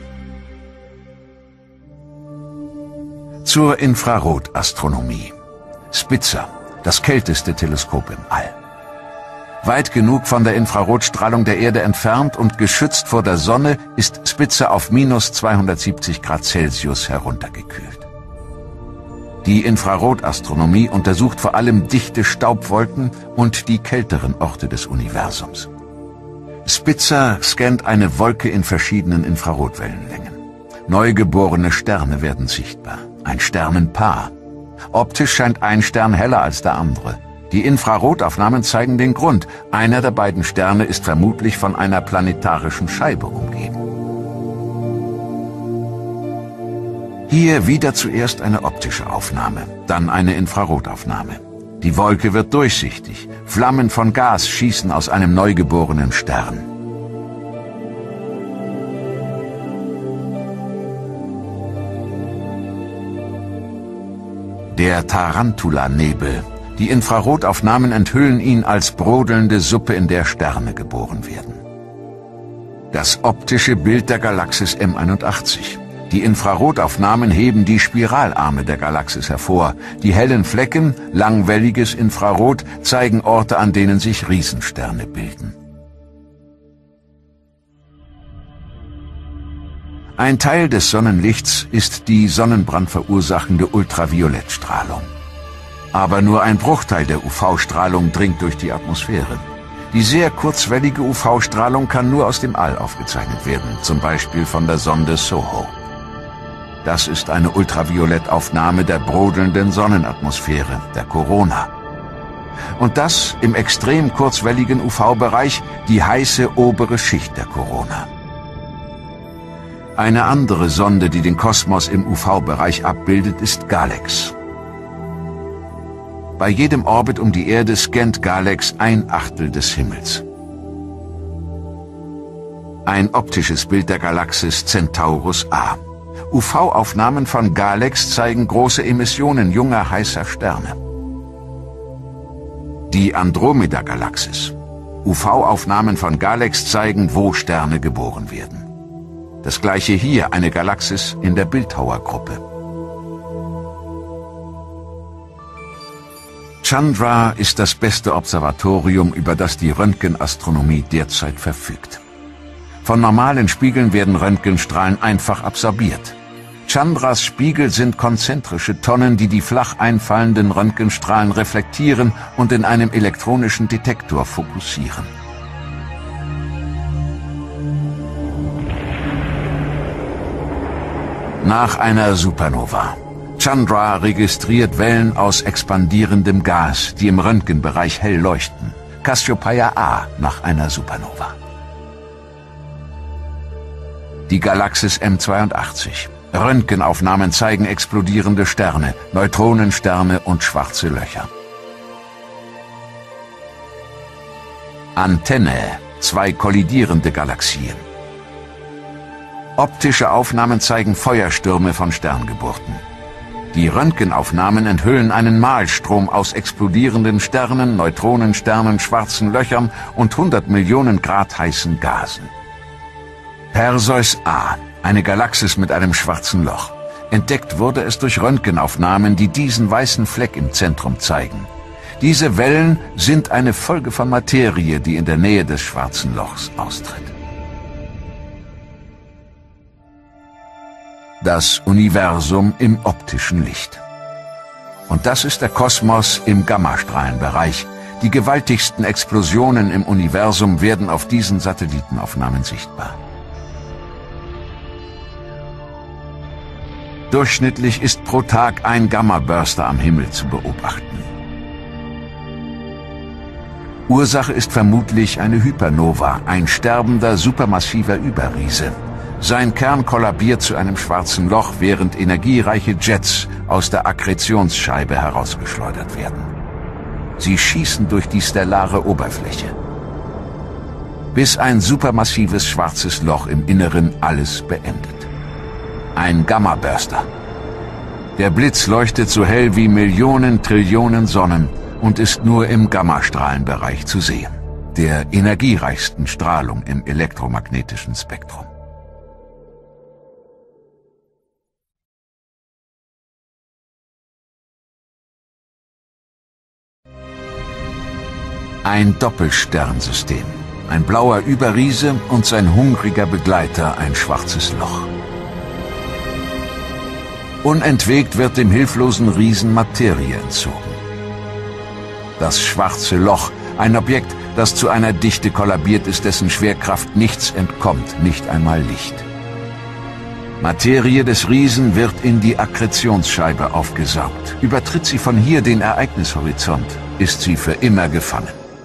Zur Infrarotastronomie. Spitzer, das kälteste Teleskop im All. Weit genug von der Infrarotstrahlung der Erde entfernt und geschützt vor der Sonne ist Spitzer auf minus zweihundertsiebzig Grad Celsius heruntergekühlt. Die Infrarotastronomie untersucht vor allem dichte Staubwolken und die kälteren Orte des Universums. Spitzer scannt eine Wolke in verschiedenen Infrarotwellenlängen. Neugeborene Sterne werden sichtbar, ein Sternenpaar. Optisch scheint ein Stern heller als der andere. Die Infrarotaufnahmen zeigen den Grund. Einer der beiden Sterne ist vermutlich von einer planetarischen Scheibe umgeben. Hier wieder zuerst eine optische Aufnahme, dann eine Infrarotaufnahme. Die Wolke wird durchsichtig. Flammen von Gas schießen aus einem neugeborenen Stern. Der Tarantula-Nebel. Die Infrarotaufnahmen enthüllen ihn als brodelnde Suppe, in der Sterne geboren werden. Das optische Bild der Galaxis M einundachtzig. Die Infrarotaufnahmen heben die Spiralarme der Galaxis hervor. Die hellen Flecken, langwelliges Infrarot, zeigen Orte, an denen sich Riesensterne bilden. Ein Teil des Sonnenlichts ist die Sonnenbrand verursachende Ultraviolettstrahlung. Aber nur ein Bruchteil der U V-Strahlung dringt durch die Atmosphäre. Die sehr kurzwellige U V-Strahlung kann nur aus dem All aufgezeichnet werden, zum Beispiel von der Sonde SOHO. Das ist eine Ultraviolettaufnahme der brodelnden Sonnenatmosphäre, der Korona. Und das im extrem kurzwelligen U V-Bereich, die heiße obere Schicht der Korona. Eine andere Sonde, die den Kosmos im U V-Bereich abbildet, ist GALEX. Bei jedem Orbit um die Erde scannt GALEX ein Achtel des Himmels. Ein optisches Bild der Galaxis Centaurus A. U V-Aufnahmen von Galex zeigen große Emissionen junger, heißer Sterne. Die Andromeda-Galaxis. U V-Aufnahmen von Galex zeigen, wo Sterne geboren werden. Das gleiche hier, eine Galaxis in der Bildhauergruppe. Chandra ist das beste Observatorium, über das die Röntgenastronomie derzeit verfügt. Von normalen Spiegeln werden Röntgenstrahlen einfach absorbiert. Chandras Spiegel sind konzentrische Tonnen, die die flach einfallenden Röntgenstrahlen reflektieren und in einem elektronischen Detektor fokussieren. Nach einer Supernova. Chandra registriert Wellen aus expandierendem Gas, die im Röntgenbereich hell leuchten. Cassiopeia A nach einer Supernova. Die Galaxis M zweiundachtzig. Röntgenaufnahmen zeigen explodierende Sterne, Neutronensterne und schwarze Löcher. Antenne, zwei kollidierende Galaxien. Optische Aufnahmen zeigen Feuerstürme von Sterngeburten. Die Röntgenaufnahmen enthüllen einen Malstrom aus explodierenden Sternen, Neutronensternen, schwarzen Löchern und hundert Millionen Grad heißen Gasen. Perseus A, eine Galaxis mit einem schwarzen Loch. Entdeckt wurde es durch Röntgenaufnahmen, die diesen weißen Fleck im Zentrum zeigen. Diese Wellen sind eine Folge von Materie, die in der Nähe des schwarzen Lochs austritt. Das Universum im optischen Licht. Und das ist der Kosmos im Gammastrahlenbereich. Die gewaltigsten Explosionen im Universum werden auf diesen Satellitenaufnahmen sichtbar. Durchschnittlich ist pro Tag ein Gamma-Burster am Himmel zu beobachten. Ursache ist vermutlich eine Hypernova, ein sterbender, supermassiver Überriese. Sein Kern kollabiert zu einem schwarzen Loch, während energiereiche Jets aus der Akkretionsscheibe herausgeschleudert werden. Sie schießen durch die stellare Oberfläche, bis ein supermassives schwarzes Loch im Inneren alles beendet. Ein Gamma-Burster. Der Blitz leuchtet so hell wie Millionen Trillionen Sonnen und ist nur im Gammastrahlenbereich zu sehen, der energiereichsten Strahlung im elektromagnetischen Spektrum. Ein Doppelsternsystem, ein blauer Überriese und sein hungriger Begleiter, ein schwarzes Loch. Unentwegt wird dem hilflosen Riesen Materie entzogen. Das schwarze Loch, ein Objekt, das zu einer Dichte kollabiert ist, dessen Schwerkraft nichts entkommt, nicht einmal Licht. Materie des Riesen wird in die Akkretionsscheibe aufgesaugt. Übertritt sie von hier den Ereignishorizont, ist sie für immer gefangen.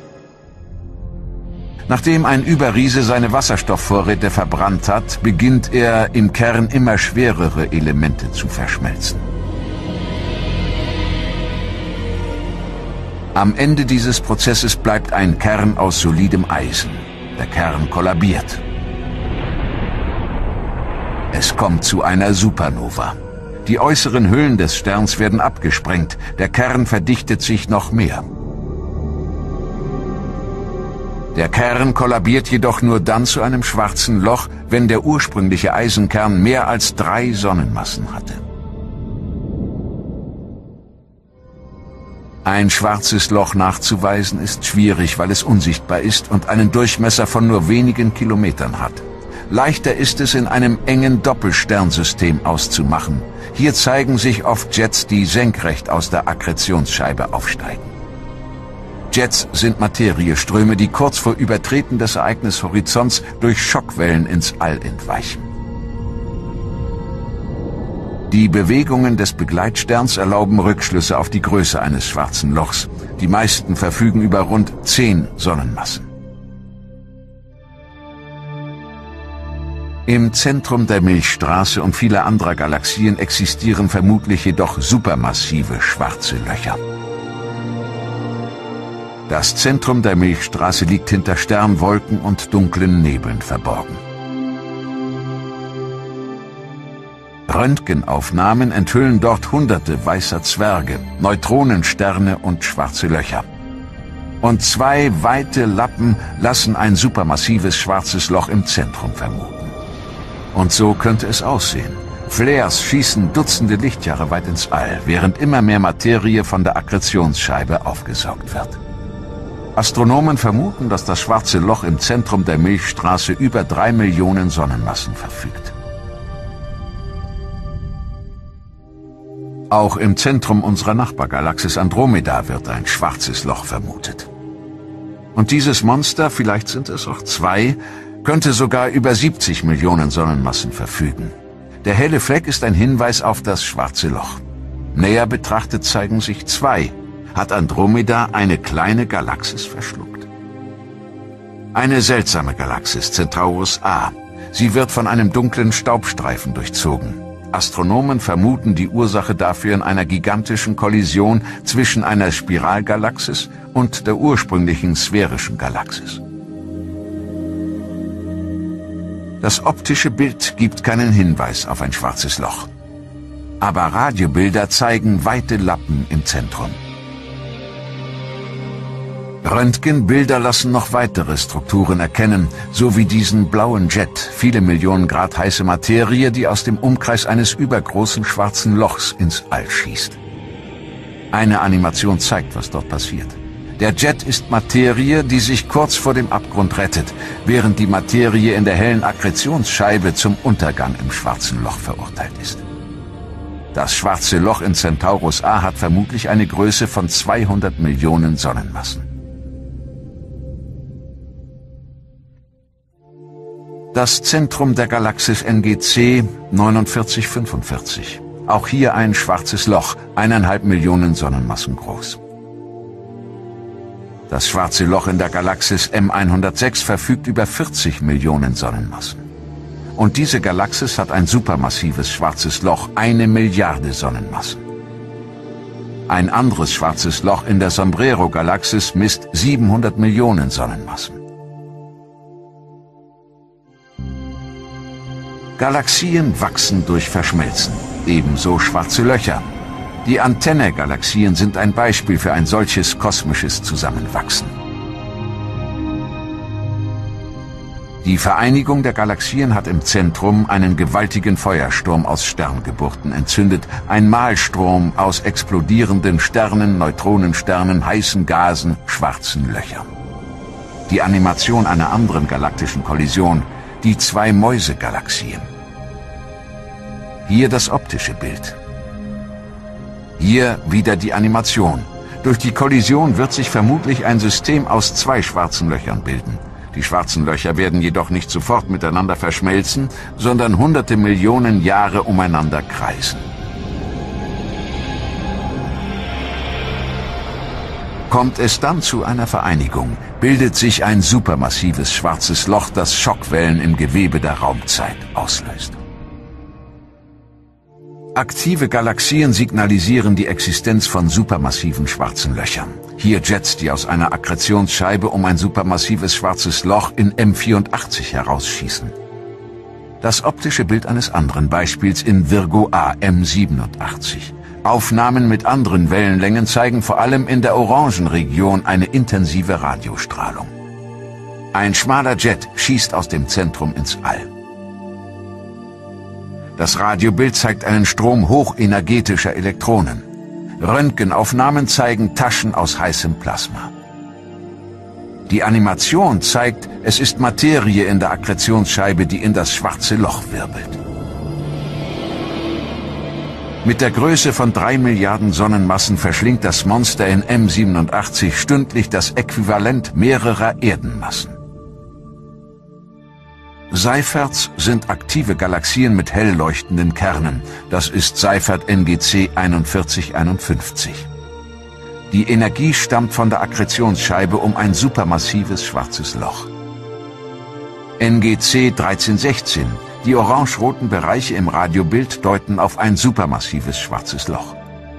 Nachdem ein Überriese seine Wasserstoffvorräte verbrannt hat, beginnt er im Kern immer schwerere Elemente zu verschmelzen. Am Ende dieses Prozesses bleibt ein Kern aus solidem Eisen. Der Kern kollabiert. Es kommt zu einer Supernova. Die äußeren Hüllen des Sterns werden abgesprengt, der Kern verdichtet sich noch mehr. Der Kern kollabiert jedoch nur dann zu einem schwarzen Loch, wenn der ursprüngliche Eisenkern mehr als drei Sonnenmassen hatte. Ein schwarzes Loch nachzuweisen ist schwierig, weil es unsichtbar ist und einen Durchmesser von nur wenigen Kilometern hat. Leichter ist es, in einem engen Doppelsternsystem auszumachen. Hier zeigen sich oft Jets, die senkrecht aus der Akkretionsscheibe aufsteigen. Jets sind Materieströme, die kurz vor Übertreten des Ereignishorizonts durch Schockwellen ins All entweichen. Die Bewegungen des Begleitsterns erlauben Rückschlüsse auf die Größe eines schwarzen Lochs. Die meisten verfügen über rund zehn Sonnenmassen. Im Zentrum der Milchstraße und vieler anderer Galaxien existieren vermutlich jedoch supermassive schwarze Löcher. Das Zentrum der Milchstraße liegt hinter Sternwolken und dunklen Nebeln verborgen. Röntgenaufnahmen enthüllen dort hunderte weißer Zwerge, Neutronensterne und schwarze Löcher. Und zwei weite Lappen lassen ein supermassives schwarzes Loch im Zentrum vermuten. Und so könnte es aussehen. Flares schießen Dutzende Lichtjahre weit ins All, während immer mehr Materie von der Akkretionsscheibe aufgesaugt wird. Astronomen vermuten, dass das schwarze Loch im Zentrum der Milchstraße über drei Millionen Sonnenmassen verfügt. Auch im Zentrum unserer Nachbargalaxis Andromeda wird ein schwarzes Loch vermutet. Und dieses Monster, vielleicht sind es auch zwei, könnte sogar über siebzig Millionen Sonnenmassen verfügen. Der helle Fleck ist ein Hinweis auf das schwarze Loch. Näher betrachtet zeigen sich zwei. Hat Andromeda eine kleine Galaxis verschluckt? Eine seltsame Galaxis, Centaurus A. Sie wird von einem dunklen Staubstreifen durchzogen. Astronomen vermuten die Ursache dafür in einer gigantischen Kollision zwischen einer Spiralgalaxis und der ursprünglichen sphärischen Galaxis. Das optische Bild gibt keinen Hinweis auf ein schwarzes Loch. Aber Radiobilder zeigen weite Lappen im Zentrum. Röntgenbilder lassen noch weitere Strukturen erkennen, so wie diesen blauen Jet, viele Millionen Grad heiße Materie, die aus dem Umkreis eines übergroßen schwarzen Lochs ins All schießt. Eine Animation zeigt, was dort passiert. Der Jet ist Materie, die sich kurz vor dem Abgrund rettet, während die Materie in der hellen Akkretionsscheibe zum Untergang im schwarzen Loch verurteilt ist. Das schwarze Loch in Centaurus A hat vermutlich eine Größe von zweihundert Millionen Sonnenmassen. Das Zentrum der Galaxis N G C neunundvierzig fünfundvierzig. Auch hier ein schwarzes Loch, eineinhalb Millionen Sonnenmassen groß. Das schwarze Loch in der Galaxis M hundertsechs verfügt über vierzig Millionen Sonnenmassen. Und diese Galaxis hat ein supermassives schwarzes Loch, eine Milliarde Sonnenmassen. Ein anderes schwarzes Loch in der Sombrero-Galaxis misst siebenhundert Millionen Sonnenmassen. Galaxien wachsen durch Verschmelzen, ebenso schwarze Löcher. Die Antenne-Galaxien sind ein Beispiel für ein solches kosmisches Zusammenwachsen. Die Vereinigung der Galaxien hat im Zentrum einen gewaltigen Feuersturm aus Sterngeburten entzündet, ein Mahlstrom aus explodierenden Sternen, Neutronensternen, heißen Gasen, schwarzen Löchern. Die Animation einer anderen galaktischen Kollision, die zwei Mäuse-Galaxien. Hier das optische Bild. Hier wieder die Animation. Durch die Kollision wird sich vermutlich ein System aus zwei schwarzen Löchern bilden. Die schwarzen Löcher werden jedoch nicht sofort miteinander verschmelzen, sondern hunderte Millionen Jahre umeinander kreisen. Kommt es dann zu einer Vereinigung, bildet sich ein supermassives schwarzes Loch, das Schockwellen im Gewebe der Raumzeit auslöst. Aktive Galaxien signalisieren die Existenz von supermassiven schwarzen Löchern. Hier Jets, die aus einer Akkretionsscheibe um ein supermassives schwarzes Loch in M vierundachtzig herausschießen. Das optische Bild eines anderen Beispiels in Virgo A M siebenundachtzig. Aufnahmen mit anderen Wellenlängen zeigen vor allem in der Orangenregion eine intensive Radiostrahlung. Ein schmaler Jet schießt aus dem Zentrum ins All. Das Radiobild zeigt einen Strom hochenergetischer Elektronen. Röntgenaufnahmen zeigen Taschen aus heißem Plasma. Die Animation zeigt, es ist Materie in der Akkretionsscheibe, die in das schwarze Loch wirbelt. Mit der Größe von drei Milliarden Sonnenmassen verschlingt das Monster in M siebenundachtzig stündlich das Äquivalent mehrerer Erdenmassen. Seyferts sind aktive Galaxien mit hell leuchtenden Kernen. Das ist Seyfert N G C einundvierzig einundfünfzig. Die Energie stammt von der Akkretionsscheibe um ein supermassives schwarzes Loch. N G C dreizehn sechzehn. Die orange-roten Bereiche im Radiobild deuten auf ein supermassives schwarzes Loch.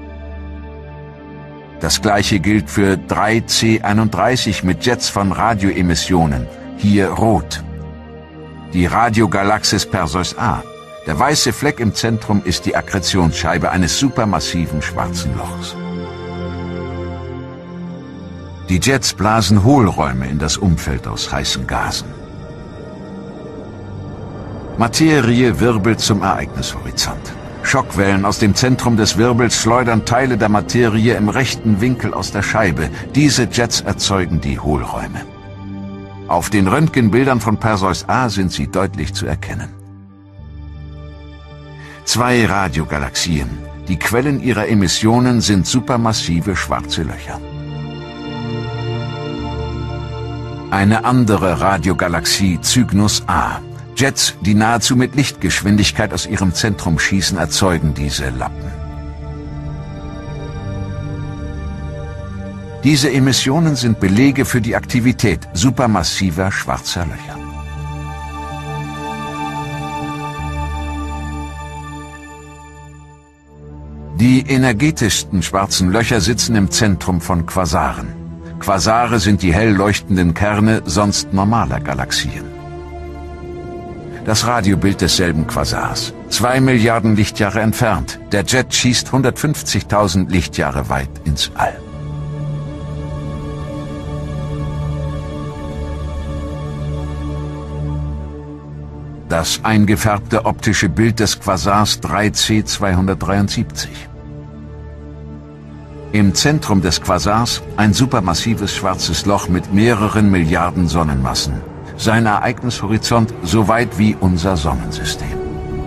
Das gleiche gilt für drei C einunddreißig mit Jets von Radioemissionen, hier rot. Die Radiogalaxis Perseus A. Der weiße Fleck im Zentrum ist die Akkretionsscheibe eines supermassiven schwarzen Lochs. Die Jets blasen Hohlräume in das Umfeld aus heißen Gasen. Materie wirbelt zum Ereignishorizont. Schockwellen aus dem Zentrum des Wirbels schleudern Teile der Materie im rechten Winkel aus der Scheibe. Diese Jets erzeugen die Hohlräume. Auf den Röntgenbildern von Perseus A sind sie deutlich zu erkennen. Zwei Radiogalaxien. Die Quellen ihrer Emissionen sind supermassive schwarze Löcher. Eine andere Radiogalaxie, Cygnus A. Jets, die nahezu mit Lichtgeschwindigkeit aus ihrem Zentrum schießen, erzeugen diese Lappen. Diese Emissionen sind Belege für die Aktivität supermassiver schwarzer Löcher. Die energetischsten schwarzen Löcher sitzen im Zentrum von Quasaren. Quasare sind die hell leuchtenden Kerne sonst normaler Galaxien. Das Radiobild desselben Quasars. Zwei Milliarden Lichtjahre entfernt. Der Jet schießt hundertfünfzigtausend Lichtjahre weit ins All. Das eingefärbte optische Bild des Quasars drei C zweihundertdreiundsiebzig. Im Zentrum des Quasars ein supermassives schwarzes Loch mit mehreren Milliarden Sonnenmassen. Sein Ereignishorizont so weit wie unser Sonnensystem.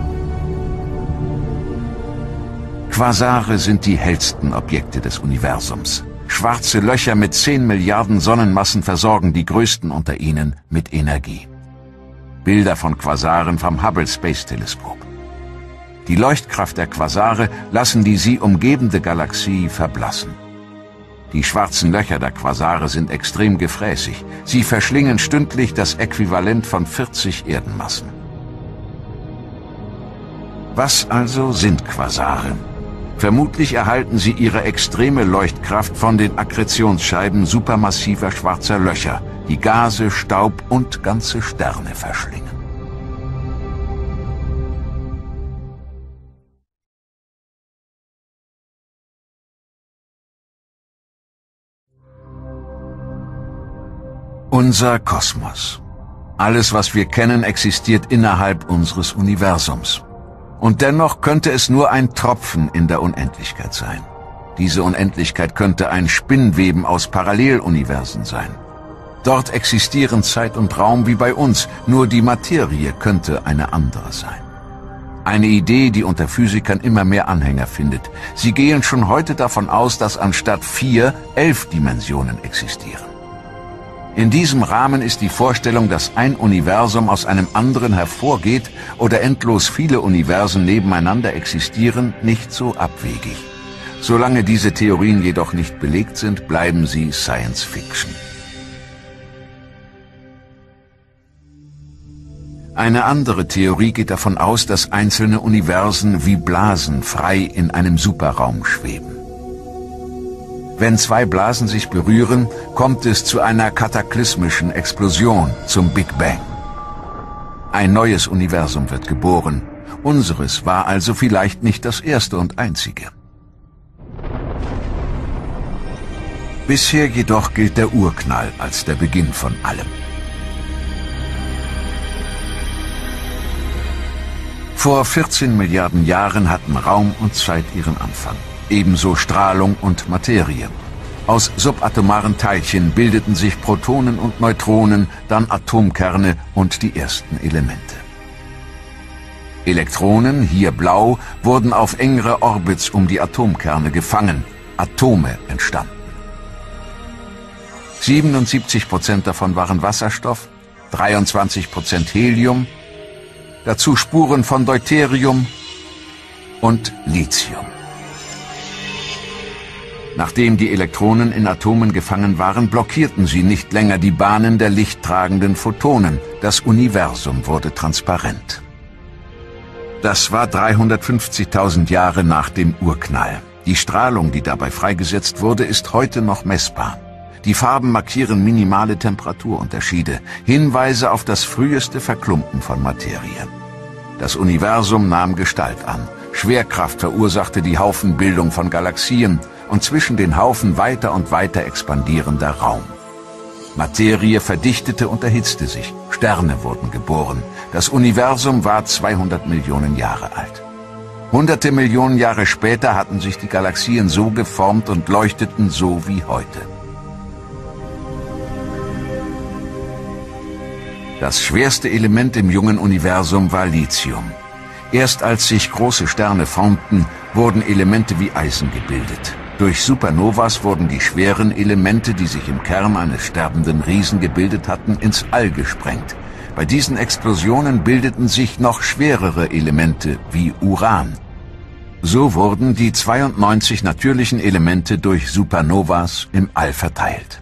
Quasare sind die hellsten Objekte des Universums. Schwarze Löcher mit zehn Milliarden Sonnenmassen versorgen die größten unter ihnen mit Energie. Bilder von Quasaren vom Hubble Space Teleskop. Die Leuchtkraft der Quasare lassen die sie umgebende Galaxie verblassen. Die schwarzen Löcher der Quasare sind extrem gefräßig. Sie verschlingen stündlich das Äquivalent von vierzig Erdenmassen. Was also sind Quasare? Vermutlich erhalten sie ihre extreme Leuchtkraft von den Akkretionsscheiben supermassiver schwarzer Löcher, die Gase, Staub und ganze Sterne verschlingen. Unser Kosmos. Alles, was wir kennen, existiert innerhalb unseres Universums. Und dennoch könnte es nur ein Tropfen in der Unendlichkeit sein. Diese Unendlichkeit könnte ein Spinnweben aus Paralleluniversen sein. Dort existieren Zeit und Raum wie bei uns, nur die Materie könnte eine andere sein. Eine Idee, die unter Physikern immer mehr Anhänger findet. Sie gehen schon heute davon aus, dass anstatt vier, elf Dimensionen existieren. In diesem Rahmen ist die Vorstellung, dass ein Universum aus einem anderen hervorgeht oder endlos viele Universen nebeneinander existieren, nicht so abwegig. Solange diese Theorien jedoch nicht belegt sind, bleiben sie Science Fiction. Eine andere Theorie geht davon aus, dass einzelne Universen wie Blasen frei in einem Superraum schweben. Wenn zwei Blasen sich berühren, kommt es zu einer kataklysmischen Explosion, zum Big Bang. Ein neues Universum wird geboren. Unseres war also vielleicht nicht das erste und einzige. Bisher jedoch gilt der Urknall als der Beginn von allem. Vor vierzehn Milliarden Jahren hatten Raum und Zeit ihren Anfang. Ebenso Strahlung und Materie. Aus subatomaren Teilchen bildeten sich Protonen und Neutronen, dann Atomkerne und die ersten Elemente. Elektronen, hier blau, wurden auf engere Orbits um die Atomkerne gefangen. Atome entstanden. siebenundsiebzig Prozent davon waren Wasserstoff, dreiundzwanzig Prozent Helium, dazu Spuren von Deuterium und Lithium. Nachdem die Elektronen in Atomen gefangen waren, blockierten sie nicht länger die Bahnen der lichttragenden Photonen. Das Universum wurde transparent. Das war dreihundertfünfzigtausend Jahre nach dem Urknall. Die Strahlung, die dabei freigesetzt wurde, ist heute noch messbar. Die Farben markieren minimale Temperaturunterschiede, Hinweise auf das früheste Verklumpen von Materie. Das Universum nahm Gestalt an. Schwerkraft verursachte die Haufenbildung von Galaxien und zwischen den Haufen weiter und weiter expandierender Raum. Materie verdichtete und erhitzte sich. Sterne wurden geboren. Das Universum war zweihundert Millionen Jahre alt. Hunderte Millionen Jahre später hatten sich die Galaxien so geformt und leuchteten so wie heute. Das schwerste Element im jungen Universum war Lithium. Erst als sich große Sterne formten, wurden Elemente wie Eisen gebildet. Durch Supernovas wurden die schweren Elemente, die sich im Kern eines sterbenden Riesen gebildet hatten, ins All gesprengt. Bei diesen Explosionen bildeten sich noch schwerere Elemente wie Uran. So wurden die zweiundneunzig natürlichen Elemente durch Supernovas im All verteilt.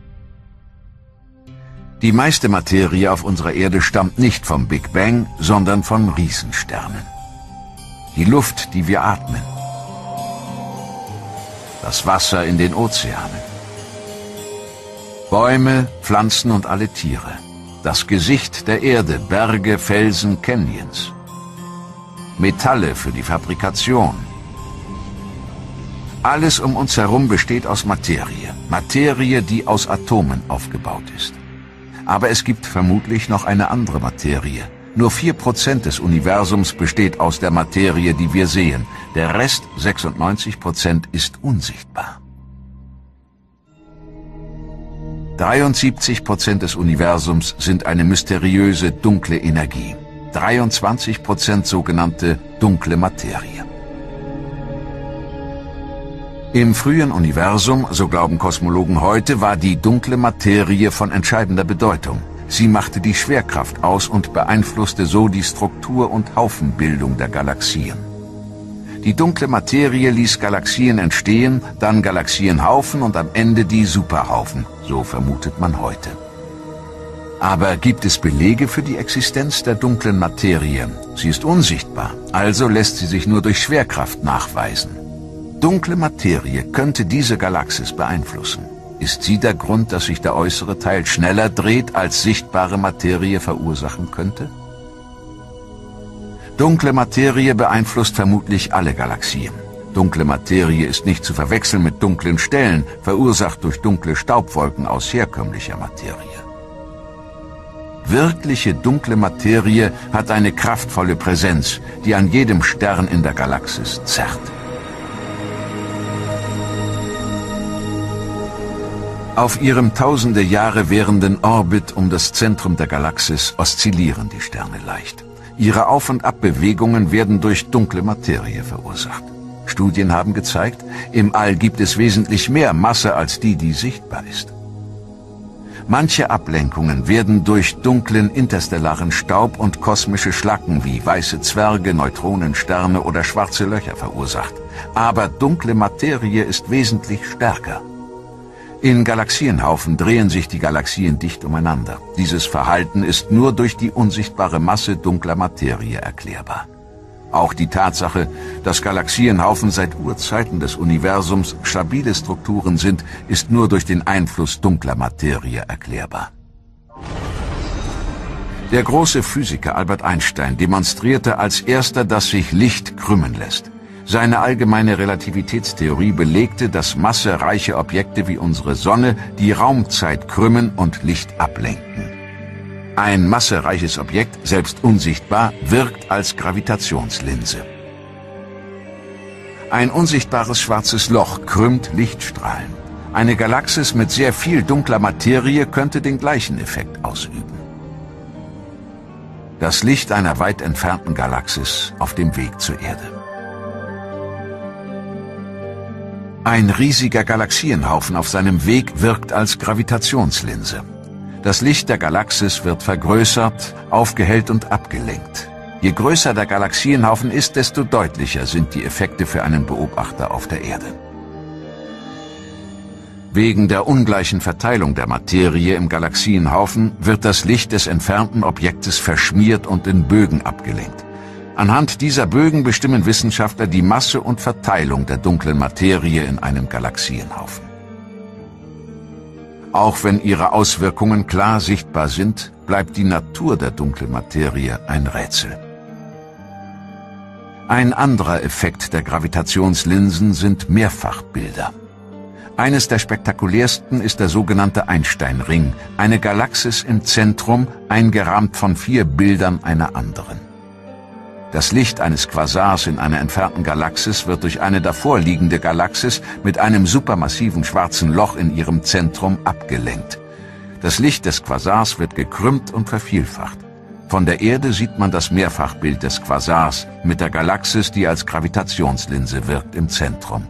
Die meiste Materie auf unserer Erde stammt nicht vom Big Bang, sondern von Riesensternen. Die Luft, die wir atmen. Das Wasser in den Ozeanen. Bäume, Pflanzen und alle Tiere. Das Gesicht der Erde, Berge, Felsen, Canyons. Metalle für die Fabrikation. Alles um uns herum besteht aus Materie. Materie, die aus Atomen aufgebaut ist. Aber es gibt vermutlich noch eine andere Materie. Nur vier Prozent des Universums besteht aus der Materie, die wir sehen. Der Rest, sechsundneunzig Prozent, ist unsichtbar. dreiundsiebzig Prozent des Universums sind eine mysteriöse, dunkle Energie. dreiundzwanzig Prozent sogenannte dunkle Materie. Im frühen Universum, so glauben Kosmologen heute, war die dunkle Materie von entscheidender Bedeutung. Sie machte die Schwerkraft aus und beeinflusste so die Struktur und Haufenbildung der Galaxien. Die dunkle Materie ließ Galaxien entstehen, dann Galaxienhaufen und am Ende die Superhaufen, so vermutet man heute. Aber gibt es Belege für die Existenz der dunklen Materie? Sie ist unsichtbar, also lässt sie sich nur durch Schwerkraft nachweisen. Dunkle Materie könnte diese Galaxis beeinflussen. Ist sie der Grund, dass sich der äußere Teil schneller dreht, als sichtbare Materie verursachen könnte? Dunkle Materie beeinflusst vermutlich alle Galaxien. Dunkle Materie ist nicht zu verwechseln mit dunklen Stellen, verursacht durch dunkle Staubwolken aus herkömmlicher Materie. Wirkliche dunkle Materie hat eine kraftvolle Präsenz, die an jedem Stern in der Galaxis zerrt. Auf ihrem tausende Jahre währenden Orbit um das Zentrum der Galaxis oszillieren die Sterne leicht. Ihre Auf- und Abbewegungen werden durch dunkle Materie verursacht. Studien haben gezeigt, im All gibt es wesentlich mehr Masse als die, die sichtbar ist. Manche Ablenkungen werden durch dunklen interstellaren Staub und kosmische Schlacken wie weiße Zwerge, Neutronensterne oder schwarze Löcher verursacht. Aber dunkle Materie ist wesentlich stärker. In Galaxienhaufen drehen sich die Galaxien dicht umeinander. Dieses Verhalten ist nur durch die unsichtbare Masse dunkler Materie erklärbar. Auch die Tatsache, dass Galaxienhaufen seit Urzeiten des Universums stabile Strukturen sind, ist nur durch den Einfluss dunkler Materie erklärbar. Der große Physiker Albert Einstein demonstrierte als erster, dass sich Licht krümmen lässt. Seine allgemeine Relativitätstheorie belegte, dass massereiche Objekte wie unsere Sonne die Raumzeit krümmen und Licht ablenken. Ein massereiches Objekt, selbst unsichtbar, wirkt als Gravitationslinse. Ein unsichtbares schwarzes Loch krümmt Lichtstrahlen. Eine Galaxis mit sehr viel dunkler Materie könnte den gleichen Effekt ausüben. Das Licht einer weit entfernten Galaxis auf dem Weg zur Erde. Ein riesiger Galaxienhaufen auf seinem Weg wirkt als Gravitationslinse. Das Licht der Galaxis wird vergrößert, aufgehellt und abgelenkt. Je größer der Galaxienhaufen ist, desto deutlicher sind die Effekte für einen Beobachter auf der Erde. Wegen der ungleichen Verteilung der Materie im Galaxienhaufen wird das Licht des entfernten Objektes verschmiert und in Bögen abgelenkt. Anhand dieser Bögen bestimmen Wissenschaftler die Masse und Verteilung der dunklen Materie in einem Galaxienhaufen. Auch wenn ihre Auswirkungen klar sichtbar sind, bleibt die Natur der dunklen Materie ein Rätsel. Ein anderer Effekt der Gravitationslinsen sind Mehrfachbilder. Eines der spektakulärsten ist der sogenannte Einstein-Ring, eine Galaxis im Zentrum, eingerahmt von vier Bildern einer anderen. Das Licht eines Quasars in einer entfernten Galaxis wird durch eine davorliegende Galaxis mit einem supermassiven schwarzen Loch in ihrem Zentrum abgelenkt. Das Licht des Quasars wird gekrümmt und vervielfacht. Von der Erde sieht man das Mehrfachbild des Quasars mit der Galaxis, die als Gravitationslinse wirkt, im Zentrum.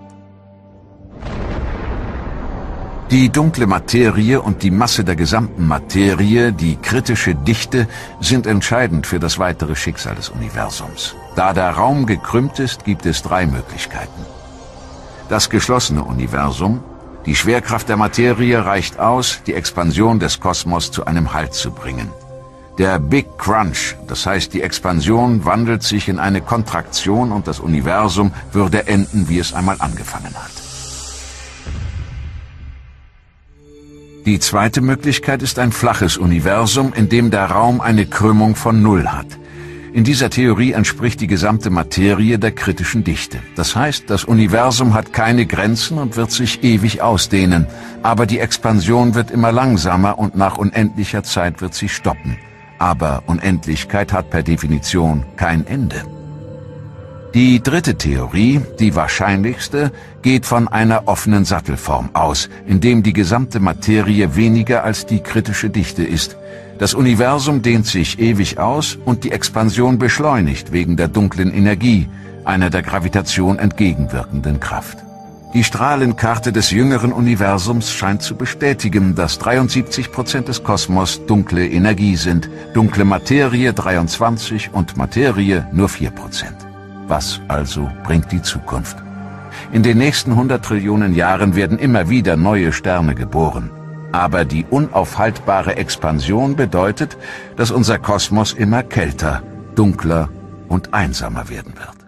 Die dunkle Materie und die Masse der gesamten Materie, die kritische Dichte, sind entscheidend für das weitere Schicksal des Universums. Da der Raum gekrümmt ist, gibt es drei Möglichkeiten. Das geschlossene Universum. Die Schwerkraft der Materie reicht aus, die Expansion des Kosmos zu einem Halt zu bringen. Der Big Crunch, das heißt, die Expansion wandelt sich in eine Kontraktion und das Universum würde enden, wie es einmal angefangen hat. Die zweite Möglichkeit ist ein flaches Universum, in dem der Raum eine Krümmung von Null hat. In dieser Theorie entspricht die gesamte Materie der kritischen Dichte. Das heißt, das Universum hat keine Grenzen und wird sich ewig ausdehnen, aber die Expansion wird immer langsamer und nach unendlicher Zeit wird sie stoppen. Aber Unendlichkeit hat per Definition kein Ende. Die dritte Theorie, die wahrscheinlichste, geht von einer offenen Sattelform aus, in dem die gesamte Materie weniger als die kritische Dichte ist. Das Universum dehnt sich ewig aus und die Expansion beschleunigt wegen der dunklen Energie, einer der Gravitation entgegenwirkenden Kraft. Die Strahlenkarte des jüngeren Universums scheint zu bestätigen, dass dreiundsiebzig Prozent des Kosmos dunkle Energie sind, dunkle Materie dreiundzwanzig und Materie nur vier Prozent. Was also bringt die Zukunft? In den nächsten hundert Trillionen Jahren werden immer wieder neue Sterne geboren. Aber die unaufhaltbare Expansion bedeutet, dass unser Kosmos immer kälter, dunkler und einsamer werden wird.